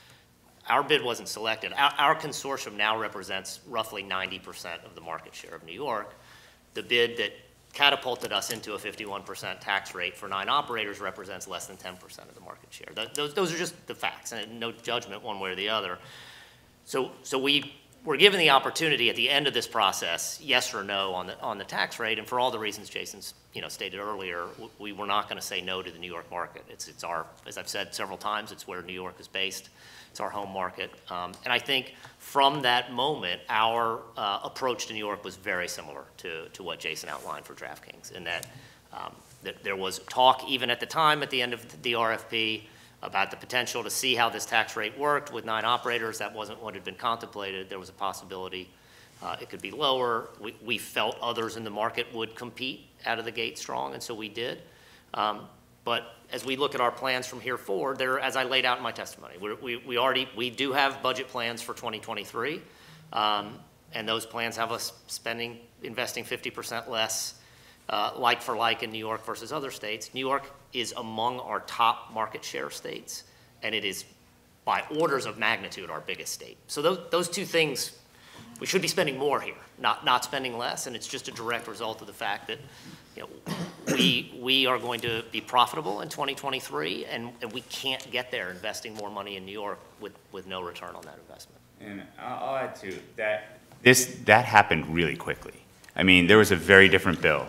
Speaker 13: Our bid wasn't selected. Our, our consortium now represents roughly ninety percent of the market share of New York. The bid that catapulted us into a fifty-one percent tax rate for nine operators represents less than ten percent of the market share. Th those, those are just the facts, and no judgment one way or the other. So, so we were given the opportunity at the end of this process, yes or no on the, on the tax rate, and for all the reasons Jason's, you know, stated earlier, we were not going to say no to the New York market. It's, it's our, as I've said several times, it's where New York is based. It's our home market. Um, and I think from that moment, our uh, approach to New York was very similar to, to what Jason outlined for DraftKings, in that, um, that there was talk even at the time at the end of the R F P about the potential to see how this tax rate worked with nine operators. That wasn't what had been contemplated. There was a possibility uh, it could be lower. We, we felt others in the market would compete out of the gate strong, and so we did. Um, But as we look at our plans from here forward, there, as I laid out in my testimony, we're, we we already we do have budget plans for twenty twenty-three, um, and those plans have us spending, investing fifty percent less, uh, like for like in New York versus other states. New York is among our top market share states, and it is by orders of magnitude our biggest state. So those those two things, we should be spending more here, not not spending less, and it's just a direct result of the fact that, you know, we, we are going to be profitable in twenty twenty-three, and, and we can't get there investing more money in New York with, with no return on that investment.
Speaker 14: And I'll add to that, this, that happened really quickly. I mean, there was a very different bill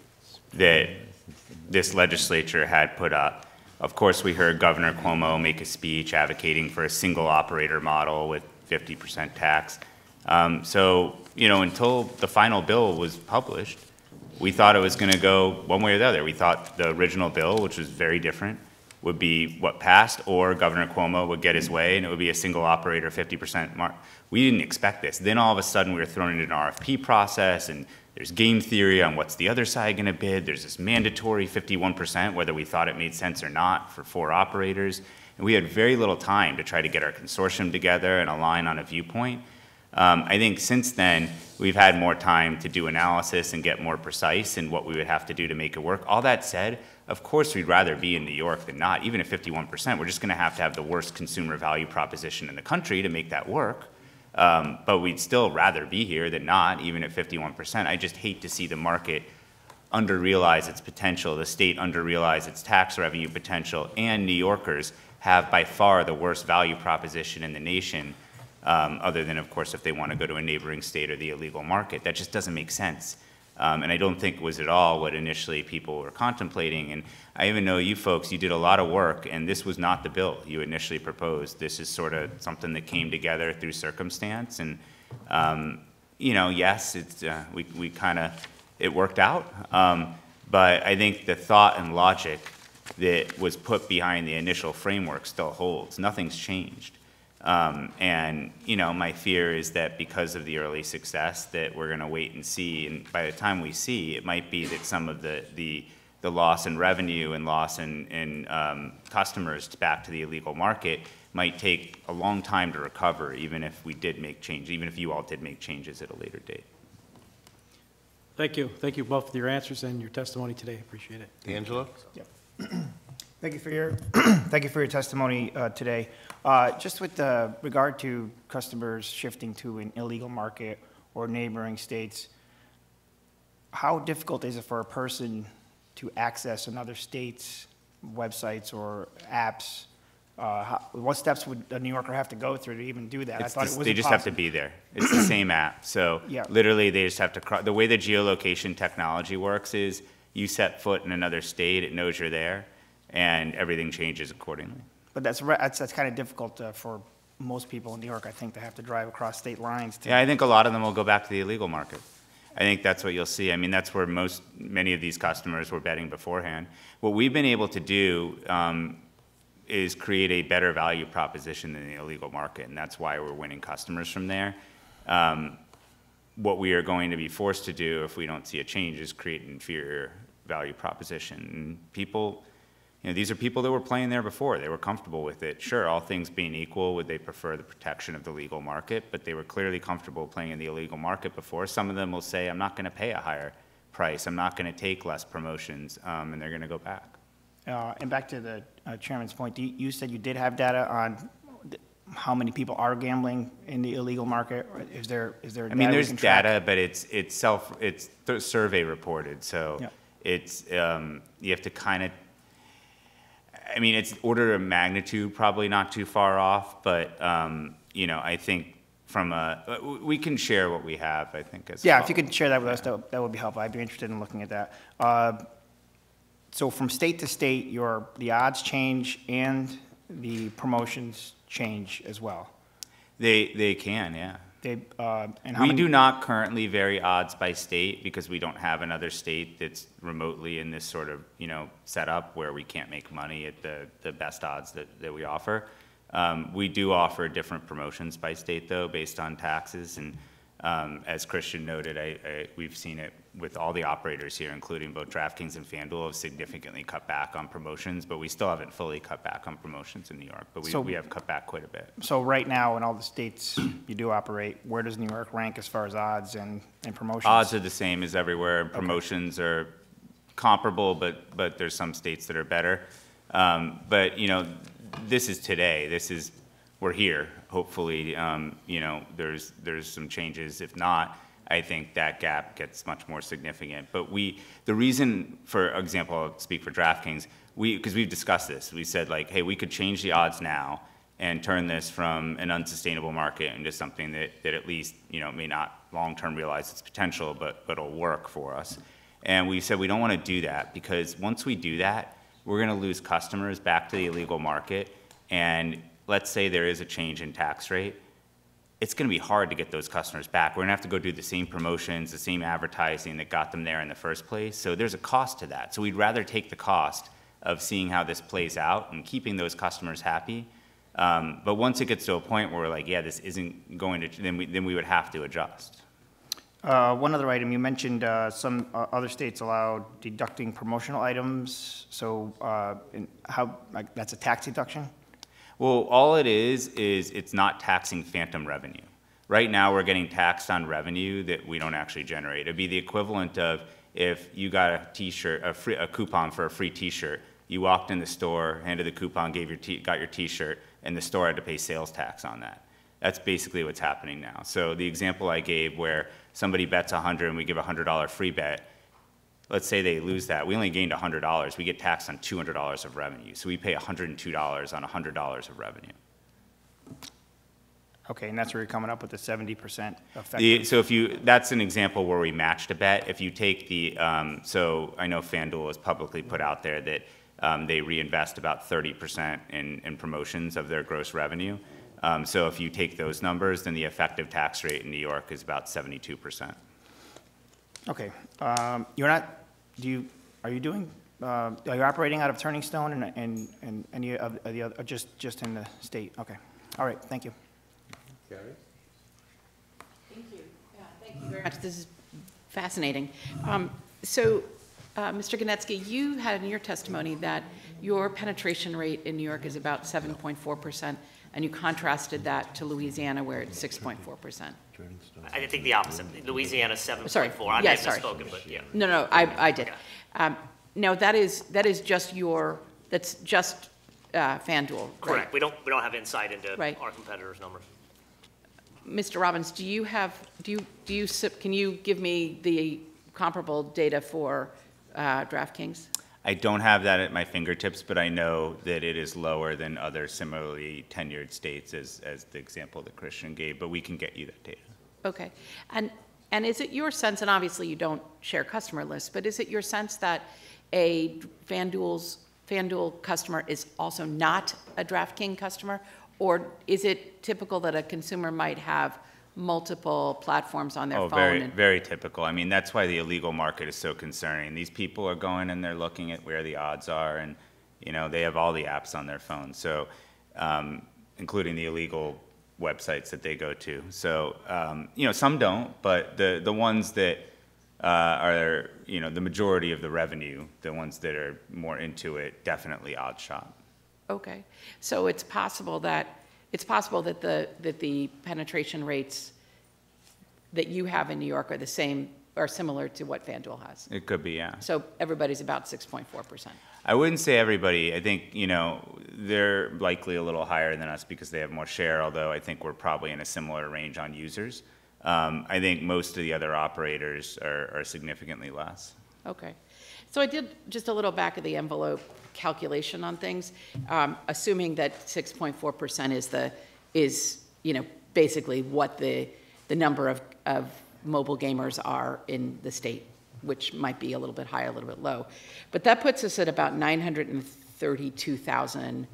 Speaker 14: that this legislature had put up. Of course, we heard Governor Cuomo make a speech advocating for a single operator model with fifty percent tax. Um, so, you know, until the final bill was published, we thought it was going to go one way or the other. We thought the original bill, which was very different, would be what passed, or Governor Cuomo would get his way, and it would be a single operator fifty percent mark. We didn't expect this. Then all of a sudden, we were thrown into an R F P process, and there's game theory on what's the other side going to bid. There's this mandatory fifty-one percent, whether we thought it made sense or not, for four operators. And we had very little time to try to get our consortium together and align on a viewpoint. Um, I think since then, we've had more time to do analysis and get more precise in what we would have to do to make it work. All that said, of course, we'd rather be in New York than not. Even at fifty-one percent, we're just going to have to have the worst consumer value proposition in the country to make that work. Um, but we'd still rather be here than not, even at fifty-one percent. I just hate to see the market under-realize its potential, the state under-realize its tax revenue potential, and New Yorkers have by far the worst value proposition in the nation. um, other than, of course, if they want to go to a neighboring state or the illegal market. That just doesn't make sense. Um, and I don't think it was at all what initially people were contemplating. And I even know you folks, you did a lot of work, and this was not the bill you initially proposed. This is sort of something that came together through circumstance. And, um, you know, yes, it's, uh, we, we kind of, it worked out. Um, but I think the thought and logic that was put behind the initial framework still holds. Nothing's changed. Um, and, you know, my fear is that because of the early success that we're going to wait and see, and by the time we see, it might be that some of the, the, the loss in revenue and loss in, in um, customers back to the illegal market might take a long time to recover, even if we did make change, even if you all did make changes at a later date.
Speaker 5: Thank you. Thank you both for your answers and your testimony today. Appreciate it.
Speaker 2: Angelo?
Speaker 6: Yep. Thank you for your, thank you for your testimony uh, today. Uh, just with uh, regard to customers shifting to an illegal market or neighboring states, how difficult is it for a person to access another state's websites or apps? Uh, how, what steps would a New Yorker have to go through to even do that?
Speaker 14: It's
Speaker 6: I thought
Speaker 14: the,
Speaker 6: it was
Speaker 14: they just
Speaker 6: impossible.
Speaker 14: have to be there. It's the same app. So
Speaker 6: Yeah.
Speaker 14: literally they just have to, cro- the way the geolocation technology works is you set foot in another state, it knows you're there, and everything changes accordingly.
Speaker 6: But that's, re- that's, that's kind of difficult uh, for most people in New York, I think, to have to drive across state lines to.
Speaker 14: Yeah, I think a lot of them will go back to the illegal market. I think that's what you'll see. I mean, that's where most, many of these customers were betting beforehand. What we've been able to do um, is create a better value proposition than the illegal market, and that's why we're winning customers from there. Um, what we are going to be forced to do if we don't see a change is create an inferior value proposition. And people, you know, these are people that were playing there before. They were comfortable with it. Sure, all things being equal, would they prefer the protection of the legal market? But they were clearly comfortable playing in the illegal market before. Some of them will say, I'm not going to pay a higher price. I'm not going to take less promotions, um, and they're going to go back.
Speaker 6: Uh, and back to the uh, chairman's point, you, you said you did have data on th- how many people are gambling in the illegal market. Or is there is there?
Speaker 14: I mean,
Speaker 6: data we
Speaker 14: there's
Speaker 6: can track?
Speaker 14: data, but it's it's self it's th- survey reported, so
Speaker 6: Yeah.
Speaker 14: it's um, you have to kind of. I mean, it's order of magnitude, probably not too far off, but um, you know, I think from a we can share what we have. I think as
Speaker 6: Yeah,
Speaker 14: well.
Speaker 6: if you could share that with us, that would, that would be helpful. I'd be interested in looking at that. Uh, so from state to state, your the odds change and the promotions change as well.
Speaker 14: They they can, yeah.
Speaker 6: They uh, and how
Speaker 14: We
Speaker 6: many,
Speaker 14: do not currently vary odds by state because we don't have another state that's remotely in this sort of, you know, setup where we can't make money at the, the best odds that, that we offer. Um, we do offer different promotions by state, though, based on taxes. And um, as Christian noted, I, I, we've seen it with all the operators here, including both DraftKings and FanDuel, have significantly cut back on promotions, but we still haven't fully cut back on promotions in New York. But we,
Speaker 6: So-
Speaker 14: we have cut back quite a bit.
Speaker 6: So right now, in all the states you do operate, where does New York rank as far as odds and, and promotions?
Speaker 14: Odds are the same as everywhere, and promotions are comparable, but, but there's some states that are better. Um, but, you know, this is today, this is, we're here. Hopefully, um, you know, there's, there's some changes. If not, I think that gap gets much more significant. But we, the reason, for example, I'll speak for DraftKings, we, because we've discussed this, we said like, hey, we could change the odds now and turn this from an unsustainable market into something that, that at least, you know, may not long-term realize its potential, but, but it'll work for us. And we said we don't want to do that because once we do that, we're going to lose customers back to the illegal market. And let's say there is a change in tax rate, it's going to be hard to get those customers back. We're going to have to go do the same promotions, the same advertising that got them there in the first place. So there's a cost to that. So we'd rather take the cost of seeing how this plays out and keeping those customers happy. Um, but once it gets to a point where we're like, yeah, this isn't going to, then we, then we would have to adjust.
Speaker 6: Uh, one other item, you mentioned uh, some uh, other states allow deducting promotional items. So uh, in how, like, that's a tax deduction?
Speaker 14: Well, all it is, is it's not taxing phantom revenue. Right now, we're getting taxed on revenue that we don't actually generate. It'd be the equivalent of if you got a t-shirt, a, free, a coupon for a free t-shirt, you walked in the store, handed the coupon, gave your t got your t-shirt, and the store had to pay sales tax on that. That's basically what's happening now. So the example I gave where somebody bets one hundred and we give a one hundred dollar free bet, let's say they lose that. We only gained one hundred dollars. We get taxed on two hundred dollars of revenue. So we pay one hundred two dollars on one hundred dollars of revenue.
Speaker 6: Okay, and that's where you're coming up with the seventy percent effective.
Speaker 14: The, so if you, that's an example where we matched a bet. If you take the, um, so I know FanDuel has publicly put out there that um, they reinvest about thirty percent in, in promotions of their gross revenue. Um, so if you take those numbers, then the effective tax rate in New York is about seventy-two percent.
Speaker 6: Okay, um, you're not, do you, are you doing, uh, are you operating out of Turning Stone and, and, and any of the other, or just, just in the state? Okay, all right, thank you.
Speaker 11: Thank you. Yeah, thank you very much. This is fascinating. Um, so, uh, Mister Ganetsky, you had in your testimony that your penetration rate in New York is about seven point four percent, and you contrasted that to Louisiana, where it's six point four percent.
Speaker 13: I think the opposite. Louisiana's seven
Speaker 11: Sorry.
Speaker 13: point four. I may
Speaker 11: Yes,
Speaker 13: have
Speaker 11: sorry.
Speaker 13: misspoken, but yeah.
Speaker 11: No, no, I, I did.
Speaker 13: Okay.
Speaker 11: Um, now, that is, that is just your, that's just uh, FanDuel, right?
Speaker 13: Correct. We don't, we don't have insight into
Speaker 11: Right.
Speaker 13: our competitors' numbers.
Speaker 11: Mister Robbins, do you have, do you, do you, sip- can you give me the comparable data for uh, DraftKings?
Speaker 14: I don't have that at my fingertips, but I know that it is lower than other similarly tenured states, as, as the example that Christian gave, but we can get you that data.
Speaker 11: Okay. And, and is it your sense, and obviously you don't share customer lists, but is it your sense that a FanDuel's, FanDuel customer is also not a DraftKings customer? Or is it typical that a consumer might have multiple platforms on their
Speaker 14: Oh,
Speaker 11: phone?
Speaker 14: very,
Speaker 11: and-
Speaker 14: very typical. I mean, that's why the illegal market is so concerning. These people are going and they're looking at where the odds are, and, you know, they have all the apps on their phone, so, um, including the illegal websites that they go to. So, um, you know, some don't, but the, the ones that uh, are, you know, the majority of the revenue, the ones that are more into it, definitely odd shop.
Speaker 11: Okay, so it's possible that, it's possible that the, that the penetration rates that you have in New York are the same, are similar to what FanDuel has?
Speaker 14: It could be, yeah.
Speaker 11: So everybody's about six point four percent?
Speaker 14: I wouldn't say everybody. I think, you know, they're likely a little higher than us because they have more share, although I think we're probably in a similar range on users. Um, I think most of the other operators are, are significantly less.
Speaker 11: Okay. So I did just a little back of the envelope calculation on things, um, assuming that six point four percent is the, is, you know, basically what the, the number of, of mobile gamers are in the state, which might be a little bit high, a little bit low. But that puts us at about nine hundred thirty-two thousand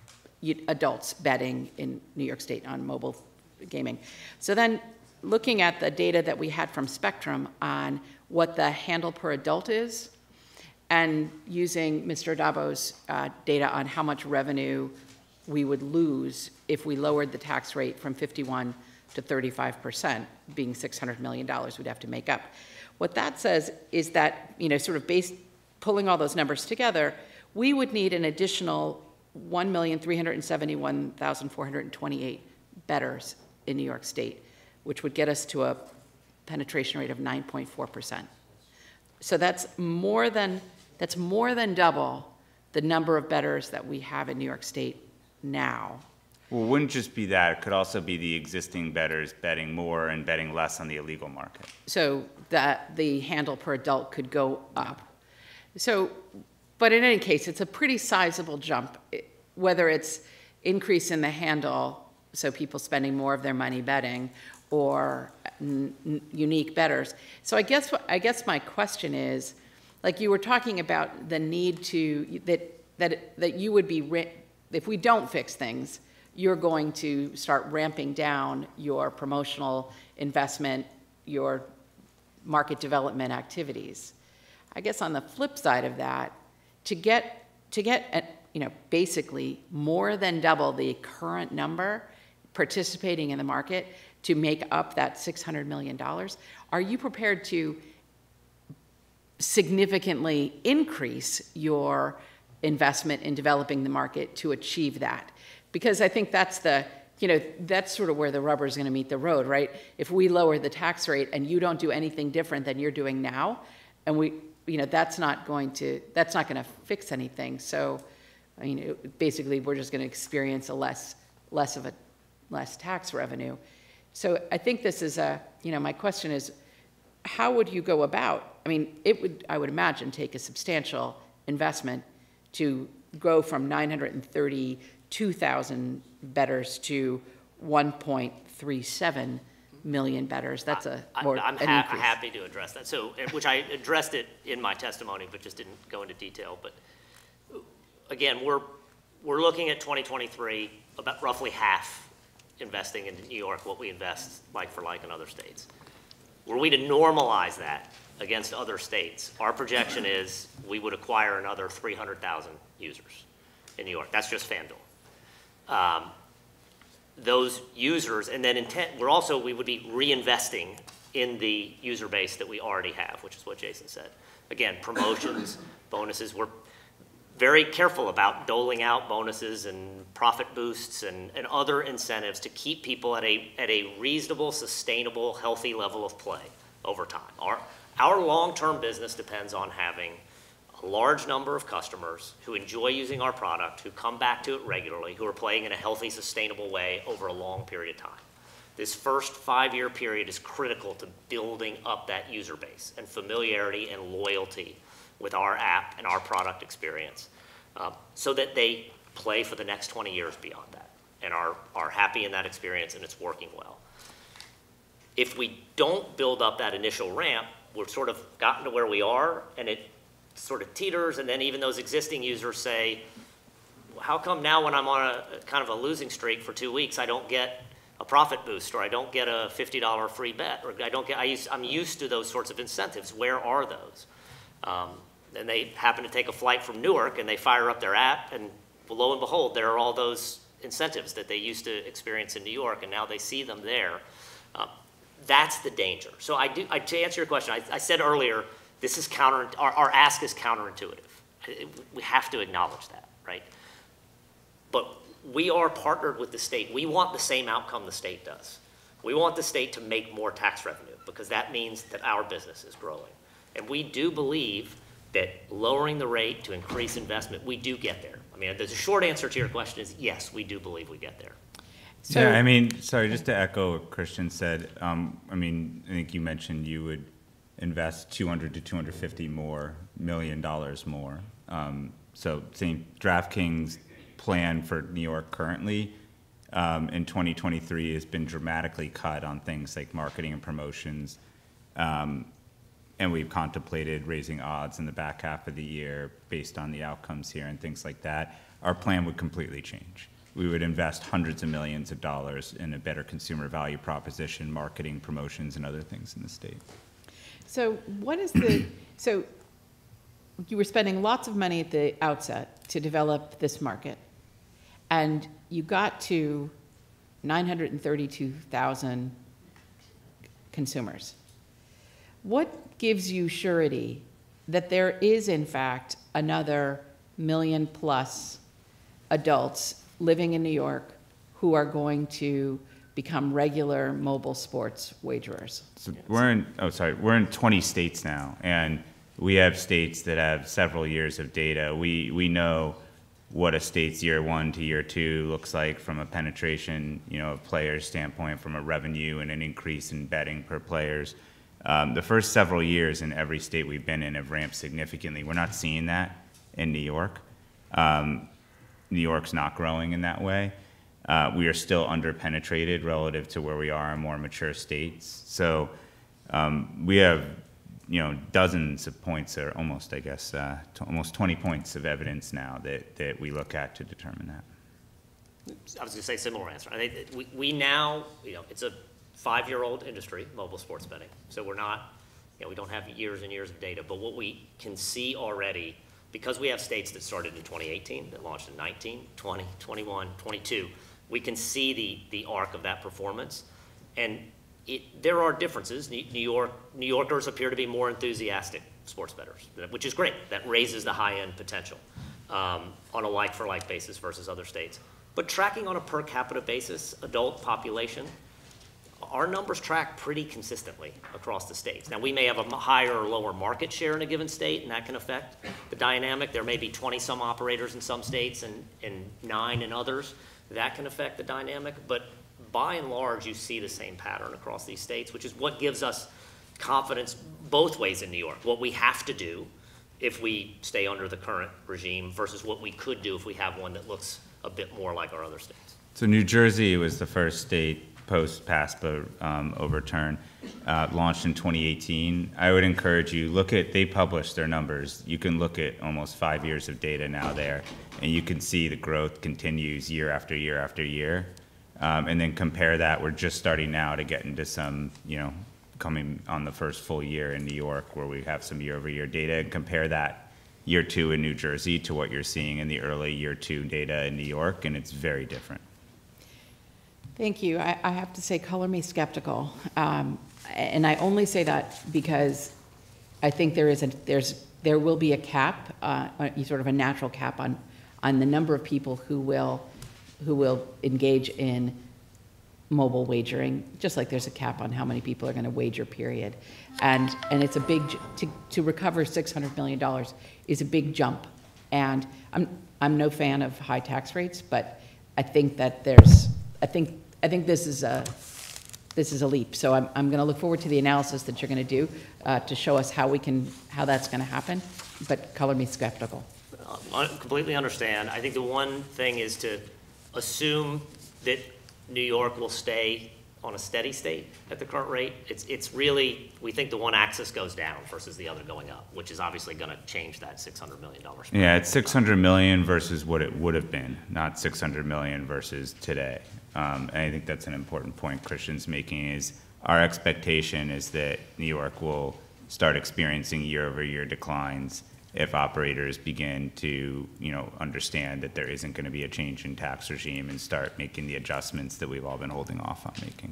Speaker 11: adults betting in New York State on mobile gaming. So then looking at the data that we had from Spectrum on what the handle per adult is, and using Mister Dabo's uh, data on how much revenue we would lose if we lowered the tax rate from fifty-one to thirty-five percent, being six hundred million dollars we'd have to make up. What that says is that, you know, sort of based, pulling all those numbers together, we would need an additional one million three hundred seventy-one thousand four hundred twenty-eight bettors in New York State, which would get us to a penetration rate of nine point four percent. So that's more than, that's more than double the number of bettors that we have in New York State now.
Speaker 14: Well, it wouldn't just be that. It could also be the existing bettors betting more and betting less on the illegal market.
Speaker 11: So that the handle per adult could go up. So, but in any case, it's a pretty sizable jump, whether it's increase in the handle, so people spending more of their money betting, or n n unique bettors. So I guess what, I guess my question is, like you were talking about the need to, that, that, that you would be, if we don't fix things, you're going to start ramping down your promotional investment, your market development activities. I guess on the flip side of that, to get, to get a, you know, basically more than double the current number participating in the market to make up that six hundred million dollars, are you prepared to significantly increase your investment in developing the market to achieve that? Because I think that's the, you know, that's sort of where the rubber is going to meet the road, right? If we lower the tax rate and you don't do anything different than you're doing now, and we, you know, that's not going to, that's not going to fix anything. So, I mean, it, basically, we're just going to experience a less, less of a, less tax revenue. So I think this is a, you know, my question is, how would you go about, I mean, it would, I would imagine, take a substantial investment to go from nine hundred thirty-two thousand bettors to one point three seven million bettors. That's a
Speaker 13: I-
Speaker 11: more,
Speaker 13: I'm
Speaker 11: an
Speaker 13: ha-
Speaker 11: increase.
Speaker 13: happy to address that. So, uh, which I addressed it in my testimony, but just didn't go into detail. But again, we're, we're looking at twenty twenty-three, about roughly half investing into New York, what we invest like for like in other states. Were we to normalize that against other states, our projection is we would acquire another three hundred thousand users in New York. That's just FanDuel. Um, those users, and then intent, we're also, we would be reinvesting in the user base that we already have, which is what Jason said. Again, promotions, bonuses, we're very careful about doling out bonuses and profit boosts and, and other incentives to keep people at a, at a reasonable, sustainable, healthy level of play over time. Our, our long-term business depends on having a large number of customers who enjoy using our product, who come back to it regularly, who are playing in a healthy, sustainable way over a long period of time. This first five-year period is critical to building up that user base and familiarity and loyalty with our app and our product experience, uh, so that they play for the next twenty years beyond that and are, are happy in that experience and it's working well. If we don't build up that initial ramp, we've sort of gotten to where we are and it sort of teeters, and then even those existing users say, how come now when I'm on a kind of a losing streak for two weeks, I don't get a profit boost, or I don't get a fifty dollar free bet, or I don't get, I use, I'm used to those sorts of incentives. Where are those? Um, and they happen to take a flight from Newark and they fire up their app, and lo and behold, there are all those incentives that they used to experience in New York, and now they see them there. Uh, that's the danger. So I do, I, to answer your question, I, I said earlier, this is counter, our, our ask is counterintuitive. We have to acknowledge that, right? But we are partnered with the state. We want the same outcome the state does. We want the state to make more tax revenue because that means that our business is growing. And we do believe that lowering the rate to increase investment, we do get there. I mean, the short answer to your question is yes, we do believe we get there.
Speaker 14: So, yeah, I mean, sorry, just to echo what Christian said, um, I mean, I think you mentioned you would invest two hundred to two hundred fifty more million dollars more. Um, so same DraftKings plan for New York currently um, in twenty twenty-three has been dramatically cut on things like marketing and promotions. Um, and we've contemplated raising odds in the back half of the year based on the outcomes here and things like that. Our plan would completely change. We would invest hundreds of millions of dollars in a better consumer value proposition, marketing, promotions, and other things in the state.
Speaker 11: So what is the, so you were spending lots of money at the outset to develop this market, and you got to nine hundred thirty-two thousand consumers. What gives you surety that there is, in fact, another million plus adults living in New York who are going to become regular mobile sports wagerers?
Speaker 14: So we're in, oh, sorry, we're in twenty states now, and we have states that have several years of data. We, we know what a state's year one to year two looks like from a penetration, you know, players standpoint, from a revenue and an increase in betting per players. Um, the first several years in every state we've been in have ramped significantly. We're not seeing that in New York. Um, New York's not growing in that way. Uh, we are still under-penetrated relative to where we are in more mature states. So um, we have, you know, dozens of points, or almost, I guess, uh, t almost twenty points of evidence now that, that we look at to determine that.
Speaker 13: I was going to say similar answer. I think we, we now, you know, it's a five-year-old industry, mobile sports betting. So we're not, you know, we don't have years and years of data. But what we can see already, because we have states that started in twenty eighteen, that launched in nineteen, twenty, twenty-one, twenty-two, we can see the, the arc of that performance. And it, there are differences. New York, New Yorkers appear to be more enthusiastic sports bettors, which is great. That raises the high-end potential um, on a like-for-like basis versus other states. But tracking on a per capita basis, adult population, our numbers track pretty consistently across the states. Now, we may have a higher or lower market share in a given state, and that can affect the dynamic. There may be twenty-some operators in some states and, and nine in others. That can affect the dynamic. But by and large, you see the same pattern across these states, which is what gives us confidence both ways in New York. What we have to do if we stay under the current regime versus what we could do if we have one that looks a bit more like our other states.
Speaker 14: So New Jersey was the first state post-PASPA um, overturn, uh, launched in twenty eighteen. I would encourage you, look at, they published their numbers. You can look at almost five years of data now there, and you can see the growth continues year after year after year. Um, and then compare that, we're just starting now to get into some, you know, coming on the first full year in New York where we have some year-over-year data, and compare that year two in New Jersey to what you're seeing in the early year two data in New York, and it's very different.
Speaker 11: Thank you. I, I have to say, color me skeptical. Um, and I only say that because I think there is a, there's, there will be a cap, uh, sort of a natural cap on, on the number of people who will, who will engage in mobile wagering, just like there's a cap on how many people are going to wager, period. And, and it's a big, to, to recover six hundred million dollars is a big jump. And I'm, I'm no fan of high tax rates, but I think that there's, I think, I think this is a, this is a leap. So I'm, I'm going to look forward to the analysis that you're going to do uh, to show us how we can, how that's going to happen, but color me skeptical.
Speaker 13: I completely understand. I think the one thing is to assume that New York will stay on a steady state at the current rate. It's, it's really, we think the one axis goes down versus the other going up, which is obviously going to change that six hundred million dollars.
Speaker 14: Yeah, it's six hundred million versus what it would have been, not six hundred million versus today. Um, and I think that's an important point Christian's making is our expectation is that New York will start experiencing year-over-year declines if operators begin to, you know, understand that there isn't going to be a change in tax regime and start making the adjustments that we've all been holding off on making.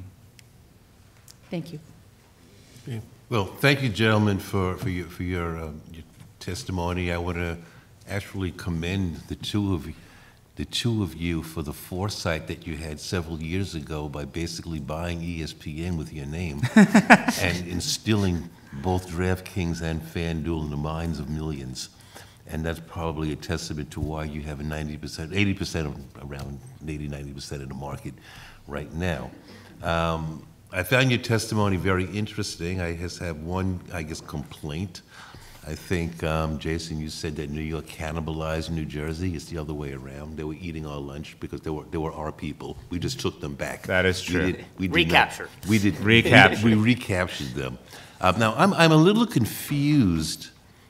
Speaker 11: Thank you.
Speaker 2: Okay. Well, thank you, gentlemen, for, for your, for your, um, your testimony. I want to actually commend the two of you. the two of you for the foresight that you had several years ago by basically buying E S P N with your name and instilling both DraftKings and FanDuel in the minds of millions. And that's probably a testament to why you have a ninety percent, eighty percent of, around eighty, ninety percent of the market right now. Um, I found your testimony very interesting. I just have one, I guess, complaint. I think, um, Jason, you said that New York cannibalized New Jersey. It's the other way around. They were eating our lunch because they were they were our people. We just took them back.
Speaker 14: That is true.
Speaker 2: We did, we did
Speaker 13: Recaptured.
Speaker 2: Not, we did
Speaker 14: Recaptured.
Speaker 2: We, we recaptured them. Uh, now, I'm I'm a little confused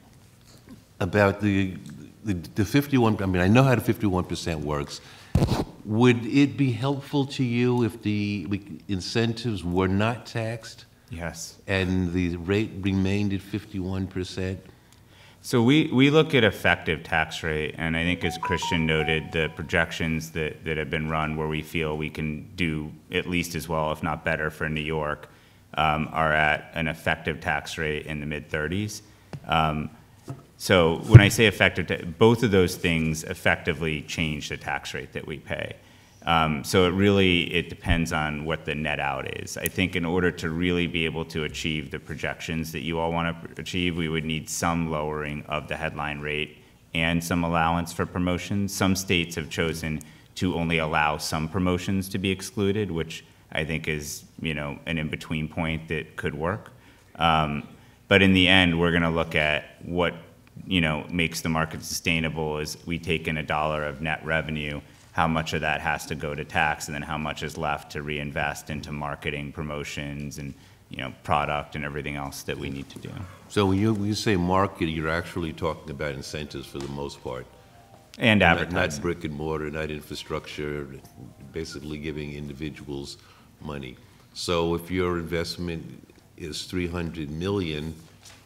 Speaker 2: about the the, the fifty-one. I mean, I know how the fifty-one percent works. Would it be helpful to you if the incentives were not taxed?
Speaker 14: Yes.
Speaker 2: And the rate remained at fifty-one percent?
Speaker 14: So we, we look at effective tax rate, and I think as Christian noted, the projections that, that have been run where we feel we can do at least as well, if not better, for New York, um, are at an effective tax rate in the mid thirties. Um, so when I say effective, both of those things effectively change the tax rate that we pay. Um, so it really, it depends on what the net out is. I think in order to really be able to achieve the projections that you all want to achieve, we would need some lowering of the headline rate and some allowance for promotions. Some states have chosen to only allow some promotions to be excluded, which I think is, you know, an in-between point that could work. Um, but in the end, we're going to look at what, you know, makes the market sustainable is we take in a dollar of net revenue, how much of that has to go to tax, and then how much is left to reinvest into marketing, promotions, and, you know, product and everything else that we need to do.
Speaker 2: So when you, when you say market, you're actually talking about incentives for the most part?
Speaker 14: And
Speaker 2: Not-
Speaker 14: advertising.
Speaker 2: Not brick and mortar, not infrastructure, basically giving individuals money. So if your investment is three hundred million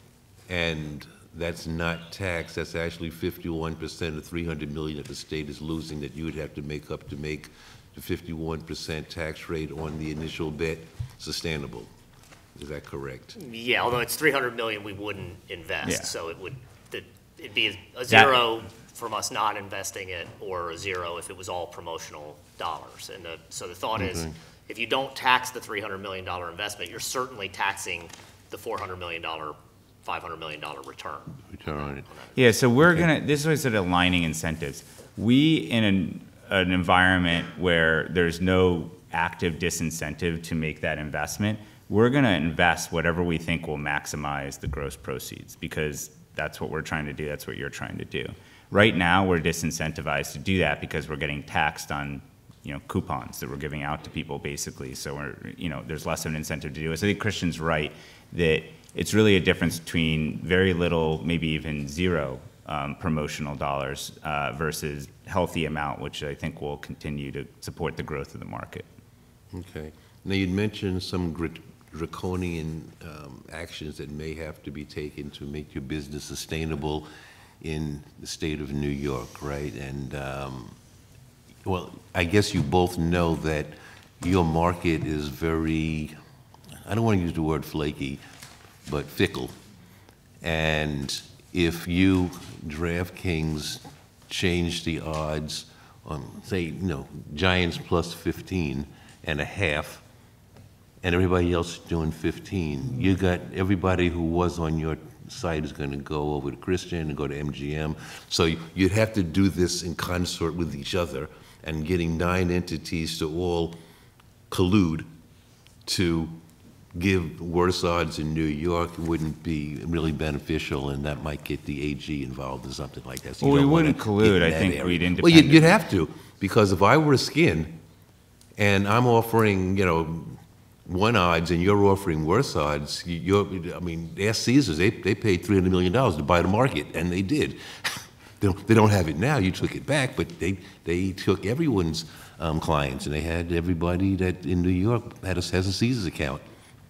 Speaker 2: and that's not taxed, that's actually fifty-one percent of three hundred million that the state is losing that you would have to make up to make the fifty-one percent tax rate on the initial bet sustainable. Is that correct?
Speaker 13: Yeah, although it's three hundred million we wouldn't invest,
Speaker 14: Yeah.
Speaker 13: so it would, the- it'd be a zero from us not investing it, or a zero if it was all promotional dollars. And the, so the thought is,
Speaker 2: Okay.
Speaker 13: if you don't tax the three hundred million dollar investment, you're certainly taxing the four hundred million dollar, five hundred million dollar return.
Speaker 2: Return on it.
Speaker 14: Yeah, so we're gonna, this is sort of aligning incentives. We, in an, an environment where there's no active disincentive to make that investment, we're gonna invest whatever we think will maximize the gross proceeds, because that's what we're trying to do, that's what you're trying to do. Right now, we're disincentivized to do that because we're getting taxed on you know, coupons that we're giving out to people basically. So we're, you know, there's less of an incentive to do it. So I think Christian's right that it's really a difference between very little, maybe even zero um, promotional dollars uh, versus healthy amount, which I think will continue to support the growth of the market.
Speaker 2: Okay. Now, you'd mentioned some dr- draconian um, actions that may have to be taken to make your business sustainable in the state of New York, right? And, um, well, I guess you both know that your market is very, I don't want to use the word flaky, but fickle. And if you, DraftKings, change the odds on, say, you know, Giants plus fifteen and a half, and everybody else is doing fifteen, you got everybody who was on your site is going to go over to Christian and go to M G M. So you'd have to do this in consort with each other, and getting nine entities to all collude to give worse odds in New York wouldn't be really beneficial, and that might get the A G involved or something like that. So
Speaker 14: Well,
Speaker 2: you
Speaker 14: we
Speaker 2: don't wanna
Speaker 14: wouldn't
Speaker 2: get
Speaker 14: collude.
Speaker 2: in
Speaker 14: I
Speaker 2: that
Speaker 14: think
Speaker 2: area.
Speaker 14: we'd
Speaker 2: Well, you'd,
Speaker 14: independently-
Speaker 2: you'd have to, because if I were a skin and I'm offering, you know, one odds and you're offering worse odds, you- you're, I mean, ask Caesars, they, they paid three hundred million dollars to buy the market, and they did. They don't, they don't have it now, you took it back, but they, they took everyone's um, clients, and they had everybody that in New York had a, has a Caesars account.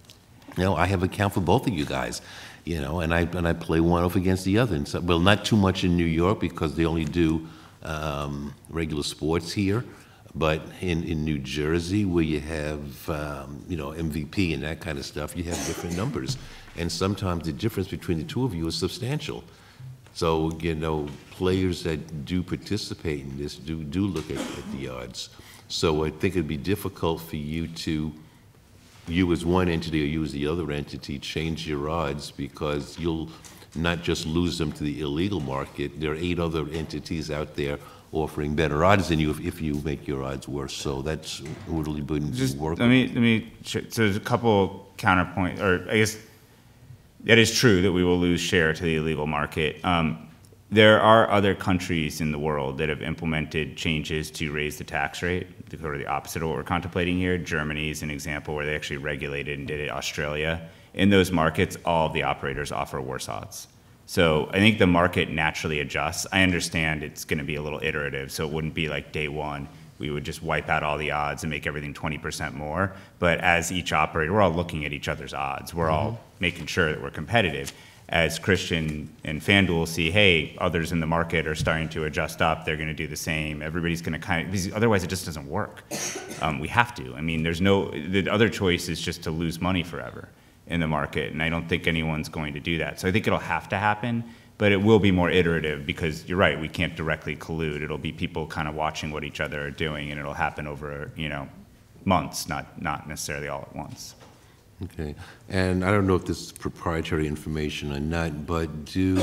Speaker 2: You know, I have an account for both of you guys, you know, and I, and I play one off against the other. And so, well, not too much in New York because they only do um, regular sports here, but in, in New Jersey, where you have, um, you know, M V P and that kind of stuff, you have different numbers. And sometimes the difference between the two of you is substantial. So, you know, players that do participate in this do, do look at, at the odds. So I think it'd be difficult for you to, you as one entity or you as the other entity, change your odds, because you'll not just lose them to the illegal market. There are eight other entities out there offering better odds than you if, if you make your odds worse. So that's really wouldn't
Speaker 14: Just
Speaker 2: work.
Speaker 14: let me let me. So there's a couple counterpoint, or I guess that is true that we will lose share to the illegal market. Um, there are other countries in the world that have implemented changes to raise the tax rate, sort of the opposite of what we're contemplating here. Germany is an example where they actually regulated and did it. Australia. In those markets, all of the operators offer worse odds. So I think the market naturally adjusts. I understand it's going to be a little iterative, so it wouldn't be like day one we would just wipe out all the odds and make everything twenty percent more. But as each operator, we're all looking at each other's odds. We're all making sure that we're competitive. As Christian and FanDuel see, hey, others in the market are starting to adjust up, they're going to do the same. Everybody's going to kind of, because otherwise it just doesn't work. Um, we have to. I mean, there's no, the other choice is just to lose money forever in the market, and I don't think anyone's going to do that. So I think it'll have to happen, but it will be more iterative, because you're right, we can't directly collude. It'll be people kind of watching what each other are doing, and it'll happen over, you know, months, not, not necessarily all at once.
Speaker 2: Okay, and I don't know if this is proprietary information or not, but do,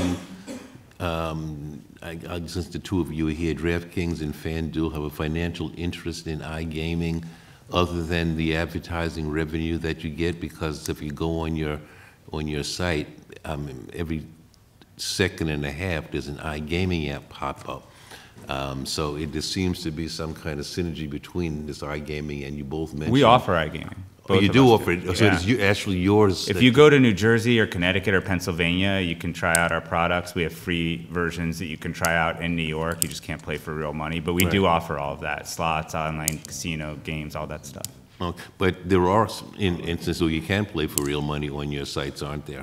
Speaker 2: um, I, I, since the two of you are here, DraftKings and FanDuel have a financial interest in iGaming other than the advertising revenue that you get? Because if you go on your, on your site, um, every second and a half, there's an iGaming app pop up. Um, so it just seems to be some kind of synergy between this iGaming, and you both mentioned.
Speaker 14: We offer iGaming.
Speaker 2: Oh, you
Speaker 14: Both
Speaker 2: do
Speaker 14: of us
Speaker 2: offer it,
Speaker 14: do.
Speaker 2: so
Speaker 14: Yeah.
Speaker 2: it's you- actually yours.
Speaker 14: If
Speaker 2: that-
Speaker 14: you go to New Jersey or Connecticut or Pennsylvania, you can try out our products. We have free versions that you can try out in New York. You just can't play for real money, but we do
Speaker 2: Right.
Speaker 14: offer all of that: slots, online casino, games, all that stuff.
Speaker 2: Oh, but there are s- in instances where you can play for real money on your sites, aren't there?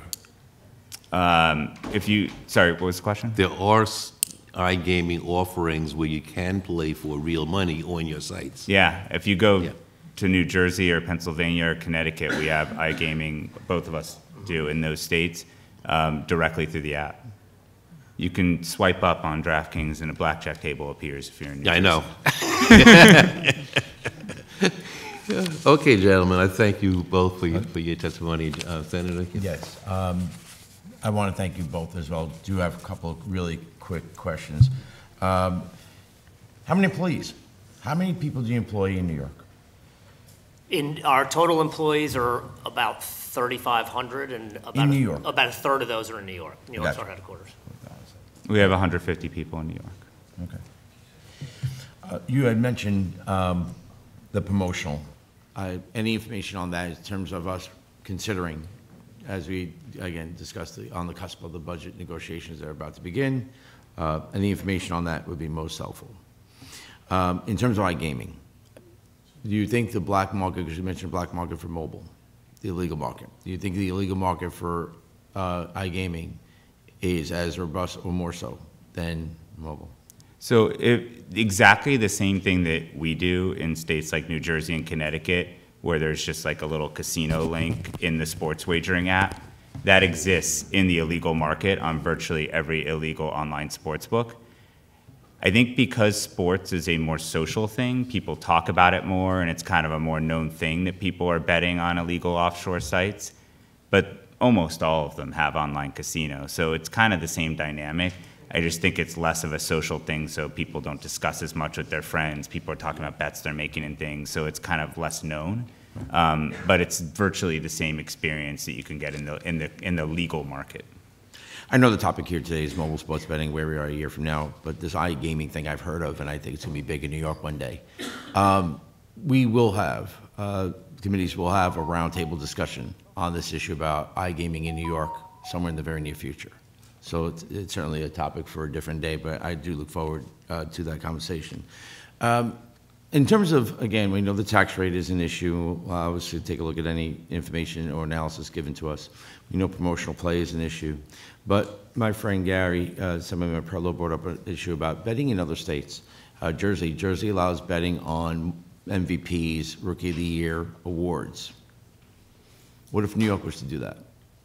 Speaker 14: Um, if you, sorry, what was the question?
Speaker 2: There are s- iGaming offerings where you can play for real money on your sites.
Speaker 14: Yeah, if you go
Speaker 2: Yeah.
Speaker 14: to New Jersey or Pennsylvania or Connecticut, we have iGaming, both of us do in those states, um, directly through the app. You can swipe up on DraftKings and a blackjack table appears if you're in New
Speaker 2: Yeah,
Speaker 14: Jersey.
Speaker 2: I know. Okay, gentlemen, I thank you both for your, for your testimony. Uh, Senator?
Speaker 1: Yes. Um, I want to thank you both as well. Do have a couple of really quick questions. Um, how many employees? How many people do you employ in New York?
Speaker 13: In, our total employees are about thirty-five hundred, and about,
Speaker 1: In New
Speaker 13: a,
Speaker 1: York?
Speaker 13: about a third of those are in New York. New York's
Speaker 1: Gotcha.
Speaker 13: our headquarters.
Speaker 14: We have one hundred fifty people in New York.
Speaker 1: Okay. Uh, You had mentioned um, the promotional. Uh, Any information on that in terms of us considering, as we, again, discussed the- on the cusp of the budget negotiations that are about to begin? Uh, Any information on that would be most helpful. Um, In terms of iGaming, do you think the black market, because you mentioned black market for mobile, the illegal market, do you think the illegal market for uh, iGaming is as robust or more so than mobile?
Speaker 14: So if, exactly the same thing that we do in states like New Jersey and Connecticut, where there's just like a little casino link in the sports wagering app, that exists in the illegal market on virtually every illegal online sports book. I think because sports is a more social thing, people talk about it more, and it's kind of a more known thing that people are betting on illegal offshore sites. But almost all of them have online casinos, so it's kind of the same dynamic. I just think it's less of a social thing, so people don't discuss as much with their friends. People are talking about bets they're making and things, so it's kind of less known. Um, but it's virtually the same experience that you can get in the in the in the legal market.
Speaker 1: I know the topic here today is mobile sports betting, where we are a year from now, but this iGaming thing I've heard of, and I think it's going to be big in New York one day. Um, we will have, uh, committees will have a roundtable discussion on this issue about iGaming in New York somewhere in the very near future. So it's, it's certainly a topic for a different day, but I do look forward uh, to that conversation. Um, in terms of, again, we know the tax rate is an issue. We'll obviously take a look at any information or analysis given to us. We know promotional play is an issue. But my friend Gary, uh, Assemblyman Perlow, brought up an issue about betting in other states. Uh, Jersey, Jersey allows betting on M V Ps, Rookie of the Year awards. What if New York was to do that?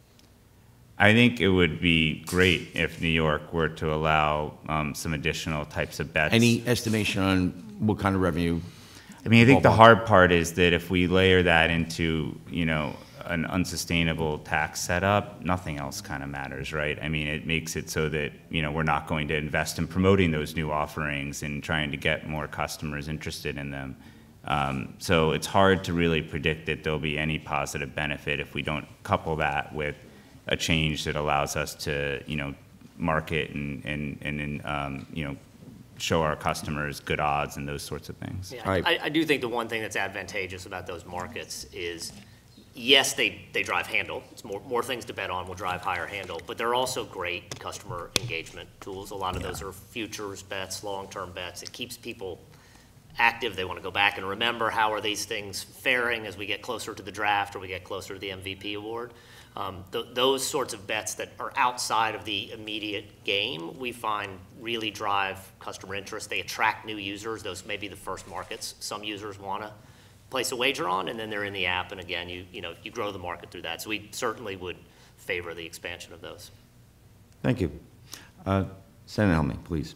Speaker 14: I think it would be great if New York were to allow um, some additional types of bets.
Speaker 1: Any estimation on what kind of revenue?
Speaker 14: I mean, I think the
Speaker 1: Ballpark.
Speaker 14: hard part is that if we layer that into, you know, an unsustainable tax setup, nothing else kind of matters, right? I mean, it makes it so that, you know, we're not going to invest in promoting those new offerings and trying to get more customers interested in them. Um, so it's hard to really predict that there'll be any positive benefit if we don't couple that with a change that allows us to, you know, market and, and, and um, you know, show our customers good odds and those sorts of things.
Speaker 13: Yeah, I, I do think the one thing that's advantageous about those markets is, yes, they, they drive handle. It's more, more things to bet on will drive higher handle, but they're also great customer engagement tools. A lot of
Speaker 14: Yeah.
Speaker 13: those are futures bets, long-term bets. It keeps people active. They want to go back and remember how are these things faring as we get closer to the draft or we get closer to the M V P award. Um, th those sorts of bets that are outside of the immediate game, we find really drive customer interest. They attract new users. Those may be the first markets some users want to place a wager on, and then they're in the app, and again, you you know, you grow the market through that. So we certainly would favor the expansion of those.
Speaker 1: Thank you. Uh, Senator Helming, please.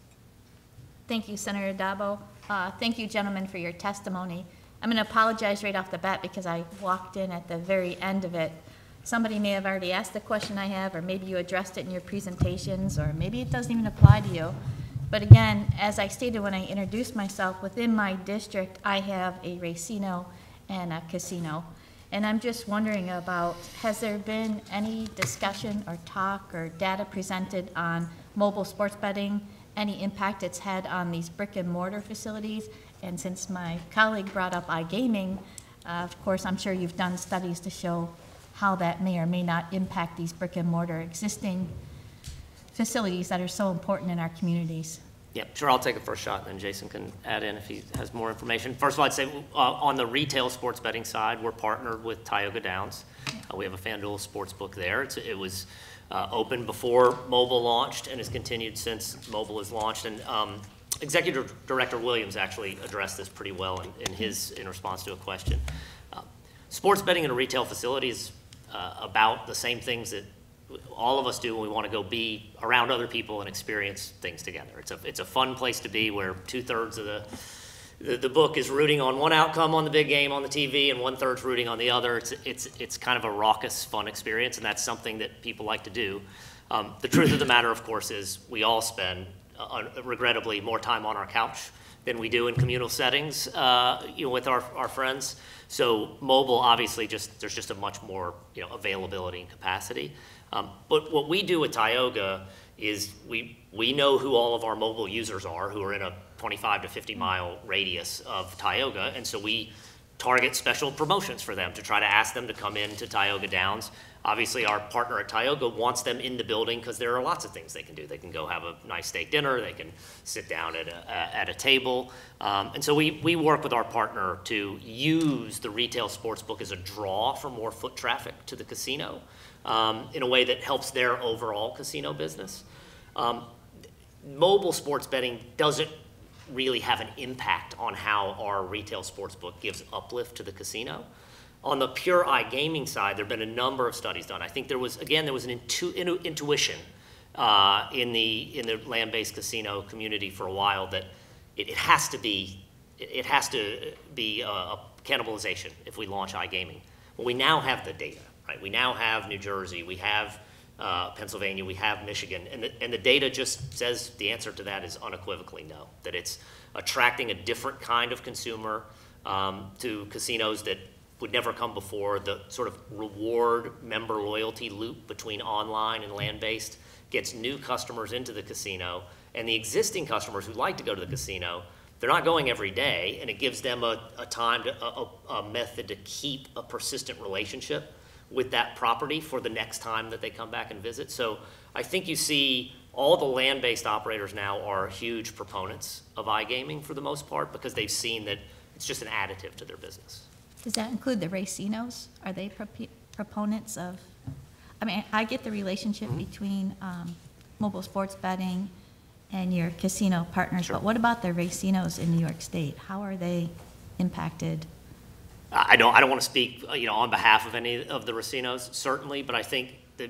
Speaker 3: Thank you, Senator Dabo. Uh, Thank you, gentlemen, for your testimony. I'm going to apologize right off the bat because I walked in at the very end of it. Somebody may have already asked the question I have, or maybe you addressed it in your presentations, or maybe it doesn't even apply to you. But again, as I stated when I introduced myself, within my district, I have a racino and a casino. And I'm just wondering about, has there been any discussion or talk or data presented on mobile sports betting, any impact it's had on these brick and mortar facilities? And since my colleague brought up iGaming, uh, of course, I'm sure you've done studies to show how that may or may not impact these brick and mortar existing facilities that are so important in our communities.
Speaker 13: Yeah, sure, I'll take a first shot, and then Jason can add in if he has more information. First of all, I'd say uh, on the retail sports betting side, we're partnered with Tioga Downs. Uh, we have a FanDuel sports book there. It's, it was uh, open before mobile launched and has continued since mobile is launched. And um, Executive Director Williams actually addressed this pretty well in, in his in response to a question. Uh, sports betting in a retail facility is uh, about the same things that all of us do when we want to go be around other people and experience things together. It's a, it's a fun place to be where two-thirds of the, the, the book is rooting on one outcome on the big game on the T V and one-third's rooting on the other. It's, it's, it's kind of a raucous, fun experience, and that's something that people like to do. Um, the truth of the matter, of course, is we all spend, uh, regrettably, more time on our couch than we do in communal settings uh, you know, with our, our friends. So mobile, obviously, just there's just a much more you know, availability and capacity. Um, but what we do at Tioga is we, we know who all of our mobile users are who are in a twenty-five to fifty mile radius of Tioga, and so we target special promotions for them to try to ask them to come into Tioga Downs. Obviously, our partner at Tioga wants them in the building because there are lots of things they can do. They can go have a nice steak dinner, they can sit down at a, at a table. Um, and so we, we work with our partner to use the retail sports book as a draw for more foot traffic to the casino um, in a way that helps their overall casino business. Um, mobile sports betting doesn't really have an impact on how our retail sports book gives uplift to the casino. On the pure iGaming side, there have been a number of studies done. I think there was, again, there was an intu intu intuition uh, in the in the land-based casino community for a while that it, it has to be it, it has to be a, a cannibalization if we launch iGaming. Well, we now have the data, right? We now have New Jersey, we have uh, Pennsylvania, we have Michigan, and the, and the data just says the answer to that is unequivocally no. That it's attracting a different kind of consumer um, to casinos that would never come before. The sort of reward member loyalty loop between online and land-based gets new customers into the casino, and the existing customers who like to go to the casino, they're not going every day, and it gives them a, a time, to, a, a method to keep a persistent relationship with that property for the next time that they come back and visit. So I think you see all the land-based operators now are huge proponents of iGaming for the most part because they've seen that it's just an additive to their business.
Speaker 3: Does that include the racinos? Are they pro proponents of, I mean, I get the relationship between um, mobile sports betting and your casino partners,
Speaker 13: Sure.
Speaker 3: but what about the racinos in New York State? How are they impacted?
Speaker 13: I don't, I don't want to speak, you know, on behalf of any of the racinos, certainly, but I think that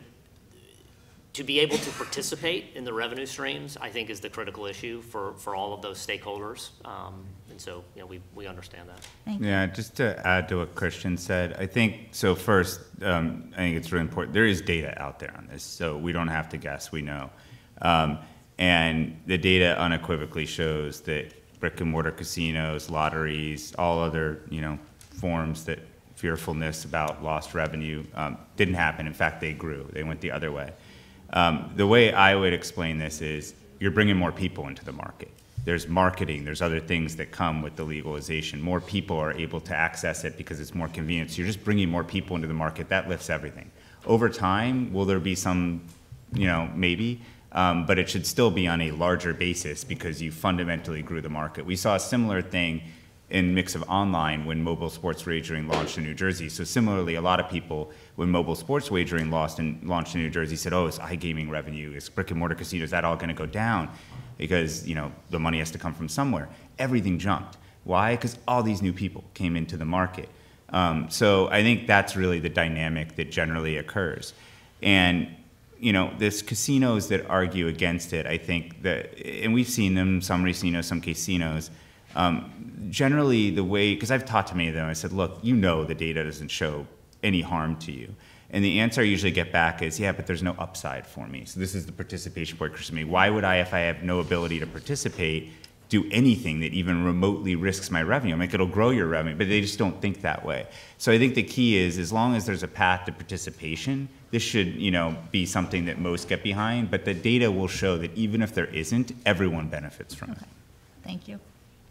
Speaker 13: to be able to participate in the revenue streams, I think is the critical issue for, for all of those stakeholders. Um, and so, you know, we, we understand that.
Speaker 3: Thank you.
Speaker 14: Yeah, just to add to what Christian said, I think, so first, um, I think it's really important. There is data out there on this, so we don't have to guess, we know. Um, and the data unequivocally shows that brick and mortar casinos, lotteries, all other, you know, forms that fearfulness about lost revenue um, didn't happen. In fact, they grew. They went the other way. Um, the way I would explain this is you're bringing more people into the market. There's marketing, there's other things that come with the legalization. More people are able to access it because it's more convenient. So you're just bringing more people into the market. That lifts everything. Over time, will there be some, you know, maybe, um, but it should still be on a larger basis because you fundamentally grew the market. We saw a similar thing in mix of online when mobile sports wagering launched in New Jersey. So similarly, a lot of people, when mobile sports wagering launched in, launched in New Jersey, said, oh, it's iGaming revenue, it's brick and mortar casinos, is that all gonna go down? Because, you know, the money has to come from somewhere. Everything jumped. Why? Because all these new people came into the market. Um, so I think that's really the dynamic that generally occurs. And, you know, there's casinos that argue against it, I think that, and we've seen them, some racinos, some casinos, Um, generally the way, because I've talked to many of them, I said, look, you know the data doesn't show any harm to you. And the answer I usually get back is, yeah, but there's no upside for me. So this is the participation point for me. Why would I, if I have no ability to participate, do anything that even remotely risks my revenue? I mean, it'll grow your revenue, but they just don't think that way. So I think the key is, as long as there's a path to participation, this should, you know, be something that most get behind, but the data will show that even if there isn't, everyone benefits from
Speaker 3: Okay.
Speaker 14: it.
Speaker 3: Thank you.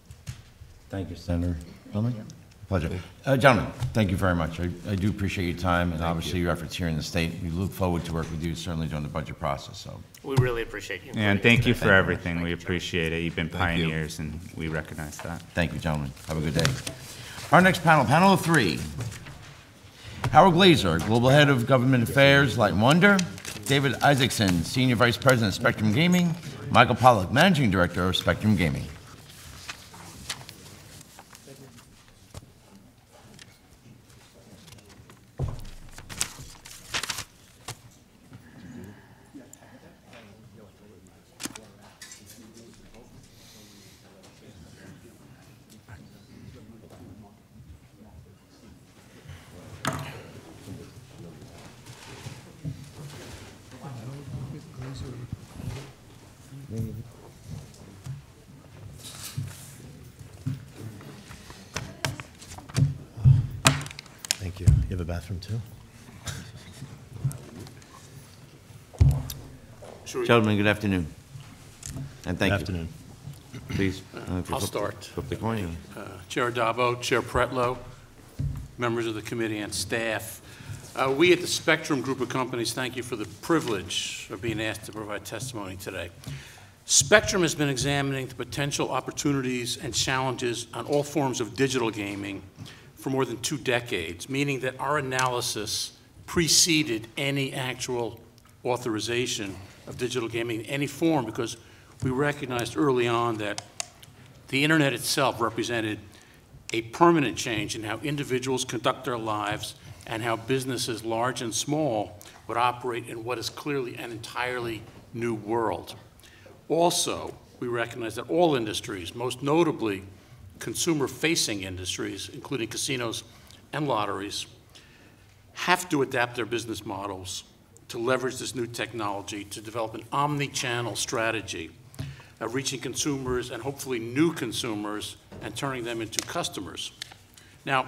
Speaker 1: Thank you, Senator Hellman. Pleasure. Uh, gentlemen, thank you very much. I, I do appreciate your time and obviously your efforts here in the state. We look forward to work with you certainly during the budget process. So
Speaker 13: We really appreciate you.
Speaker 14: Yeah, and
Speaker 13: including
Speaker 14: thank you
Speaker 13: us
Speaker 14: for
Speaker 13: today.
Speaker 14: everything. We appreciate it. You've been pioneers, and we recognize that.
Speaker 1: thank you, gentlemen. Have a good day. Our next panel, panel of three. Howard Glazer, Global Head of Government Affairs, Light and Wonder. David Isaacson, Senior Vice President of Spectrum Gaming. Michael Pollack, Managing Director of Spectrum Gaming.
Speaker 15: Thank you. You have a bathroom too?
Speaker 1: Gentlemen, good afternoon. And thank
Speaker 15: Good
Speaker 1: you.
Speaker 15: afternoon.
Speaker 1: Please. uh,
Speaker 16: I'll
Speaker 1: flip-
Speaker 16: start.
Speaker 1: Flip the coin.
Speaker 16: Uh, Chair Adabo, Chair Pretlow, members of the committee and staff. Uh, We at the Spectrum Group of Companies thank you for the privilege of being asked to provide testimony today. Spectrum has been examining the potential opportunities and challenges on all forms of digital gaming for more than two decades, meaning that our analysis preceded any actual authorization of digital gaming in any form, because we recognized early on that the internet itself represented a permanent change in how individuals conduct their lives and how businesses, large and small, would operate in what is clearly an entirely new world. Also, we recognize that all industries, most notably consumer-facing industries, including casinos and lotteries, have to adapt their business models to leverage this new technology to develop an omni-channel strategy of reaching consumers and hopefully new consumers and turning them into customers. Now,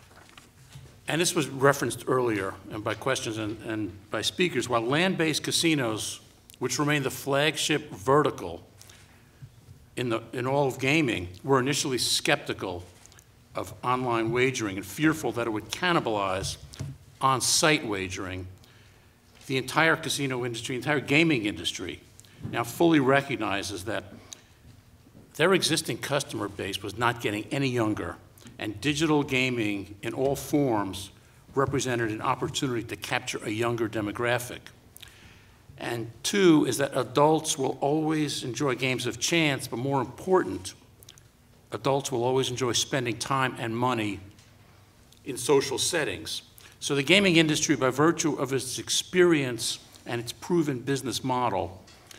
Speaker 16: and this was referenced earlier and by questions and, and by speakers, while land-based casinos, which remain the flagship vertical in, the, in all of gaming, were initially skeptical of online wagering and fearful that it would cannibalize on-site wagering. The entire casino industry, entire gaming industry, now fully recognizes that their existing customer base was not getting any younger, and digital gaming in all forms represented an opportunity to capture a younger demographic. And two is that adults will always enjoy games of chance, but more important, adults will always enjoy spending time and money in social settings. So the gaming industry, by virtue of its experience and its proven business model,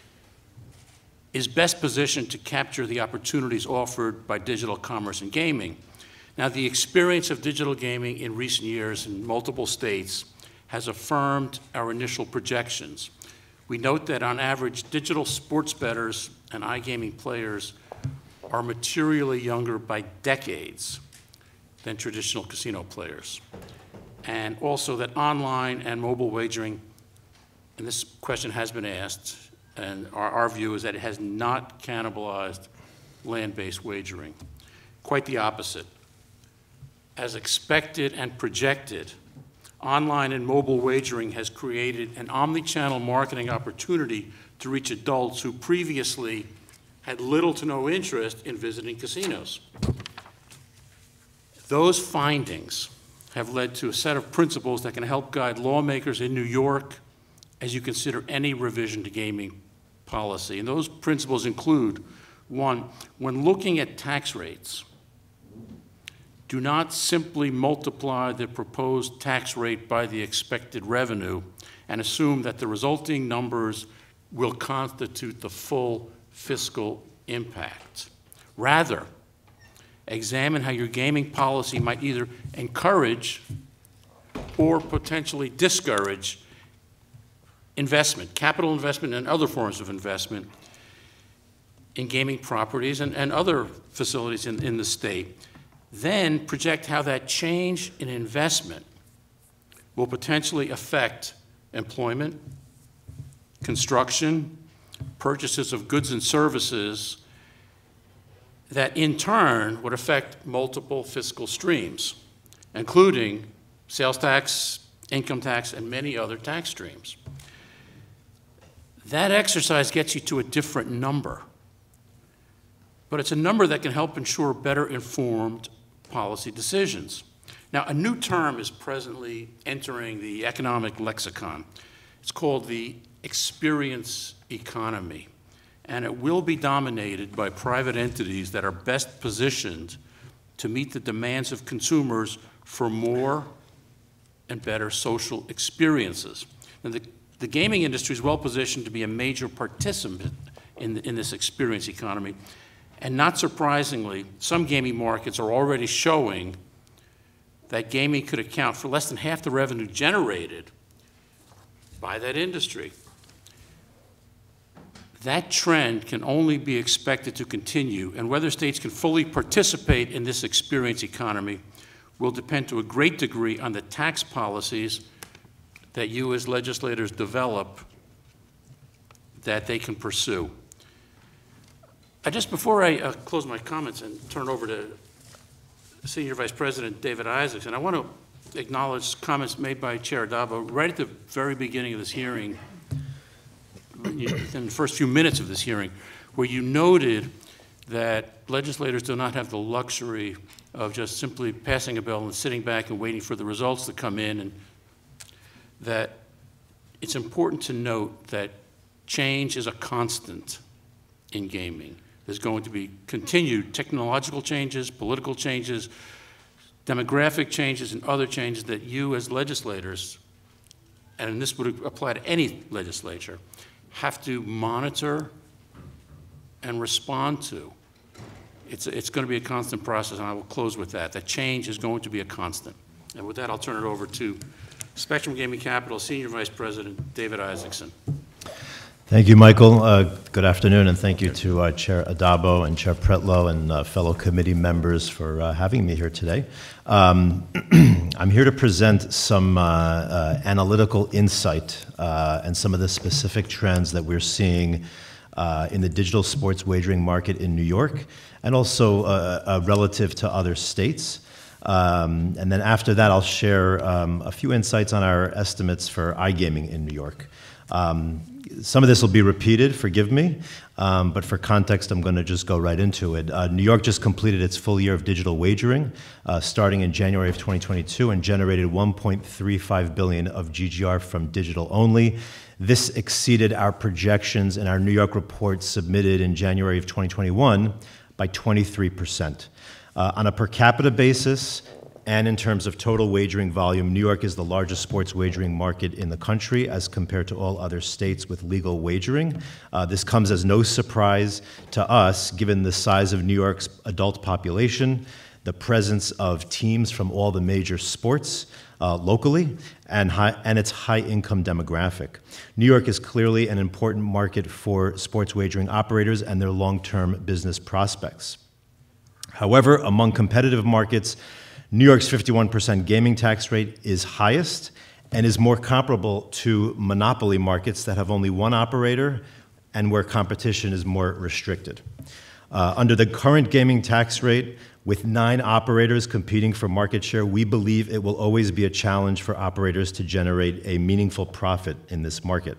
Speaker 16: is best positioned to capture the opportunities offered by digital commerce and gaming. Now, the experience of digital gaming in recent years in multiple states has affirmed our initial projections. We note that on average, digital sports bettors and iGaming players are materially younger by decades than traditional casino players. And also that online and mobile wagering, and this question has been asked, and our, our view is that it has not cannibalized land-based wagering. Quite the opposite. As expected and projected, online and mobile wagering has created an omni-channel marketing opportunity to reach adults who previously had little to no interest in visiting casinos. Those findings have led to a set of principles that can help guide lawmakers in New York as you consider any revision to gaming policy. And those principles include, one, when looking at tax rates, do not simply multiply the proposed tax rate by the expected revenue and assume that the resulting numbers will constitute the full fiscal impact. Rather, examine how your gaming policy might either encourage or potentially discourage investment, capital investment and other forms of investment in gaming properties and, and other facilities in, in the state. Then project how that change in investment will potentially affect employment, construction, purchases of goods and services that in turn would affect multiple fiscal streams, including sales tax, income tax, and many other tax streams. That exercise gets you to a different number, but it's a number that can help ensure better informed policy decisions. Now, a new term is presently entering the economic lexicon. It's called the experience economy, and it will be dominated by private entities that are best positioned to meet the demands of consumers for more and better social experiences. And the, the gaming industry is well positioned to be a major participant in, the, in this experience economy. And not surprisingly, some gaming markets are already showing that gaming could account for less than half the revenue generated by that industry. That trend can only be expected to continue, and whether states can fully participate in this experience economy will depend to a great degree on the tax policies that you as legislators develop that they can pursue. I just, before I uh, close my comments and turn it over to Senior Vice President David Isaacson, I want to acknowledge comments made by Chair Addabbo right at the very beginning of this hearing, in the first few minutes of this hearing, where you noted that legislators do not have the luxury of just simply passing a bill and sitting back and waiting for the results to come in, and that it's important to note that change is a constant in gaming. There's going to be continued technological changes, political changes, demographic changes, and other changes that you as legislators, and this would apply to any legislature, have to monitor and respond to. It's, it's going to be a constant process, and I will close with that. That change is going to be a constant. And with that, I'll turn it over to Spectrum Gaming Capital Senior Vice President David Isaacson.
Speaker 15: Thank you, Michael. Uh, good afternoon, and thank you to uh, Chair Addabbo and Chair Pretlow and uh, fellow committee members for uh, having me here today. Um, I'm here to present some uh, uh, analytical insight uh, and some of the specific trends that we're seeing uh, in the digital sports wagering market in New York, and also uh, uh, relative to other states. Um, and then after that, I'll share um, a few insights on our estimates for iGaming in New York. Um, Some of this will be repeated, forgive me, um, but for context, I'm going to just go right into it. Uh, New York just completed its full year of digital wagering, uh, starting in January of twenty twenty-two, and generated one point three five billion dollars of G G R from digital only. This exceeded our projections in our New York report submitted in January of twenty twenty-one by twenty-three percent. Uh, on a per capita basis, and in terms of total wagering volume, New York is the largest sports wagering market in the country as compared to all other states with legal wagering. Uh, this comes as no surprise to us, given the size of New York's adult population, the presence of teams from all the major sports uh, locally, and, high, and its high-income demographic. New York is clearly an important market for sports wagering operators and their long-term business prospects. However, among competitive markets, New York's fifty-one percent gaming tax rate is highest and is more comparable to monopoly markets that have only one operator and where competition is more restricted. Uh, under the current gaming tax rate, with nine operators competing for market share, we believe it will always be a challenge for operators to generate a meaningful profit in this market.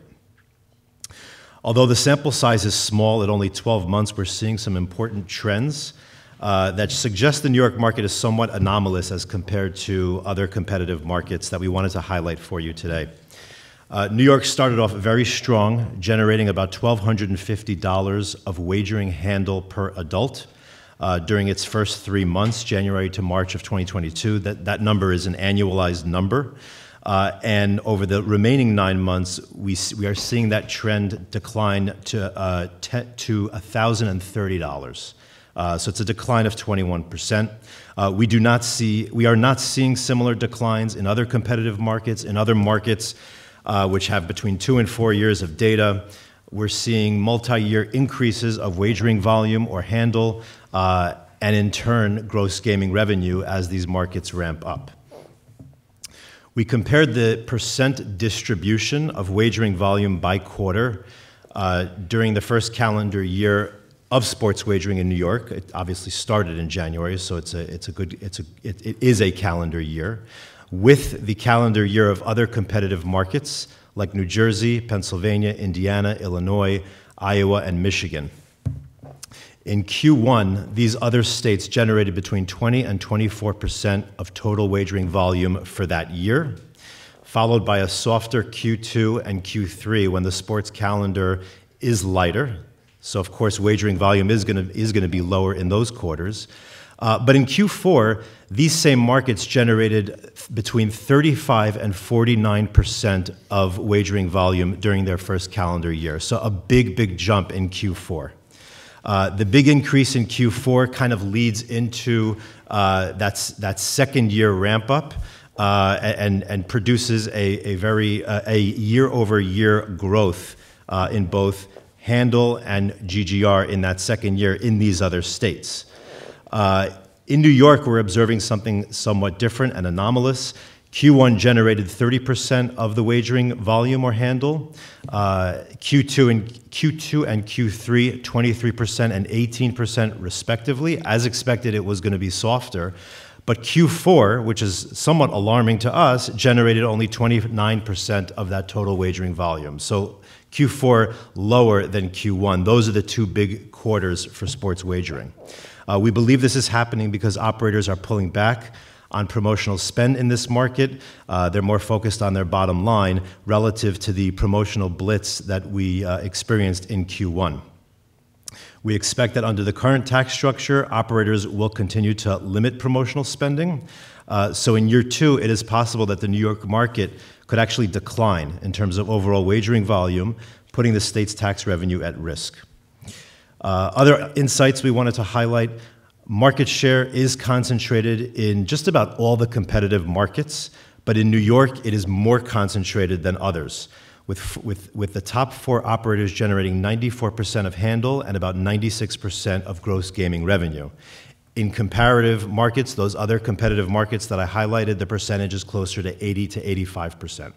Speaker 15: Although the sample size is small, at only twelve months, we're seeing some important trends Uh, that suggests the New York market is somewhat anomalous as compared to other competitive markets that we wanted to highlight for you today. Uh, New York started off very strong, generating about one thousand two hundred fifty dollars of wagering handle per adult uh, during its first three months, January to March of twenty twenty-two. That, that number is an annualized number. Uh, and over the remaining nine months, we, we are seeing that trend decline to, uh, to one thousand thirty dollars. Uh, so it's a decline of twenty-one percent. Uh, we do not see, we are not seeing similar declines in other competitive markets. In other markets, uh, which have between two and four years of data, we're seeing multi-year increases of wagering volume or handle, uh, and in turn, gross gaming revenue as these markets ramp up. We compared the percent distribution of wagering volume by quarter uh, during the first calendar year of sports wagering in New York. It obviously started in January, so it's a it's a good it's a it, it is a calendar year, with the calendar year of other competitive markets like New Jersey, Pennsylvania, Indiana, Illinois, Iowa, and Michigan. In Q one, these other states generated between twenty and twenty-four percent of total wagering volume for that year, followed by a softer Q two and Q three when the sports calendar is lighter. So, of course, wagering volume is going to is going to be lower in those quarters. Uh, but in Q four, these same markets generated between thirty-five and forty-nine percent of wagering volume during their first calendar year. So a big, big jump in Q four. Uh, the big increase in Q four kind of leads into uh, that's, that second year ramp up uh, and, and produces a, a very uh, a year-over-year growth uh, in both handle and G G R in that second year in these other states. Uh, in New York, we're observing something somewhat different and anomalous. Q one generated thirty percent of the wagering volume or handle. Uh, Q two and Q two and Q three, twenty-three percent and eighteen percent respectively. As expected, it was going to be softer. But Q four, which is somewhat alarming to us, generated only twenty-nine percent of that total wagering volume. So Q four lower than Q one. Those are the two big quarters for sports wagering. Uh, we believe this is happening because operators are pulling back on promotional spend in this market. Uh, they're more focused on their bottom line relative to the promotional blitz that we uh, experienced in Q one. We expect that under the current tax structure, operators will continue to limit promotional spending. Uh, so in year two, it is possible that the New York market could actually decline in terms of overall wagering volume, putting the state's tax revenue at risk. Uh, other insights we wanted to highlight: market share is concentrated in just about all the competitive markets, but in New York, it is more concentrated than others, with, with, with the top four operators generating ninety-four percent of handle and about ninety-six percent of gross gaming revenue. In comparative markets, those other competitive markets that I highlighted, the percentage is closer to eighty to eighty-five percent.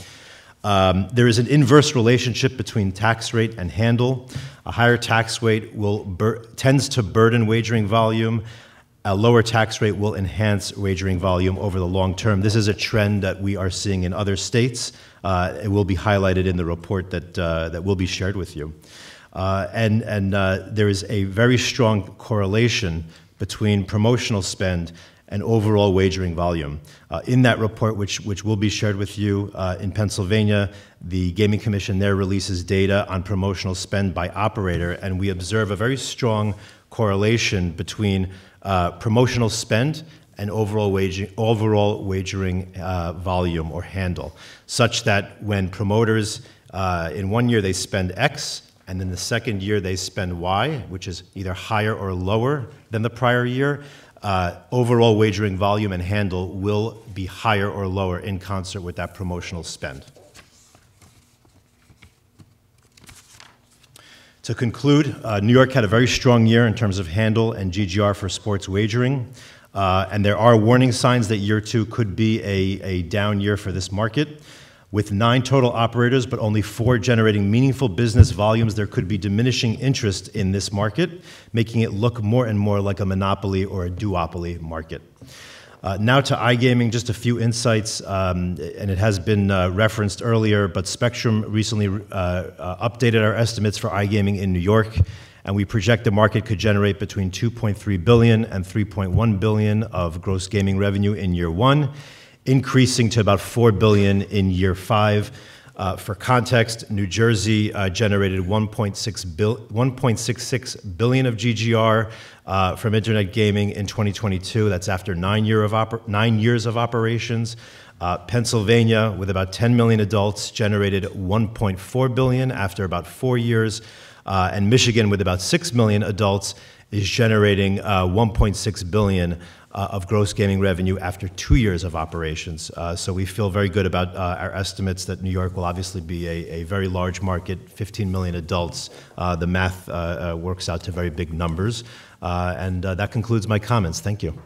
Speaker 15: Um, there is an inverse relationship between tax rate and handle. A higher tax rate will bur tends to burden wagering volume. A lower tax rate will enhance wagering volume over the long term. This is a trend that we are seeing in other states. Uh, it will be highlighted in the report that, uh, that will be shared with you. Uh, and and uh, there is a very strong correlation between promotional spend and overall wagering volume. Uh, in that report, which, which will be shared with you, uh, in Pennsylvania, the Gaming Commission there releases data on promotional spend by operator, and we observe a very strong correlation between uh, promotional spend and overall wagering, overall wagering uh, volume or handle, such that when promoters, uh, in one year they spend X, and then the second year they spend Y, which is either higher or lower than the prior year, Uh, overall wagering volume and handle will be higher or lower in concert with that promotional spend. To conclude, uh, New York had a very strong year in terms of handle and G G R for sports wagering, uh, and there are warning signs that year two could be a, a down year for this market. With nine total operators, but only four generating meaningful business volumes, there could be diminishing interest in this market, making it look more and more like a monopoly or a duopoly market. Uh, now to iGaming, just a few insights, um, and it has been uh, referenced earlier, but Spectrum recently uh, uh, updated our estimates for iGaming in New York, and we project the market could generate between two point three billion dollars and three point one billion dollars of gross gaming revenue in year one, increasing to about four billion dollars in year five. Uh, for context, New Jersey uh, generated one point six six billion dollars of G G R uh, from internet gaming in twenty twenty-two. That's after nine, year of nine years of operations. Uh, Pennsylvania, with about ten million adults, generated one point four billion dollars after about four years. Uh, and Michigan, with about six million adults, is generating uh, one point six billion dollars Uh, of gross gaming revenue after two years of operations. Uh, so we feel very good about uh, our estimates that New York will obviously be a, a very large market, fifteen million adults. Uh, the math uh, uh, works out to very big numbers. Uh, and uh, that concludes my comments. Thank you.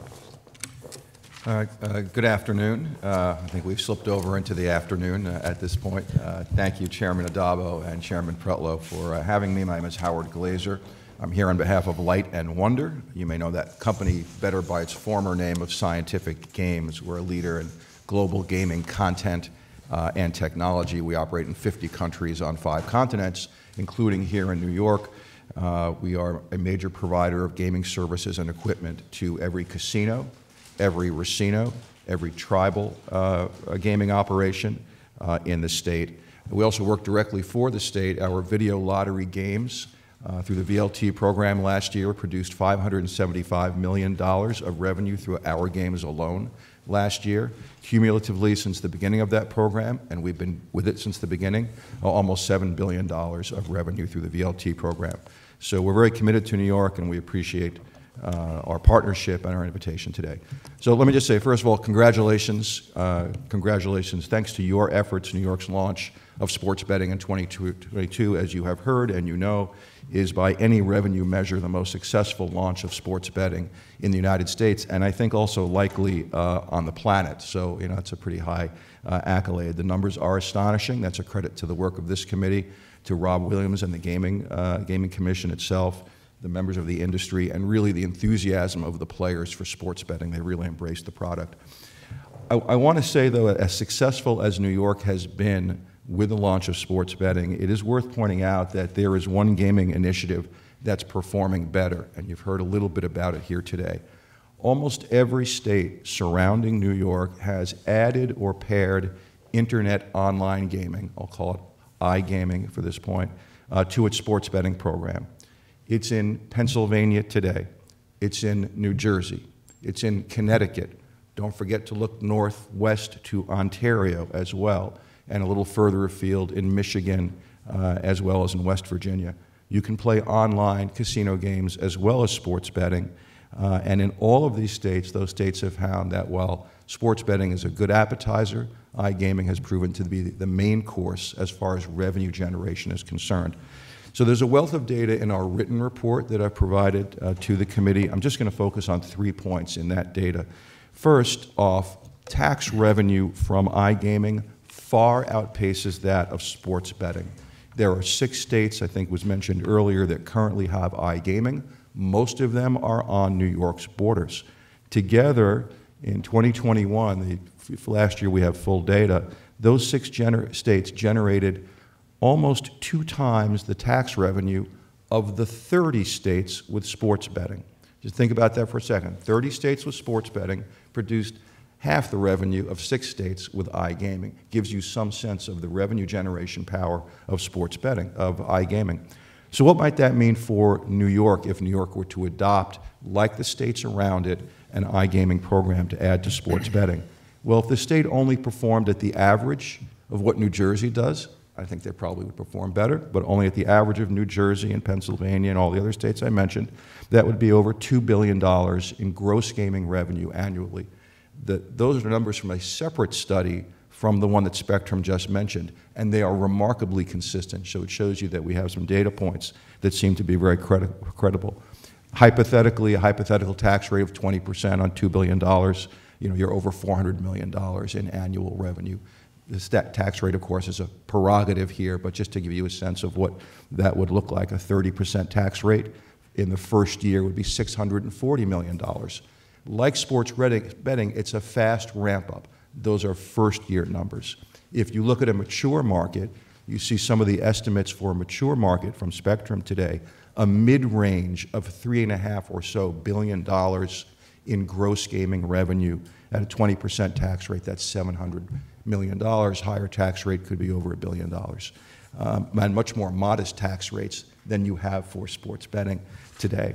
Speaker 17: All right, uh, good afternoon. Uh, I think we've slipped over into the afternoon uh, at this point. Uh, thank you, Chairman Adabo and Chairman Pretlow, for uh, having me. My name is Howard Glazer. I'm here on behalf of Light and Wonder. You may know that company better by its former name of Scientific Games. We're a leader in global gaming content uh, and technology. We operate in fifty countries on five continents, including here in New York. Uh, we are a major provider of gaming services and equipment to every casino, every racino, every tribal uh, gaming operation uh, in the state. We also work directly for the state. Our video lottery games Uh, through the V L T program last year produced five hundred seventy-five million dollars of revenue through our games alone last year. Cumulatively, since the beginning of that program, and we've been with it since the beginning, uh, almost seven billion dollars of revenue through the V L T program. So we're very committed to New York, and we appreciate uh, our partnership and our invitation today. So let me just say, first of all, congratulations, uh, congratulations. Thanks to your efforts, New York's launch of sports betting in twenty twenty-two, as you have heard and you know, is by any revenue measure the most successful launch of sports betting in the United States, and I think also likely uh, on the planet. So, you know, it's a pretty high uh, accolade. The numbers are astonishing. That's a credit to the work of this committee, to Rob Williams and the Gaming, uh, Gaming Commission itself, the members of the industry, and really the enthusiasm of the players for sports betting. They really embraced the product. I, I want to say, though, as successful as New York has been with the launch of sports betting, it is worth pointing out that there is one gaming initiative that's performing better, and you've heard a little bit about it here today. Almost every state surrounding New York has added or paired internet online gaming, I'll call it iGaming for this point, uh, to its sports betting program. It's in Pennsylvania today. It's in New Jersey. It's in Connecticut. Don't forget to look northwest to Ontario as well, and a little further afield in Michigan, uh, as well as in West Virginia. You can play online casino games as well as sports betting. Uh, and in all of these states, those states have found that while sports betting is a good appetizer, iGaming has proven to be the main course as far as revenue generation is concerned. So there's a wealth of data in our written report that I've provided uh, to the committee. I'm just going to focus on three points in that data. First off, tax revenue from iGaming far outpaces that of sports betting. There are six states, I think was mentioned earlier, that currently have iGaming. Most of them are on New York's borders. Together, in twenty twenty-one, the, last year we have full data, those six gener states generated almost two times the tax revenue of the thirty states with sports betting. Just think about that for a second. thirty states with sports betting produced half the revenue of six states with iGaming. Gives you some sense of the revenue generation power of sports betting, of iGaming. So what might that mean for New York if New York were to adopt, like the states around it, an iGaming program to add to sports betting? Well, if the state only performed at the average of what New Jersey does, I think they probably would perform better, but only at the average of New Jersey and Pennsylvania and all the other states I mentioned, that would be over two billion dollars in gross gaming revenue annually. The, those are numbers from a separate study from the one that Spectrum just mentioned, and they are remarkably consistent. So it shows you that we have some data points that seem to be very credi credible. Hypothetically, a hypothetical tax rate of twenty percent on two billion dollars, you know, you're over four hundred million dollars in annual revenue. This tax rate, of course, is a prerogative here, but just to give you a sense of what that would look like, a thirty percent tax rate in the first year would be six hundred forty million dollars. Like sports betting, it's a fast ramp up. Those are first year numbers. If you look at a mature market, you see some of the estimates for a mature market from Spectrum today, a mid-range of three and a half or so billion dollars in gross gaming revenue at a twenty percent tax rate. That's seven hundred million dollars. Higher tax rate could be over a billion dollars. Um, and much more modest tax rates than you have for sports betting today.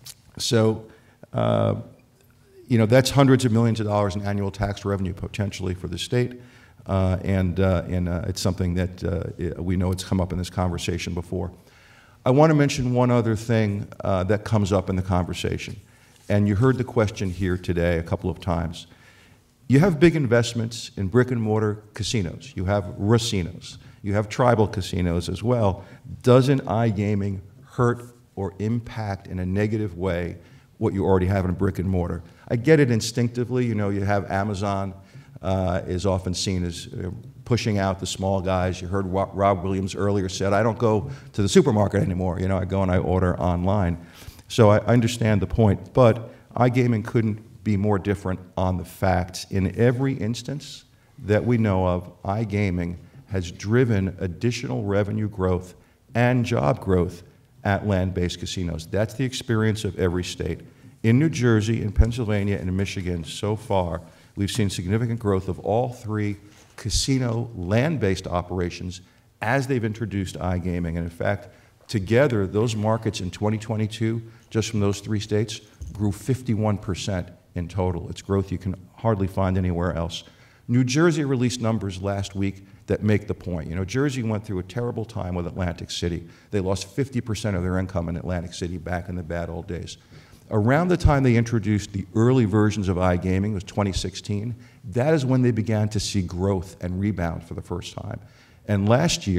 Speaker 17: So, uh, you know, that's hundreds of millions of dollars in annual tax revenue potentially for the state, uh, and, uh, and uh, it's something that uh, we know it's come up in this conversation before. I want to mention one other thing uh, that comes up in the conversation, and you heard the question here today a couple of times. You have big investments in brick and mortar casinos. You have racinos. You have tribal casinos as well. Doesn't iGaming hurt or impact in a negative way what you already have in brick and mortar? I get it instinctively. You know, you have Amazon uh, is often seen as uh, pushing out the small guys. You heard Rob, Rob Williams earlier said, I don't go to the supermarket anymore. You know, I go and I order online. So I understand the point, but iGaming couldn't be more different on the facts. In every instance that we know of, iGaming has driven additional revenue growth and job growth at land-based casinos. That's the experience of every state. In New Jersey, in Pennsylvania, and in Michigan, so far, we've seen significant growth of all three casino land-based operations as they've introduced iGaming. And in fact, together, those markets in twenty twenty-two, just from those three states, grew fifty-one percent in total. It's growth you can hardly find anywhere else. New Jersey released numbers last week that make the point. You know, Jersey went through a terrible time with Atlantic City. They lost fifty percent of their income in Atlantic City back in the bad old days. Around the time they introduced the early versions of iGaming, it was twenty sixteen, that is when they began to see growth and rebound for the first time. And last year,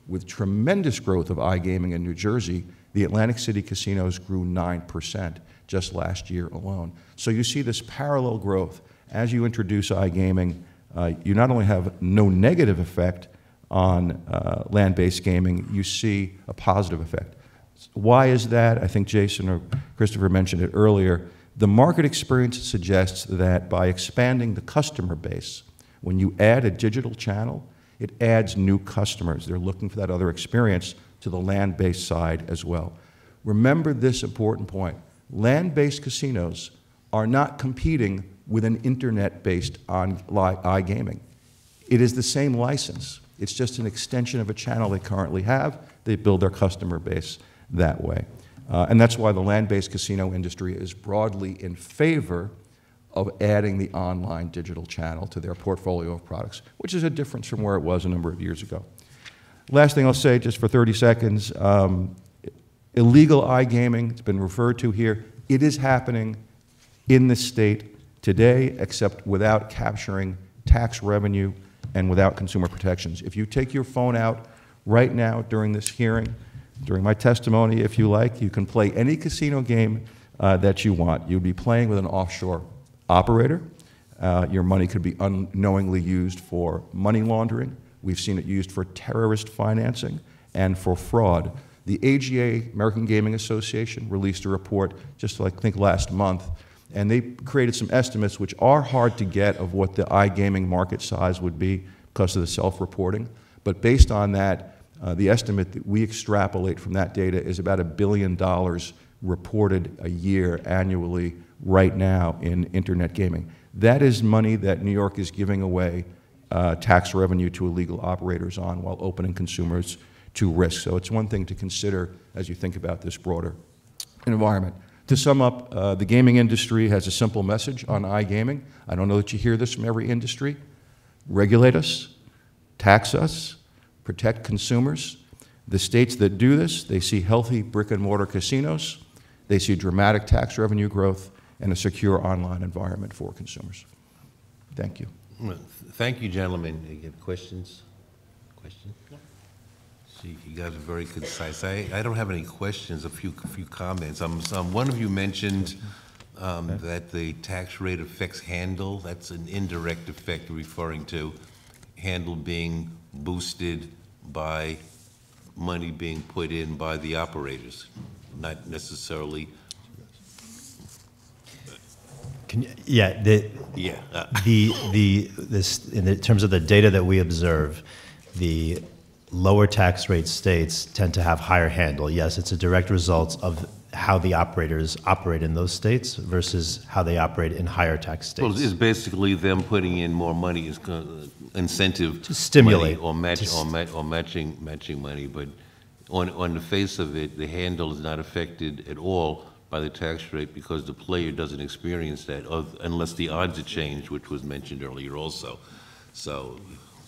Speaker 17: with tremendous growth of iGaming in New Jersey, the Atlantic City casinos grew nine percent just last year alone. So you see this parallel growth. As you introduce iGaming, uh, you not only have no negative effect on uh, land-based gaming, you see a positive effect. Why is that? I think Jason or Christopher mentioned it earlier. The market experience suggests that by expanding the customer base, when you add a digital channel, it adds new customers. They're looking for that other experience to the land-based side as well. Remember this important point. Land-based casinos are not competing with an internet-based on iGaming. It is the same license. It's just an extension of a channel they currently have. They build their customer base that way. Uh, and that's why the land-based casino industry is broadly in favor of adding the online digital channel to their portfolio of products, which is a difference from where it was a number of years ago. Last thing I'll say, just for thirty seconds, um, illegal iGaming, it's been referred to here, it is happening in this state today, except without capturing tax revenue and without consumer protections. If you take your phone out right now during this hearing, during my testimony, if you like, you can play any casino game uh, that you want. You'd be playing with an offshore operator. Uh, your money could be unknowingly used for money laundering. We've seen it used for terrorist financing and for fraud. The A G A, American Gaming Association, released a report just, like, I think, last month, and they created some estimates which are hard to get of what the iGaming market size would be because of the self-reporting. But based on that, uh, the estimate that we extrapolate from that data is about a billion dollars reported a year annually right now in internet gaming. That is money that New York is giving away uh, tax revenue to illegal operators on while opening consumers to risk. So it's one thing to consider as you think about this broader environment. To sum up, uh, the gaming industry has a simple message on iGaming. I don't know that you hear this from every industry. Regulate us, tax us, protect consumers. The states that do this, they see healthy brick and mortar casinos, they see dramatic tax revenue growth, and a secure online environment for consumers. Thank you.
Speaker 2: Well, thank you, gentlemen. You have questions? Questions? No. See, you guys are very concise. I, I don't have any questions, a few, a few comments. Um, some, one of you mentioned um, okay. that the tax rate affects handle. That's an indirect effect referring to handle being boosted by money being put in by the operators, not necessarily.
Speaker 15: Can you, yeah, the,
Speaker 2: yeah. Uh.
Speaker 15: the, the, this, in the terms of the data that we observe, the lower tax rate states tend to have higher handle. Yes, it's a direct result of how the operators operate in those states versus how they operate in higher tax states.
Speaker 2: Well, it's basically them putting in more money as uh, incentive
Speaker 15: to stimulate
Speaker 2: money or match
Speaker 15: to
Speaker 2: or, ma or matching matching money. But on on the face of it, the handle is not affected at all by the tax rate because the player doesn't experience that unless the odds are changed, which was mentioned earlier also. So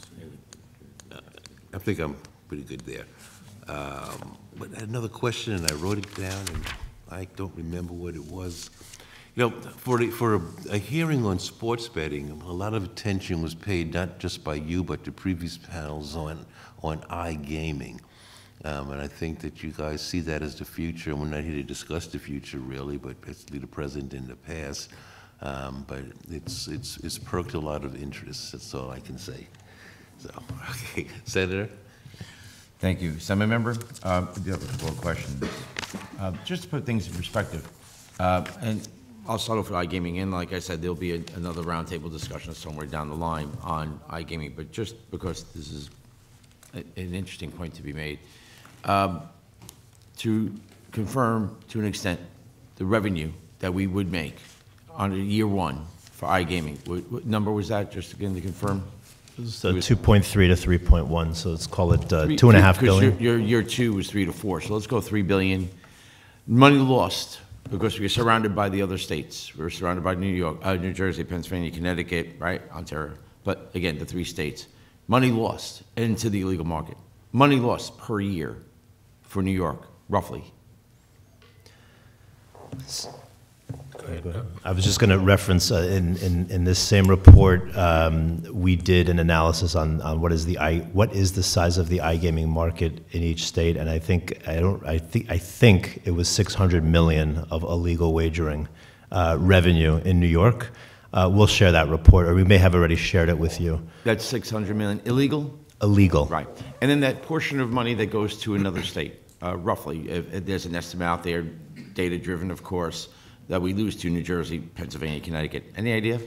Speaker 2: uh, I think I'm pretty good there. Um, but another question, and I wrote it down, and I don't remember what it was. You know, for, the, for a, a hearing on sports betting, a lot of attention was paid not just by you, but the previous panels on, on iGaming. Um, and I think that you guys see that as the future. We're not here to discuss the future, really, but basically the present and the past. Um, but it's, it's, it's perked a lot of interest. That's all I can say. So, okay, Senator?
Speaker 1: Thank you. Assembly member, uh, the other couple of questions. Uh, just to put things in perspective, uh, and I'll start off with iGaming, and like I said, there'll be a, another roundtable discussion somewhere down the line on iGaming, but just because this is a, an interesting point to be made. Um, to confirm, to an extent, the revenue that we would make on year one for iGaming, what, what number was that, just again to confirm?
Speaker 15: So two point three to three point one, so let's call it uh, two and a half billion.
Speaker 1: Your, your year two was three to four, so let's go three billion. Money lost because we're surrounded by the other states. We're surrounded by New York, uh, New Jersey, Pennsylvania, Connecticut, right, Ontario. But again, the three states. Money lost into the illegal market. Money lost per year for New York, roughly.
Speaker 15: I was just going to reference, uh, in, in, in this same report, um, we did an analysis on, on what is the I, what is the size of the iGaming market in each state, and I think I don't I think I think it was six hundred million of illegal wagering uh, revenue in New York. Uh, we'll share that report, or we may have already shared it with you.
Speaker 1: That's six hundred million illegal?
Speaker 15: Illegal.
Speaker 1: Right. And then that portion of money that goes to another state, uh, roughly, if, if there's an estimate out there, data-driven, of course, that we lose to New Jersey, Pennsylvania, Connecticut. Any idea?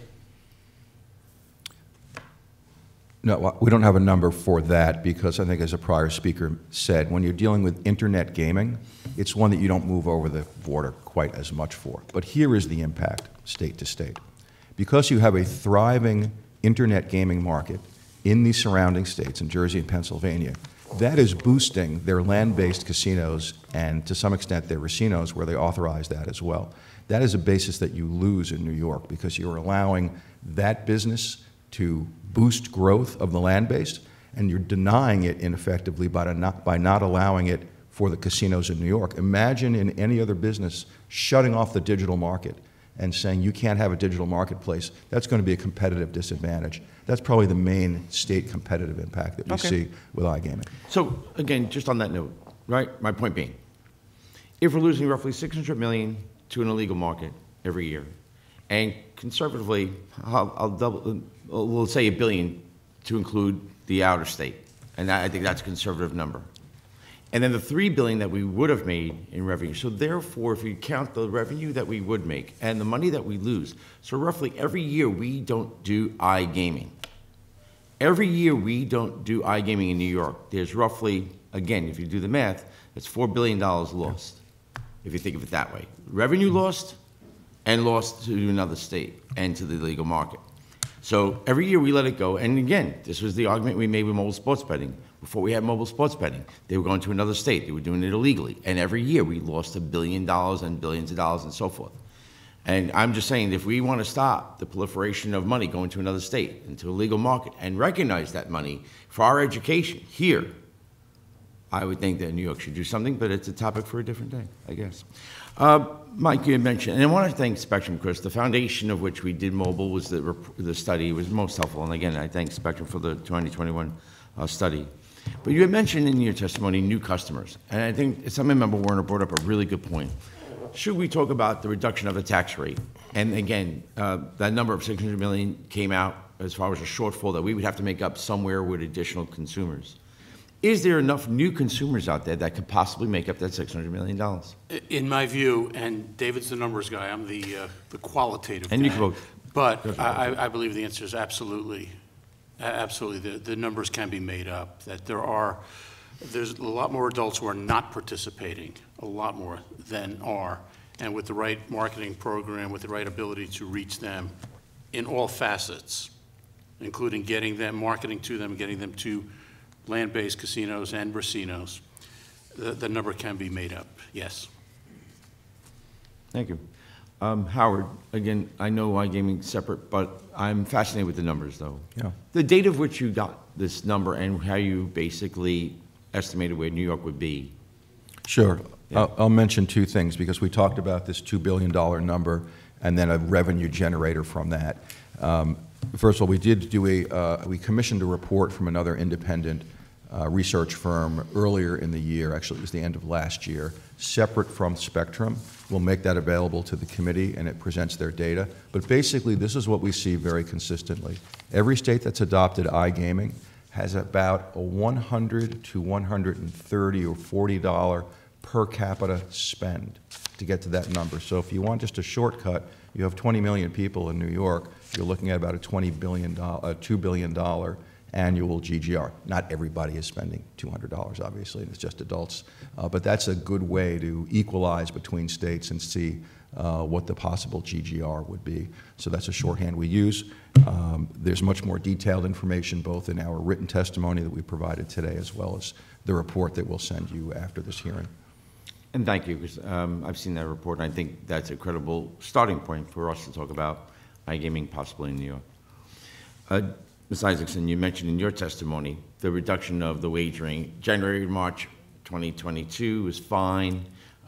Speaker 17: No, we don't have a number for that because I think, as a prior speaker said, when you're dealing with internet gaming, it's one that you don't move over the border quite as much for. But here is the impact, state to state. Because you have a thriving internet gaming market in the surrounding states, in Jersey and Pennsylvania, that is boosting their land-based casinos and, to some extent, their racinos, where they authorize that as well. That is a basis that you lose in New York because you're allowing that business to boost growth of the land-based, and you're denying it ineffectively by not, by not allowing it for the casinos in New York. Imagine in any other business shutting off the digital market and saying you can't have a digital marketplace. That's going to be a competitive disadvantage. That's probably the main state competitive impact that we
Speaker 1: Okay.
Speaker 17: see with iGaming.
Speaker 1: So, again, just on that note, right, my point being, if we're losing roughly six hundred million to an illegal market every year, and conservatively, I'll, I'll double, we'll say a billion to include the outer state, and I think that's a conservative number. And then the three billion that we would have made in revenue. So therefore, if you count the revenue that we would make and the money that we lose, so roughly every year we don't do iGaming. Every year we don't do iGaming in New York, there's roughly, again, if you do the math, it's four billion dollars lost, if you think of it that way. Revenue lost and lost to another state and to the legal market. So every year we let it go, and again, this was the argument we made with mobile sports betting. Before we had mobile sports betting, they were going to another state, they were doing it illegally, and every year we lost a billion dollars and billions of dollars and so forth. And I'm just saying, if we want to stop the proliferation of money going to another state, into a legal market, and recognize that money for our education here, I would think that New York should do something, but it's a topic for a different day, I guess. Uh, Mike, you had mentioned, and I want to thank Spectrum, Chris, the foundation of which we did mobile was the, the study, was most helpful, and again, I thank Spectrum for the twenty twenty-one uh, study. But you had mentioned in your testimony new customers, and I think Assembly Member Warner brought up a really good point. Should we talk about the reduction of the tax rate? And again, uh, that number of six hundred million came out as far as a shortfall that we would have to make up somewhere with additional consumers. Is there enough new consumers out there that could possibly make up that six hundred million dollars?
Speaker 16: In my view, and David's the numbers guy, I'm the, uh, the qualitative
Speaker 1: And
Speaker 16: guy.
Speaker 1: you can vote.
Speaker 16: But I, I believe the answer is absolutely, absolutely. The, the numbers can be made up, that there are, there's a lot more adults who are not participating, a lot more than are. And with the right marketing program, with the right ability to reach them in all facets, including getting them, marketing to them, getting them to land-based casinos and racinos, the, the number can be made up, yes.
Speaker 1: Thank you. Um, Howard, again, I know iGaming separate, but I'm fascinated with the numbers, though.
Speaker 17: Yeah.
Speaker 1: The date of which you got this number and how you basically estimated where New York would be.
Speaker 17: Sure.
Speaker 1: Yeah.
Speaker 17: I'll, I'll mention two things because we talked about this two billion dollar number and then a revenue generator from that. Um, first of all, we did do a, uh, we commissioned a report from another independent uh, research firm earlier in the year, actually it was the end of last year, separate from Spectrum. We'll make that available to the committee and it presents their data. But basically, this is what we see very consistently. Every state that's adopted iGaming has about a one hundred to one hundred thirty or forty dollar per capita spend to get to that number. So if you want just a shortcut, you have twenty million people in New York, you're looking at about a twenty billion dollars, uh, two billion dollar annual G G R. Not everybody is spending two hundred dollars, obviously, and it's just adults. Uh, but that's a good way to equalize between states and see uh, what the possible G G R would be. So that's a shorthand we use. Um, there's much more detailed information both in our written testimony that we provided today as well as the report that we'll send you after this hearing.
Speaker 1: And thank you, because um, I've seen that report, and I think that's a credible starting point for us to talk about iGaming possibly in New York. Uh, Miz Isaacson, you mentioned in your testimony the reduction of the wagering. January to March twenty twenty-two was fine.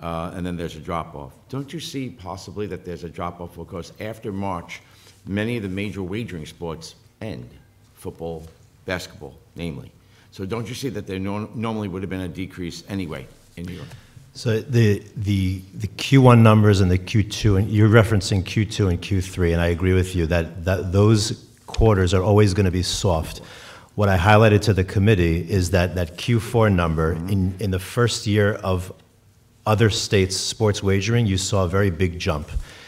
Speaker 1: uh, and then there's a drop-off. Don't you see possibly that there's a drop-off because after March, many of the major wagering sports end, football, basketball, namely. So don't you see that there no normally would have been a decrease anyway in New York?
Speaker 15: So the, the, the Q one numbers and the Q two, and you're referencing Q two and Q three, and I agree with you that, that those quarters are always going to be soft. What I highlighted to the committee is that that Q four number, in, in the first year of other states' sports wagering, you saw a very big jump.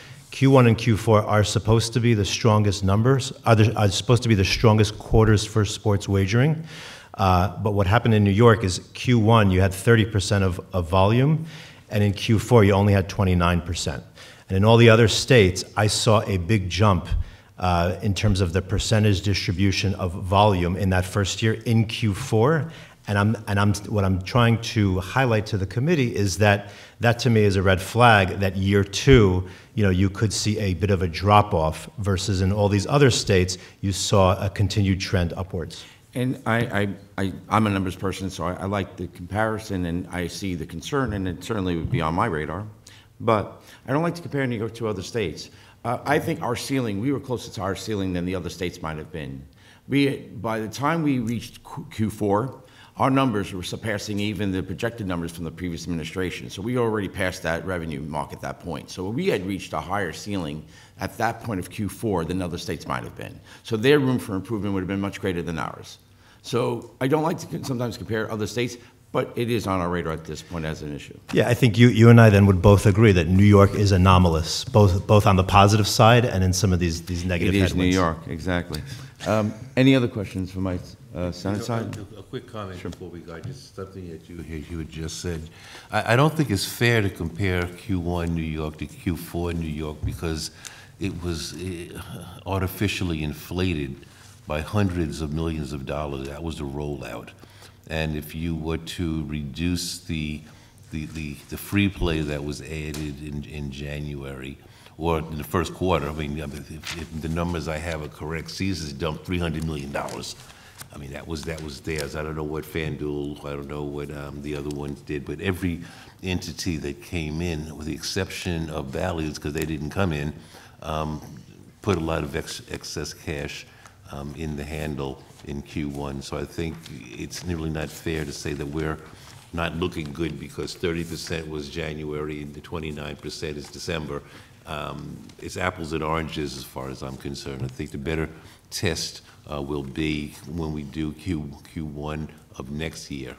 Speaker 15: Q one and Q four are supposed to be the strongest numbers, are, the, are supposed to be the strongest quarters for sports wagering. Uh, but what happened in New York is Q one, you had thirty percent of, of volume, and in Q four, you only had twenty-nine percent. And in all the other states, I saw a big jump uh, in terms of the percentage distribution of volume in that first year in Q four. And, I'm, and I'm, what I'm trying to highlight to the committee is that that to me is a red flag that year two, you know, you could see a bit of a drop-off versus in all these other states, you saw a continued trend upwards.
Speaker 1: And I, I, I, I'm a numbers person, so I, I like the comparison, and I see the concern, and it certainly would be on my radar. But I don't like to compare New York to other states. Uh, I think our ceiling, we were closer to our ceiling than the other states might have been. We, by the time we reached Q four, our numbers were surpassing even the projected numbers from the previous administration. So we already passed that revenue mark at that point. So we had reached a higher ceiling at that point of Q four than other states might have been. So their room for improvement would have been much greater than ours. So I don't like to sometimes compare other states, but it is on our radar at this point as an issue.
Speaker 15: Yeah, I think you, you and I then would both agree that New York is anomalous, both, both on the positive side and in some of these, these negative headwinds.
Speaker 1: It is New York, exactly. Um, any other questions from my uh, Senate
Speaker 2: You know,
Speaker 1: side?
Speaker 2: A, a quick comment
Speaker 1: Sure.
Speaker 2: before we go, just something that you, you had just said. I, I don't think it's fair to compare Q one New York to Q four New York because it was uh, artificially inflated by hundreds of millions of dollars. That was the rollout. And if you were to reduce the, the, the, the free play that was added in, in January, or in the first quarter, I mean, if, if the numbers I have are correct, Caesars dumped three hundred million dollars. I mean, that was, that was theirs. I don't know what FanDuel, I don't know what um, the other ones did, but every entity that came in, with the exception of Bally's, because they didn't come in, um, put a lot of ex excess cash um, in the handle in Q one. So I think it's really not fair to say that we're not looking good because thirty percent was January and the twenty-nine percent is December. Um, it's apples and oranges as far as I'm concerned. I think the better test uh, will be when we do Q, Q1 of next year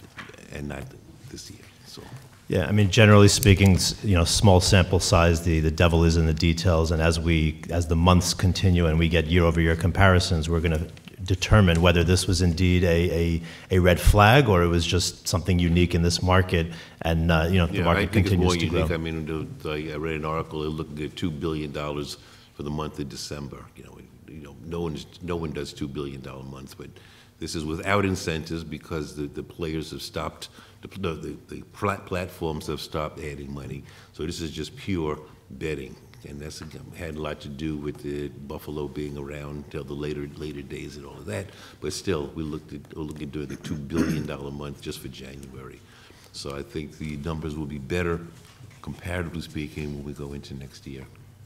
Speaker 2: and not this year. So.
Speaker 15: Yeah, I mean, generally speaking, you know, small sample size, the, the devil is in the details, and as we, as the months continue and we get year-over-year comparisons, we're going to determine whether this was indeed a, a, a red flag or it was just something unique in this market, and, uh, you know, the
Speaker 2: Yeah,
Speaker 15: market
Speaker 2: I think
Speaker 15: continues
Speaker 2: it's
Speaker 15: to
Speaker 2: more unique.
Speaker 15: grow.
Speaker 2: I mean, the, I read an article, they're looking at two billion dollars for the month of December. You know, you know, no one's, no one does two billion dollar months, but this is without incentives because the, the players have stopped, the, the, the platforms have stopped adding money. So this is just pure betting. And that's had a lot to do with the Buffalo being around till the later later days and all of that. But still, we looked at we're looking at doing the two billion dollar month just for January. So I think the numbers will be better, comparatively speaking, when we go into next year.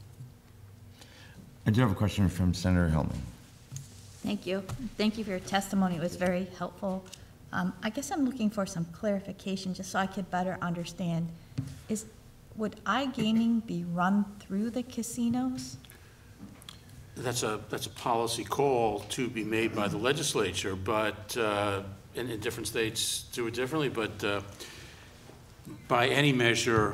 Speaker 1: I do have a question from Senator Hillman.
Speaker 3: Thank you. Thank you for your testimony. It was very helpful. Um, I guess I'm looking for some clarification just so I could better understand. Is Would iGaming be run through the casinos?
Speaker 16: That's a, that's a policy call to be made by the legislature, but, uh, in, in different states do it differently, but uh, by any measure,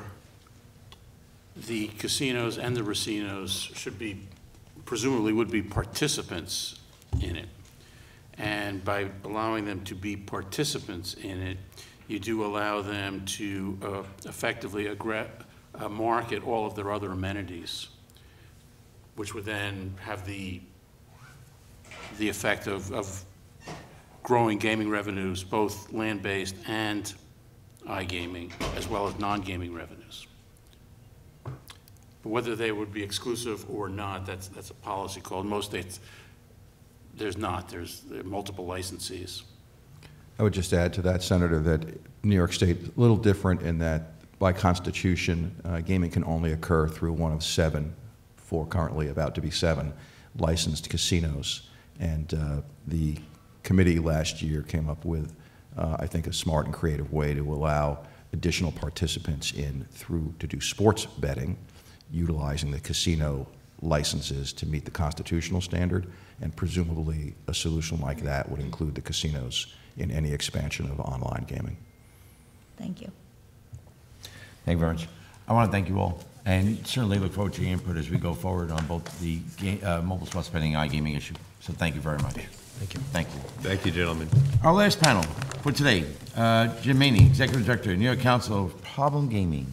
Speaker 16: the casinos and the racinos should be, presumably would be participants in it. And by allowing them to be participants in it, you do allow them to uh, effectively aggra Uh, market all of their other amenities, which would then have the the effect of, of growing gaming revenues, both land-based and iGaming, as well as non-gaming revenues. But whether they would be exclusive or not, that's that's a policy call. In most states, there's not. There's there are multiple licensees.
Speaker 17: I would just add to that, Senator, that New York State, a little different in that by Constitution, uh, gaming can only occur through one of seven, four currently about to be seven, licensed casinos. And uh, the committee last year came up with, uh, I think, a smart and creative way to allow additional participants in through to do sports betting, utilizing the casino licenses to meet the constitutional standard, and presumably a solution like that would include the casinos in any expansion of online gaming.
Speaker 3: Thank you.
Speaker 1: Thank you very much. I want to thank you all, and certainly look forward to your input as we go forward on both the ga- uh, mobile sports betting and iGaming issue. So thank you very much. Thank you. Thank you.
Speaker 2: Thank you, gentlemen.
Speaker 1: Our last panel for today, uh, Jim Maney, Executive Director, New York Council of Problem Gaming.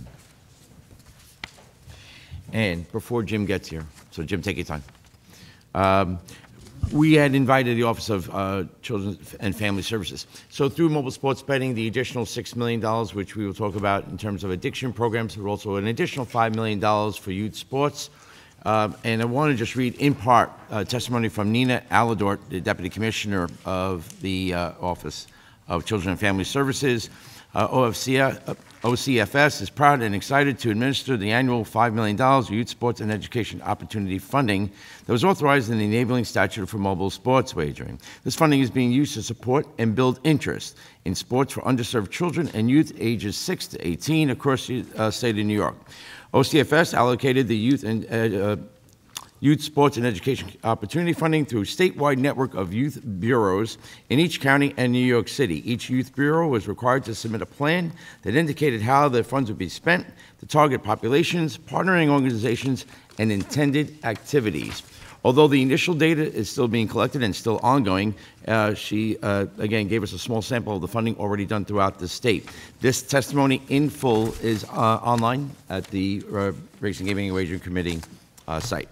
Speaker 1: And before Jim gets here, so Jim, take your time. Um, we had invited the Office of uh, Children and Family Services. So through mobile sports betting, the additional six million dollars, which we will talk about in terms of addiction programs, but also an additional five million dollars for youth sports. Uh, and I want to just read in part uh, testimony from Nina Aladort, the Deputy Commissioner of the uh, Office of Children and Family Services. Uh, O F C, uh, O C F S is proud and excited to administer the annual five million dollars of Youth Sports and Education Opportunity Funding that was authorized in the enabling statute for mobile sports wagering. This funding is being used to support and build interest in sports for underserved children and youth ages six to eighteen across the uh, state of New York. O C F S allocated the youth and uh, Youth Sports and Education Opportunity Funding through a statewide network of youth bureaus in each county and New York City. Each youth bureau was required to submit a plan that indicated how the funds would be spent, the target populations, partnering organizations, and intended activities. Although the initial data is still being collected and still ongoing, uh, she, uh, again, gave us a small sample of the funding already done throughout the state. This testimony in full is uh, online at the uh, Racing, Gaming, and Wagering Committee uh, site.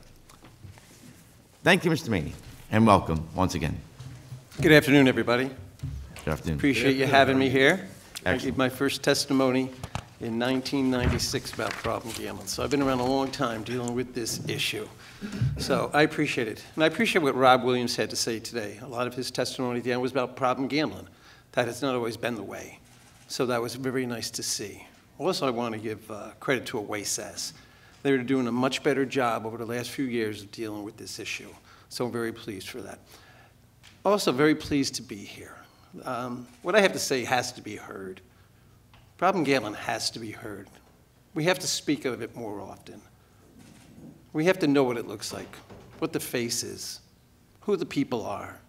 Speaker 1: Thank you, Mister Maney, and welcome once again.
Speaker 18: Good afternoon, everybody.
Speaker 1: Good afternoon.
Speaker 18: Appreciate you having me here. I
Speaker 1: Excellent.
Speaker 18: gave my first testimony in nineteen ninety-six about problem gambling, so I've been around a long time dealing with this issue. So I appreciate it. And I appreciate what Rob Williams had to say today. A lot of his testimony at the end was about problem gambling. That has not always been the way. So that was very nice to see. Also, I want to give uh, credit to OASAS. They're doing a much better job over the last few years of dealing with this issue. So I'm very pleased for that. Also very pleased to be here. Um, what I have to say has to be heard. Problem gambling has to be heard. We have to speak of it more often. We have to know what it looks like, what the face is, who the people are.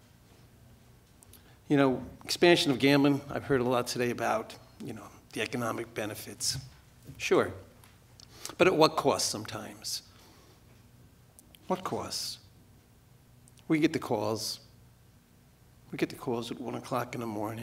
Speaker 18: You know, expansion of gambling, I've heard a lot today about, you know, the economic benefits. Sure. But at what cost sometimes? What cost? We get the calls. We get the calls at one o'clock in the morning.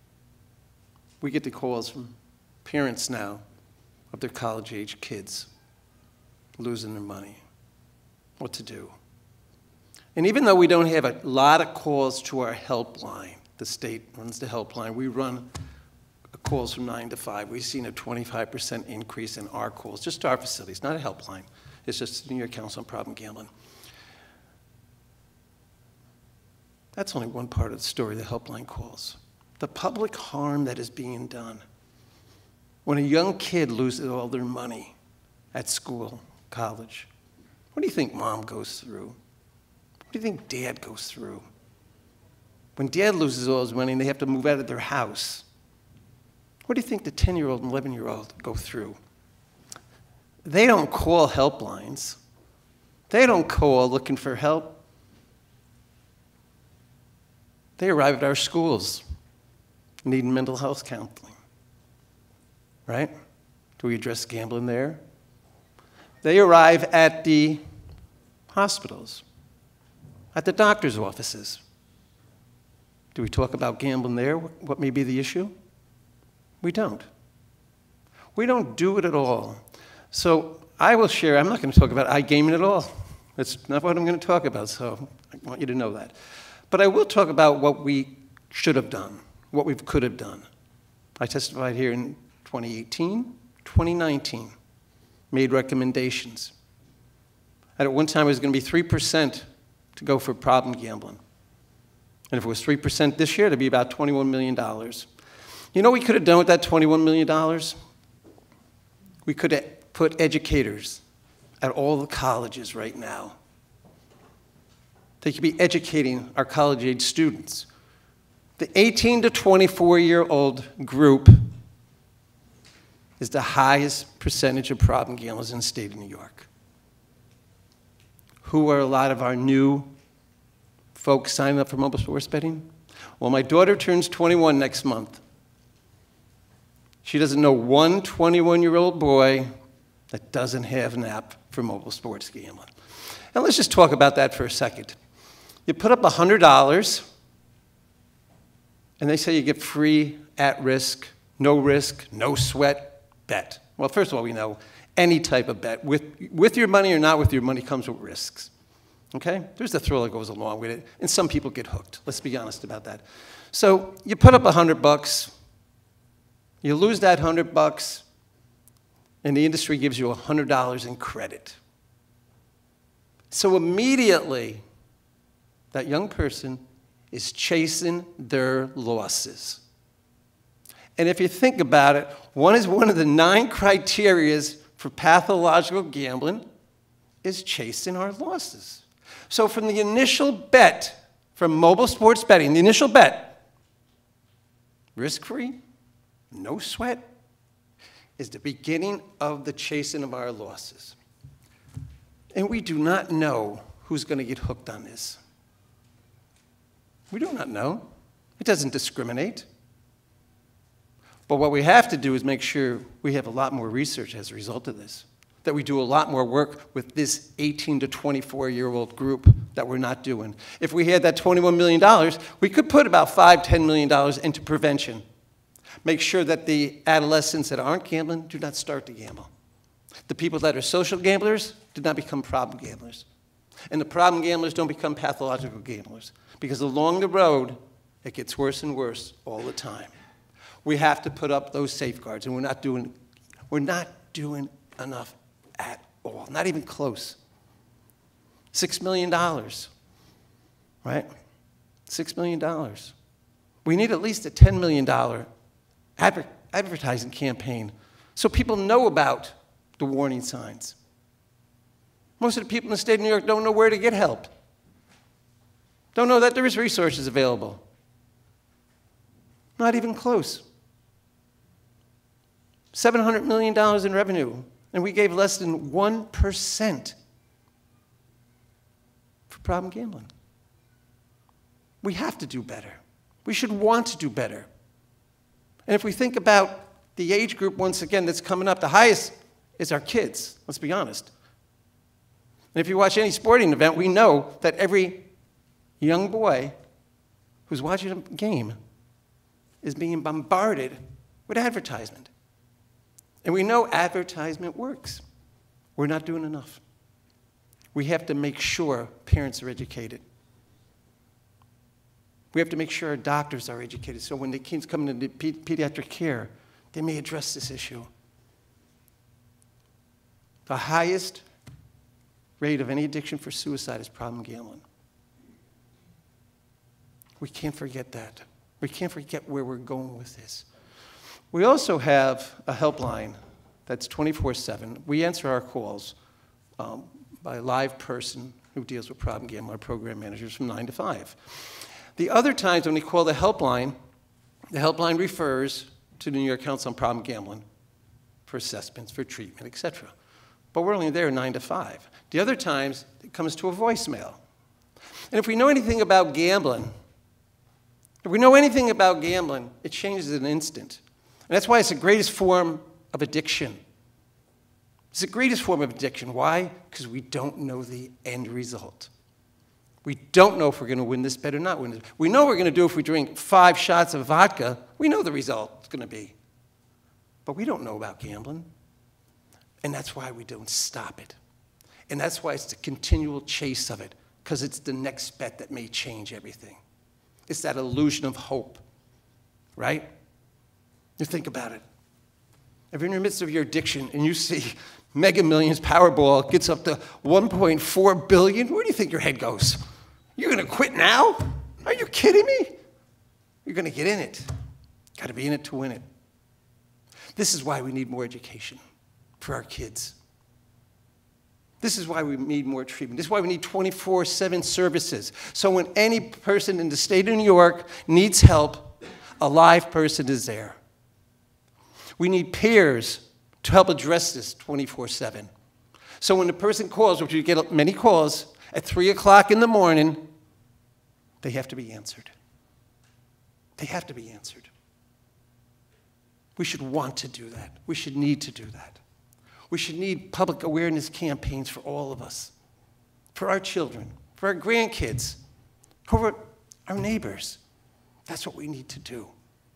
Speaker 18: We get the calls from parents now of their college-age kids losing their money. What to do? And even though we don't have a lot of calls to our helpline, the state runs the helpline, we run calls from nine to five. We've seen a twenty-five percent increase in our calls, just to our facilities, not a helpline. It's just the New York Council on Problem Gambling. That's only one part of the story, the helpline calls. The public harm that is being done. When a young kid loses all their money at school, college, what do you think mom goes through? What do you think dad goes through? When dad loses all his money and they have to move out of their house, what do you think the ten-year-old and eleven-year-old go through? They don't call helplines. They don't call looking for help. They arrive at our schools needing mental health counseling, right? Do we address gambling there? They arrive at the hospitals, at the doctor's offices. Do we talk about gambling there? What may be the issue? We don't. We don't do it at all. So I will share, I'm not going to talk about iGaming at all. That's not what I'm going to talk about, so I want you to know that. But I will talk about what we should have done, what we could have done. I testified here in twenty eighteen, twenty nineteen, made recommendations. And at one time it was going to be three percent to go for problem gambling. And if it was three percent this year, it'd be about twenty-one million dollars. You know what we could have done with that twenty-one million dollars? We could put educators at all the colleges right now. They could be educating our college-age students. The eighteen to twenty-four-year-old group is the highest percentage of problem gamblers in the state of New York. Who are a lot of our new folks signing up for mobile sports betting? Well, my daughter turns twenty-one next month. She doesn't know one twenty-one-year-old boy that doesn't have an app for mobile sports gambling. And let's just talk about that for a second. You put up one hundred dollars, and they say you get free, at-risk, no-risk, no-sweat bet. Well, first of all, we know any type of bet, with, with your money or not with your money, comes with risks. Okay? There's the thrill that goes along with it, and some people get hooked. Let's be honest about that. So you put up one hundred bucks, you lose that one hundred bucks, and the industry gives you one hundred dollars in credit. So immediately, that young person is chasing their losses. And if you think about it, one is one of the nine criterias for pathological gambling is chasing our losses. So from the initial bet, from mobile sports betting, the initial bet, risk-free, no sweat, is the beginning of the chasing of our losses. And we do not know who's going to get hooked on this. We do not know. It doesn't discriminate. But what we have to do is make sure we have a lot more research as a result of this, that we do a lot more work with this eighteen to twenty-four-year-old group that we're not doing. If we had that twenty-one million dollars, we could put about five, ten million dollars into prevention. Make sure that the adolescents that aren't gambling do not start to gamble. The people that are social gamblers do not become problem gamblers. And the problem gamblers don't become pathological gamblers. Because along the road, it gets worse and worse all the time. We have to put up those safeguards, and we're not doing, we're not doing enough at all, not even close. Six million dollars, right? Six million dollars. We need at least a ten million dollars adver advertising campaign so people know about the warning signs. Most of the people in the state of New York don't know where to get help. Don't know that there is resources available. Not even close. seven hundred million dollars in revenue, and we gave less than one percent for problem gambling. We have to do better. We should want to do better. And if we think about the age group, once again, that's coming up, the highest is our kids, let's be honest. And if you watch any sporting event, we know that every young boy who's watching a game is being bombarded with advertisement. And we know advertisement works. We're not doing enough. We have to make sure parents are educated. We have to make sure our doctors are educated, so when the kids come into pe pediatric care, they may address this issue. The highest rate of any addiction for suicide is problem gambling. We can't forget that. We can't forget where we're going with this. We also have a helpline that's twenty-four seven. We answer our calls um, by a live person who deals with problem gambling, our program managers, from nine to five. The other times when we call the helpline, the helpline refers to the New York Council on Problem Gambling for assessments, for treatment, et cetera. But we're only there nine to five. The other times, it comes to a voicemail. And if we know anything about gambling, if we know anything about gambling, it changes in an instant. And that's why it's the greatest form of addiction. It's the greatest form of addiction. Why? Because we don't know the end result. We don't know if we're going to win this bet or not win this. We know what we're going to do if we drink five shots of vodka. We know the result is going to be. But we don't know about gambling. And that's why we don't stop it. And that's why it's the continual chase of it, because it's the next bet that may change everything. It's that illusion of hope, right? You think about it. If you're in the midst of your addiction and you see Mega Millions Powerball gets up to one point four billion dollars, where do you think your head goes? You're going to quit now? Are you kidding me? You're going to get in it. Got to be in it to win it. This is why we need more education for our kids. This is why we need more treatment. This is why we need twenty-four seven services. So when any person in the state of New York needs help, a live person is there. We need peers to help address this twenty-four seven. So when the person calls, which we get many calls, at three o'clock in the morning, they have to be answered. They have to be answered. We should want to do that. We should need to do that. We should need public awareness campaigns for all of us, for our children, for our grandkids, for our neighbors. That's what we need to do.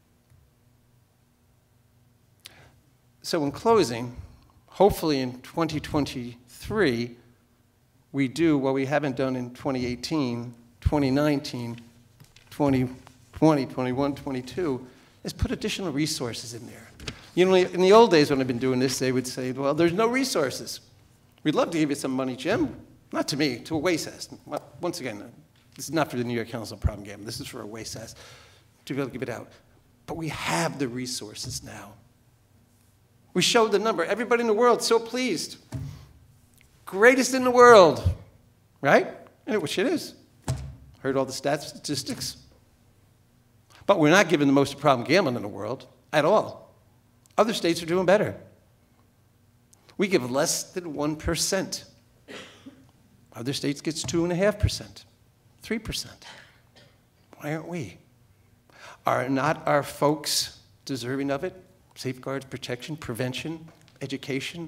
Speaker 18: So in closing, hopefully in twenty twenty-three, we do what we haven't done in twenty eighteen, twenty nineteen, twenty twenty, twenty-one, twenty-two, is put additional resources in there. You know, in the old days when I've been doing this, they would say, well, there's no resources. We'd love to give you some money, Jim. Not to me, to a WASAS. Once again, this is not for the New York Council on Problem Gambling. This is for a WASAS to be able to give it out. But we have the resources now. We showed the number. Everybody in the world so pleased. Greatest in the world, right? And which it is. Heard all the stats, statistics. But we're not giving the most problem gambling in the world at all. Other states are doing better. We give less than one percent. Other states gets two point five percent, three percent. Why aren't we? Are not our folks deserving of it? Safeguards, protection, prevention, education.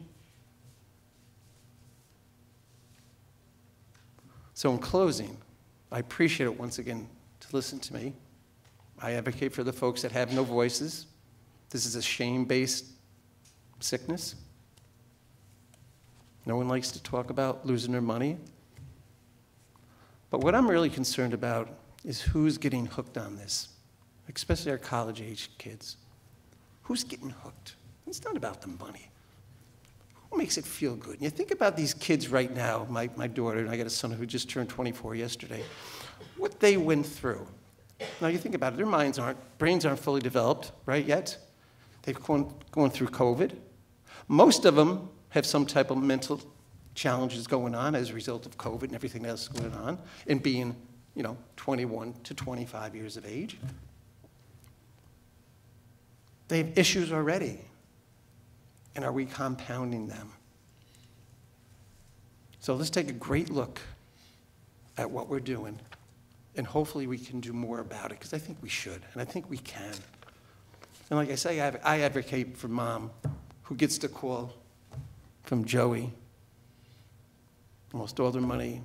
Speaker 18: So in closing, I appreciate it once again to listen to me. I advocate for the folks that have no voices. This is a shame-based sickness. No one likes to talk about losing their money. But what I'm really concerned about is who's getting hooked on this, especially our college-age kids. Who's getting hooked? It's not about the money. Who makes it feel good? And you think about these kids right now, my, my daughter, and I got a son who just turned twenty-four yesterday, what they went through. Now you think about it, their minds aren't, brains aren't fully developed, right, yet. They've gone, gone through COVID. Most of them have some type of mental challenges going on as a result of COVID and everything else going on, and being, you know, twenty-one to twenty-five years of age. They have issues already. And are we compounding them? So let's take a great look at what we're doing, and hopefully we can do more about it, because I think we should, and I think we can. And like I say, I advocate for Mom, who gets the call from Joey, almost all their money,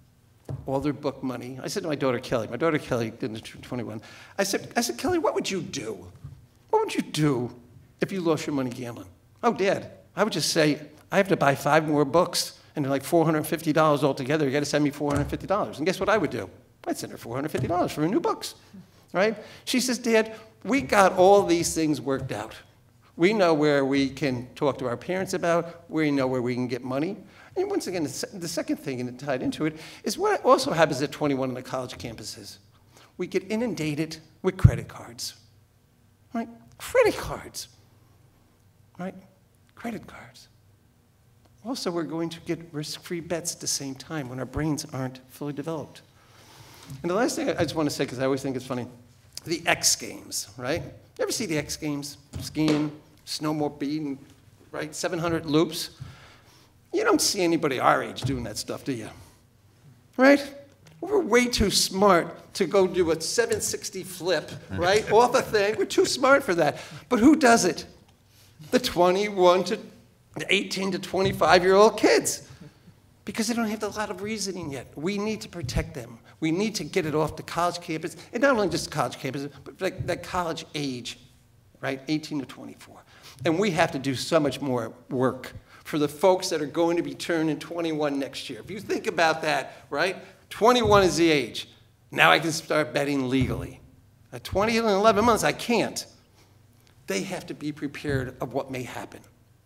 Speaker 18: all their book money. I said to my daughter, Kelly, my daughter, Kelly, didn't turn twenty-one. I said, I said, Kelly, what would you do? What would you do if you lost your money gambling? Oh, Dad, I would just say, I have to buy five more books, and they're like four hundred fifty dollars altogether. You got to send me four hundred fifty dollars. And guess what I would do? I'd send her four hundred fifty dollars for her new books, right? She says, Dad, we got all these things worked out. We know where we can talk to our parents about, we know where we can get money. And once again, the, se the second thing, and tied into it, is what also happens at twenty-one on the college campuses. We get inundated with credit cards, right? Credit cards, right? Credit cards. Also, we're going to get risk-free bets at the same time when our brains aren't fully developed. And the last thing I just want to say, because I always think it's funny, the X Games, right? You ever see the X Games? Skiing, snowmobiling, right? seven hundred loops. You don't see anybody our age doing that stuff, do you? Right? We're way too smart to go do a seven sixty flip, right? Off a thing. We're too smart for that. But who does it? The twenty-one to eighteen to twenty-five-year-old kids. Because they don't have a lot of reasoning yet. We need to protect them. We need to get it off the college campus, and not only just college campus, but like that college age, right, eighteen to twenty-four. And we have to do so much more work for the folks that are going to be turning twenty-one next year. If you think about that, right, twenty-one is the age. Now I can start betting legally. At twenty and eleven months, I can't. They have to be prepared of what may happen.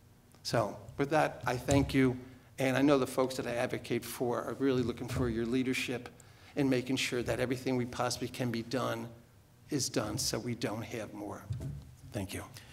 Speaker 18: So with that, I thank you. And I know the folks that I advocate for are really looking for your leadership in making sure that everything we possibly can be done is done so we don't have more. Thank you.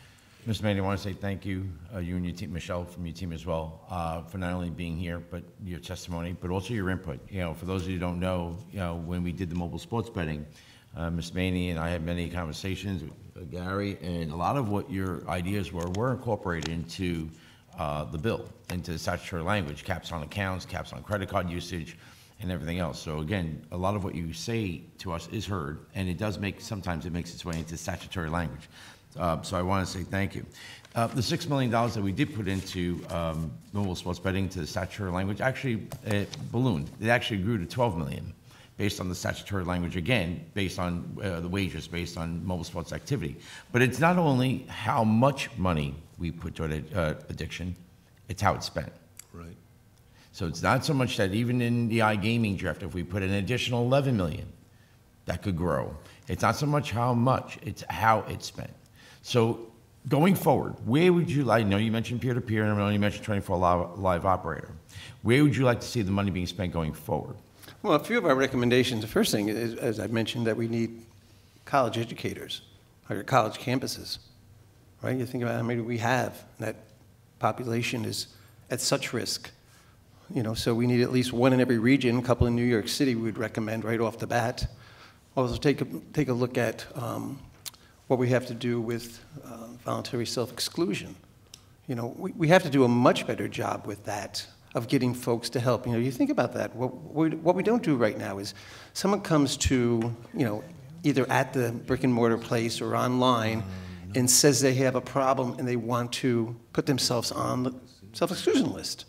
Speaker 1: Mister Manning, I want to say thank you, uh, you and your team, Michelle, from your team as well, uh, for not only being here, but your testimony, but also your input. You know, for those of you who don't know, you know, when we did the mobile sports betting, uh, Miz Maney and I had many conversations with uh, Gary, and a lot of what your ideas were were incorporated into uh, the bill, into the statutory language, caps on accounts, caps on credit card usage, and everything else. So again, a lot of what you say to us is heard, and it does make, sometimes it makes its way into statutory language. Uh, so I want to say thank you. Uh, the six million dollars that we did put into um, mobile sports betting to the statutory language actually uh, ballooned. It actually grew to twelve million dollars based on the statutory language, again, based on uh, the wagers, based on mobile sports activity. But it's not only how much money we put toward uh, addiction, it's how it's spent.
Speaker 2: Right.
Speaker 1: So it's not so much that even in the iGaming draft, if we put an additional eleven million dollars, that could grow. It's not so much how much, it's how it's spent. So going forward, where would you like, I know you mentioned peer-to-peer, and I know you mentioned twenty-four live, live operator. Where would you like to see the money being spent going forward?
Speaker 18: Well, a few of our recommendations, the first thing is, as I mentioned, that we need college educators, or college campuses, right? You think about how many we have, and that population is at such risk. You know, so we need at least one in every region, a couple in New York City we would recommend right off the bat. Also take a, take a look at um, what we have to do with uh, voluntary self-exclusion. You know, we, we have to do a much better job with that, of getting folks to help. You know, you think about that. What we, what we don't do right now is someone comes to, you know, either at the brick and mortar place or online and says they have a problem and they want to put themselves on the self-exclusion list.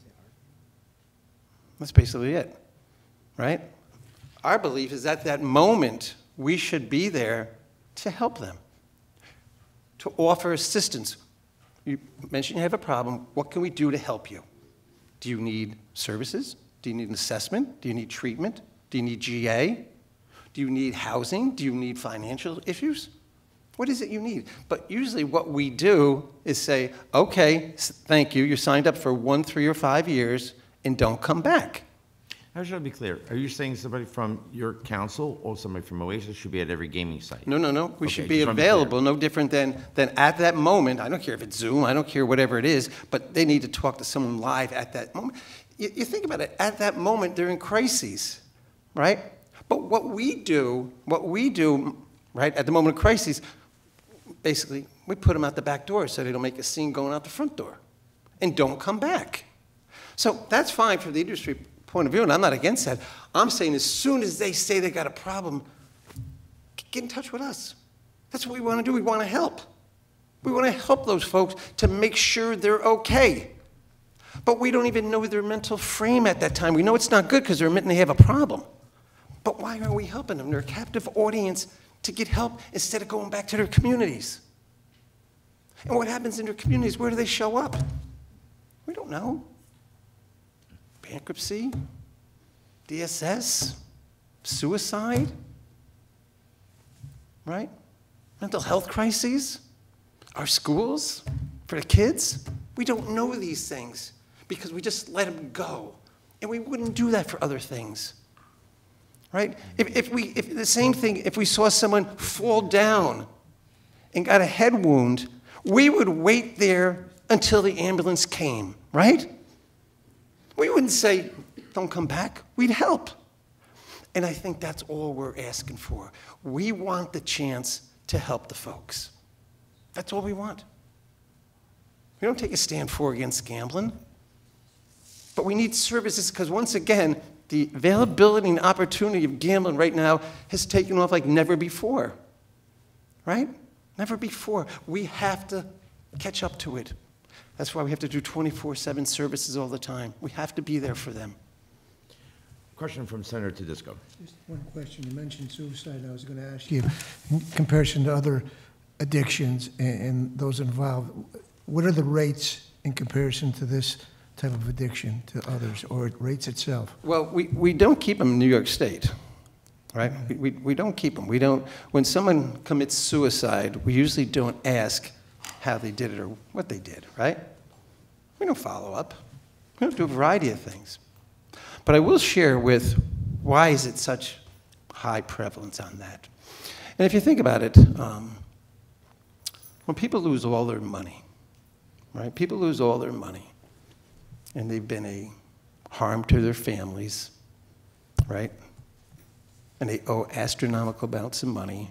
Speaker 18: That's basically it, right? Our belief is at that moment, we should be there to help them, to offer assistance. You mentioned you have a problem. What can we do to help you? Do you need services? Do you need an assessment? Do you need treatment? Do you need G A? Do you need housing? Do you need financial issues? What is it you need? But usually what we do is say, okay, thank you. You signed up for one, three, or five years, and don't come back.
Speaker 1: How should I be clear? Are you saying somebody from your council or somebody from Oasis should be at every gaming site?
Speaker 18: No, no, no. We
Speaker 1: Okay,
Speaker 18: should be
Speaker 1: just wanna be clear.
Speaker 18: available, no different than, than at that moment. I don't care if it's Zoom, I don't care whatever it is, but they need to talk to someone live at that moment. You, you think about it, at that moment, they're in crises, right? But what we do, what we do, right, at the moment of crises, basically, we put them out the back door so they don't make a scene going out the front door and don't come back. So that's fine from the industry point of view, and I'm not against that. I'm saying as soon as they say they got a problem, get in touch with us. That's what we want to do. We want to help. We want to help those folks to make sure they're okay. But we don't even know their mental frame at that time. We know it's not good because they're admitting they have a problem. But why are we helping them? They're a captive audience to get help instead of going back to their communities. And what happens in their communities? Where do they show up? We don't know. Bankruptcy, D S S, suicide, right? Mental health crises, our schools for the kids. We don't know these things because we just let them go. And we wouldn't do that for other things, right? If, if we, if the same thing, if we saw someone fall down and got a head wound, we would wait there until the ambulance came, right? We wouldn't say, don't come back. We'd help. And I think that's all we're asking for. We want the chance to help the folks. That's all we want. We don't take a stand for or against gambling. But we need services because, once again, the availability and opportunity of gambling right now has taken off like never before. Right? Never before. We have to catch up to it. That's why we have to do twenty-four seven services all the time. We have to be there for them.
Speaker 1: Question from Senator Tedisco.
Speaker 4: Just one question. You mentioned suicide. I was going to ask you, in comparison to other addictions and, and those involved, what are the rates in comparison to this type of addiction to others, or rates itself?
Speaker 18: Well, we, we don't keep them in New York State, right? We, we, we don't keep them. We don't, when someone commits suicide, we usually don't ask how they did it or what they did, right? We don't follow up. We don't do a variety of things. But I will share with why is it such high prevalence on that. And if you think about it, um, when people lose all their money, right? People lose all their money, and they've been a harm to their families, right? And they owe astronomical amounts of money.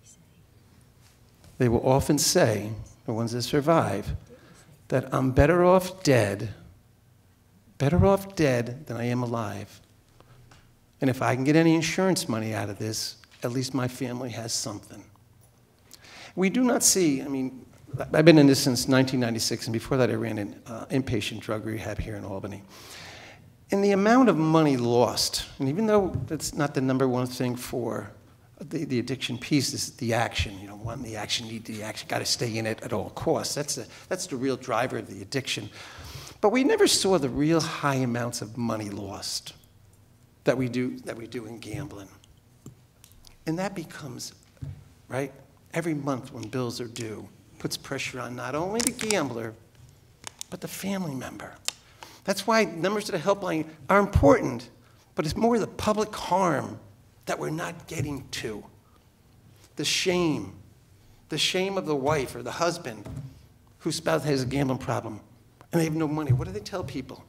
Speaker 18: They will often say, the ones that survive, that I'm better off dead, better off dead than I am alive. And if I can get any insurance money out of this, at least my family has something. We do not see, I mean, I've been in this since nineteen ninety-six, and before that I ran an uh, inpatient drug rehab here in Albany. And the amount of money lost, and even though that's not the number one thing for the, the addiction piece, is the action. You know, want the action, need the action, got to stay in it at all costs. That's the, that's the real driver of the addiction. But we never saw the real high amounts of money lost that we do, that we do in gambling. And that becomes, right, every month when bills are due, puts pressure on not only the gambler, but the family member. That's why numbers to the helpline are important, but it's more the public harm that we're not getting to. The shame, the shame of the wife or the husband whose spouse has a gambling problem and they have no money. What do they tell people?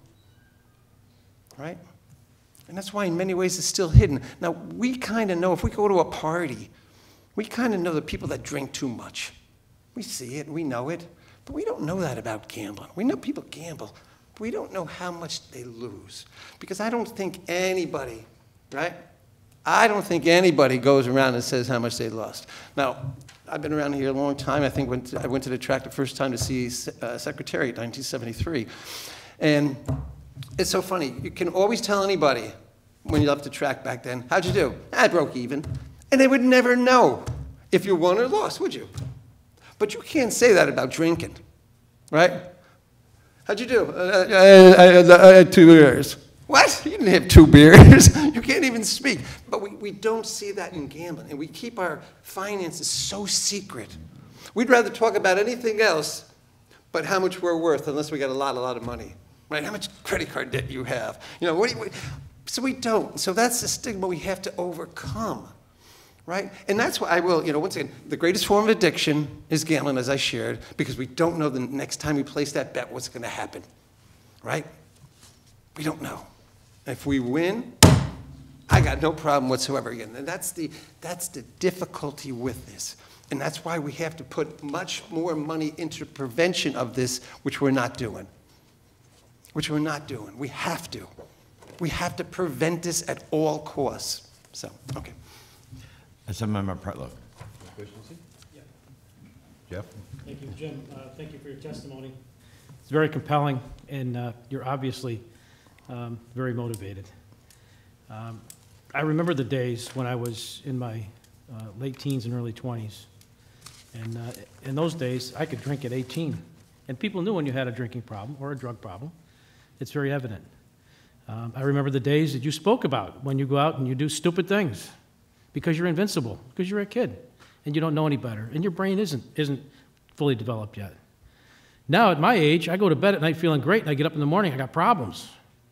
Speaker 18: Right? And that's why in many ways it's still hidden. Now, we kind of know, if we go to a party, we kind of know the people that drink too much. We see it, we know it, but we don't know that about gambling. We know people gamble, but we don't know how much they lose. Because I don't think anybody, right? I don't think anybody goes around and says how much they lost. Now, I've been around here a long time. I think when I went to the track the first time to see uh, Secretary in nineteen seventy-three. And it's so funny. You can always tell anybody when you left the track back then, how'd you do? I broke even. And they would never know if you won or lost, would you? But you can't say that about drinking, right? How'd you do? Uh, I, I, I had two beers. What? You didn't have two beers. You can't even speak. But we, we don't see that in gambling, and we keep our finances so secret. We'd rather talk about anything else but how much we're worth, unless we got a lot, a lot of money, right? How much credit card debt you have. You know, what do you, so we don't. So that's the stigma we have to overcome. Right? And that's why I will, you know, once again, the greatest form of addiction is gambling, as I shared, because we don't know the next time we place that bet what's going to happen. Right? We don't know. If we win, I got no problem whatsoever again. And that's the, that's the difficulty with this. And that's why we have to put much more money into prevention of this, which we're not doing. Which we're not doing. We have to. We have to prevent this at all costs. So, okay.
Speaker 1: Assemblymember Pretlow.
Speaker 5: Yeah.
Speaker 1: Jeff?
Speaker 5: Thank you, Jim. Uh, thank you for your testimony. It's very compelling, and uh, you're obviously um, very motivated. Um, I remember the days when I was in my uh, late teens and early twenties. And uh, in those days, I could drink at eighteen. And people knew when you had a drinking problem or a drug problem. It's very evident. Um, I remember the days that you spoke about when you go out and you do stupid things. Because you're invincible, because you're a kid, and you don't know any better, and your brain isn't, isn't fully developed yet. Now, at my age, I go to bed at night feeling great, and I get up in the morning, I got problems.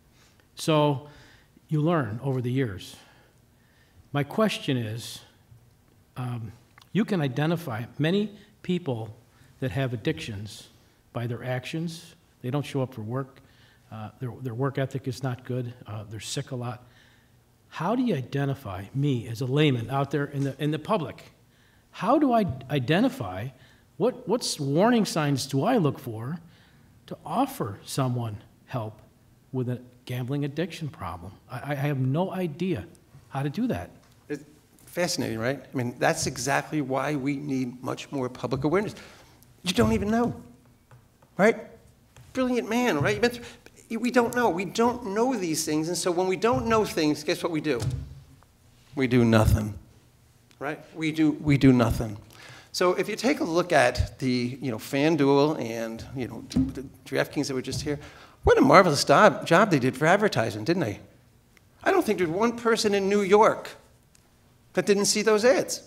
Speaker 5: So you learn over the years. My question is, um, you can identify many people that have addictions by their actions. They don't show up for work. Uh, their, their work ethic is not good. Uh, they're sick a lot. How do you identify me as a layman out there in the, in the public? How do I identify what what's warning signs do I look for to offer someone help with a gambling addiction problem? I, I have no idea how to do that.
Speaker 18: It's fascinating, right? I mean, that's exactly why we need much more public awareness. You don't even know, right? Brilliant man, right? You've been through, we don't know. We don't know these things. And so when we don't know things, guess what we do? We do nothing, right? We do, we do nothing. So if you take a look at the, you know, FanDuel and, you know, the DraftKings that were just here, what a marvelous job, job they did for advertising, didn't they? I don't think there's one person in New York that didn't see those ads.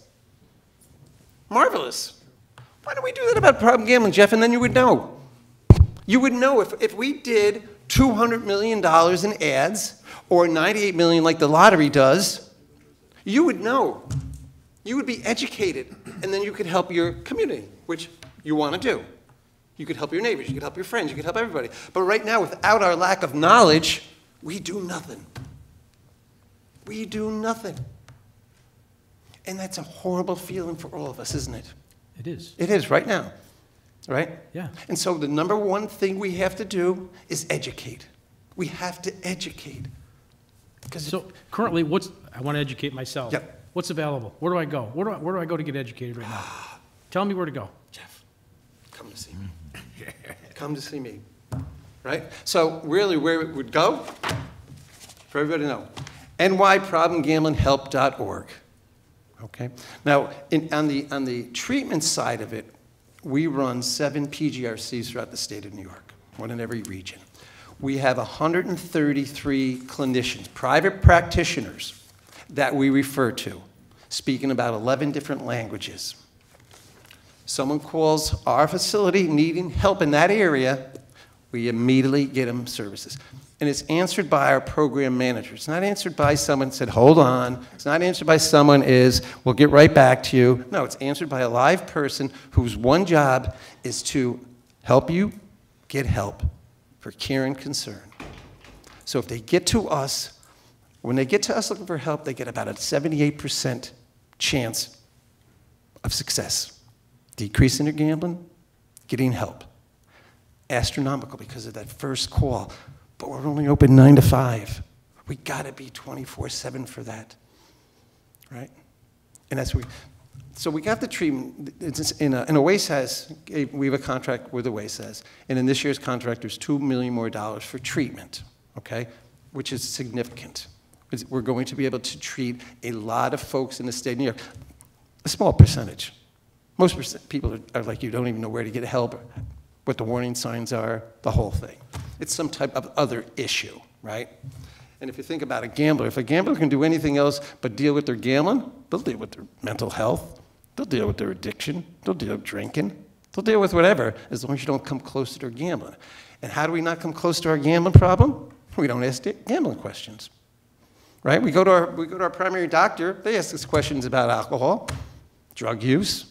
Speaker 18: Marvelous. Why don't we do that about problem gambling, Jeff, and then you would know. You would know if, if we did two hundred million dollars in ads, or ninety-eight million dollars like the lottery does, you would know. You would be educated, and then you could help your community, which you want to do. You could help your neighbors, you could help your friends, you could help everybody. But right now, without our lack of knowledge, we do nothing. We do nothing. And that's a horrible feeling for all of us, isn't it?
Speaker 5: It is.
Speaker 18: It is right now, right?
Speaker 5: Yeah.
Speaker 18: And so the number one thing we have to do is educate. We have to educate.
Speaker 5: So currently, what's, I want to educate myself.
Speaker 18: Yep.
Speaker 5: What's available? Where do I go? Where do I, where do I go to get educated right now? Tell me where to go.
Speaker 18: Jeff, come to see me. Come to see me, right? So really where it would go, for everybody to know, N Y problem gambling help dot org. Okay. Now, in, on the on the treatment side of it, we run seven P G R Cs throughout the state of New York, one in every region. We have one hundred thirty-three clinicians, private practitioners, that we refer to, speaking about eleven different languages. Someone calls our facility needing help in that area, we immediately get them services. And it's answered by our program manager. It's not answered by someone who said, hold on. It's not answered by someone is, we'll get right back to you. No, it's answered by a live person whose one job is to help you get help for care and concern. So if they get to us, when they get to us looking for help, they get about a seventy-eight percent chance of success. Decrease in their gambling, getting help. Astronomical because of that first call. But we're only open nine to five. We gotta be twenty-four seven for that, right? And that's what we, so we got the treatment, it's in a, and OASE has, we have a contract with OASE has, and in this year's contract, there's two million more dollars for treatment, okay? Which is significant. We're going to be able to treat a lot of folks in the state of New York, a small percentage. Most people are, are like you, don't even know where to get help, what the warning signs are, the whole thing. It's some type of other issue, right? And if you think about a gambler, if a gambler can do anything else but deal with their gambling, they'll deal with their mental health, they'll deal with their addiction, they'll deal with drinking, they'll deal with whatever, as long as you don't come close to their gambling. And how do we not come close to our gambling problem? We don't ask gambling questions, right? We go to our, we go to our primary doctor, they ask us questions about alcohol, drug use.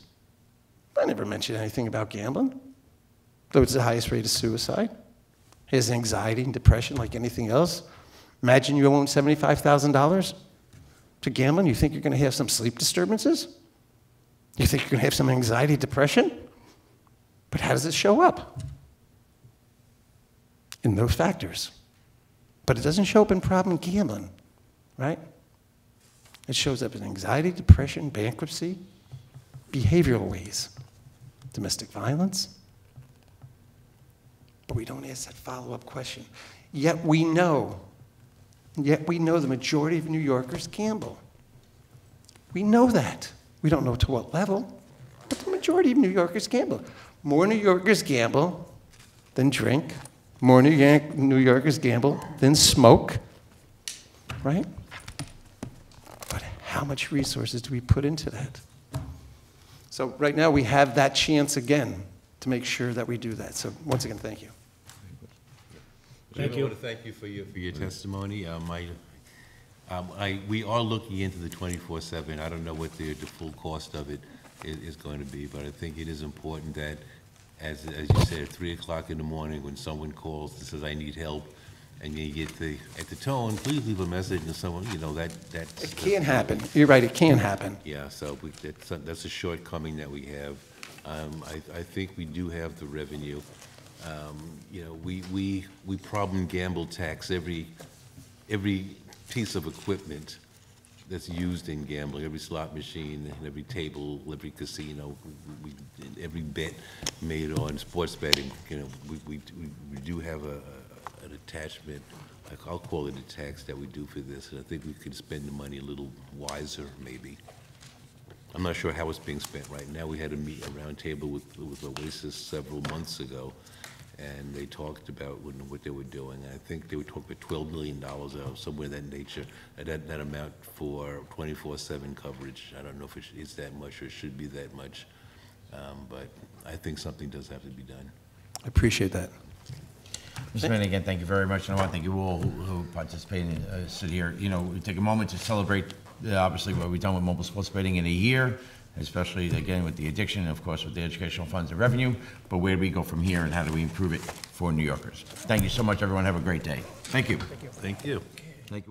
Speaker 18: I never mentioned anything about gambling, though it's the highest rate of suicide. He has anxiety and depression like anything else. Imagine you own seventy-five thousand dollars to gambling. You think you're going to have some sleep disturbances? You think you're going to have some anxiety, depression? But how does it show up? In those factors. But it doesn't show up in problem gambling, right? It shows up in anxiety, depression, bankruptcy, behavioral ways, domestic violence. But we don't ask that follow-up question. Yet we know, yet we know the majority of New Yorkers gamble. We know that. We don't know to what level, but the majority of New Yorkers gamble. More New Yorkers gamble than drink. More New, York, New Yorkers gamble than smoke, right? But how much resources do we put into that? So right now we have that chance again to make sure that we do that. So once again, thank you.
Speaker 2: Thank you. I want to thank you for your, for your testimony. Um, I, um, I, we are looking into the twenty-four seven. I don't know what the, the full cost of it is, is going to be, but I think it is important that, as, as you said, at three o'clock in the morning when someone calls and says, I need help, and you get the, at the tone, please leave a message and someone, you know, that, that's...
Speaker 18: It can happen. You're right, it can happen.
Speaker 2: Yeah, so we, that's, that's a shortcoming that we have. Um, I, I think we do have the revenue. Um, you know, we, we, we problem gamble tax every, every piece of equipment that's used in gambling, every slot machine, every table, every casino, we, every bet made on sports betting. You know, we, we, we do have a, an attachment, I'll call it a tax that we do for this, and I think we could spend the money a little wiser, maybe. I'm not sure how it's being spent right now. We had a meet, a round table with, with Oasis several months ago, and they talked about what, what they were doing. I think they were talking about twelve million dollars or somewhere of that nature, that, that amount for twenty-four seven coverage. I don't know if it is that much or it should be that much, um, but I think something does have to be done.
Speaker 18: I appreciate that.
Speaker 1: Mister Manning, again, thank you very much, and I want to thank you all who, who participated and uh, sit here. You know, we take a moment to celebrate, uh, obviously, what we've done with mobile sports betting in a year. especially, again, with the addiction, and of course, with the educational funds and revenue, but where do we go from here and how do we improve it for New Yorkers? Thank you so much, everyone. Have a great day. Thank you.
Speaker 2: Thank you.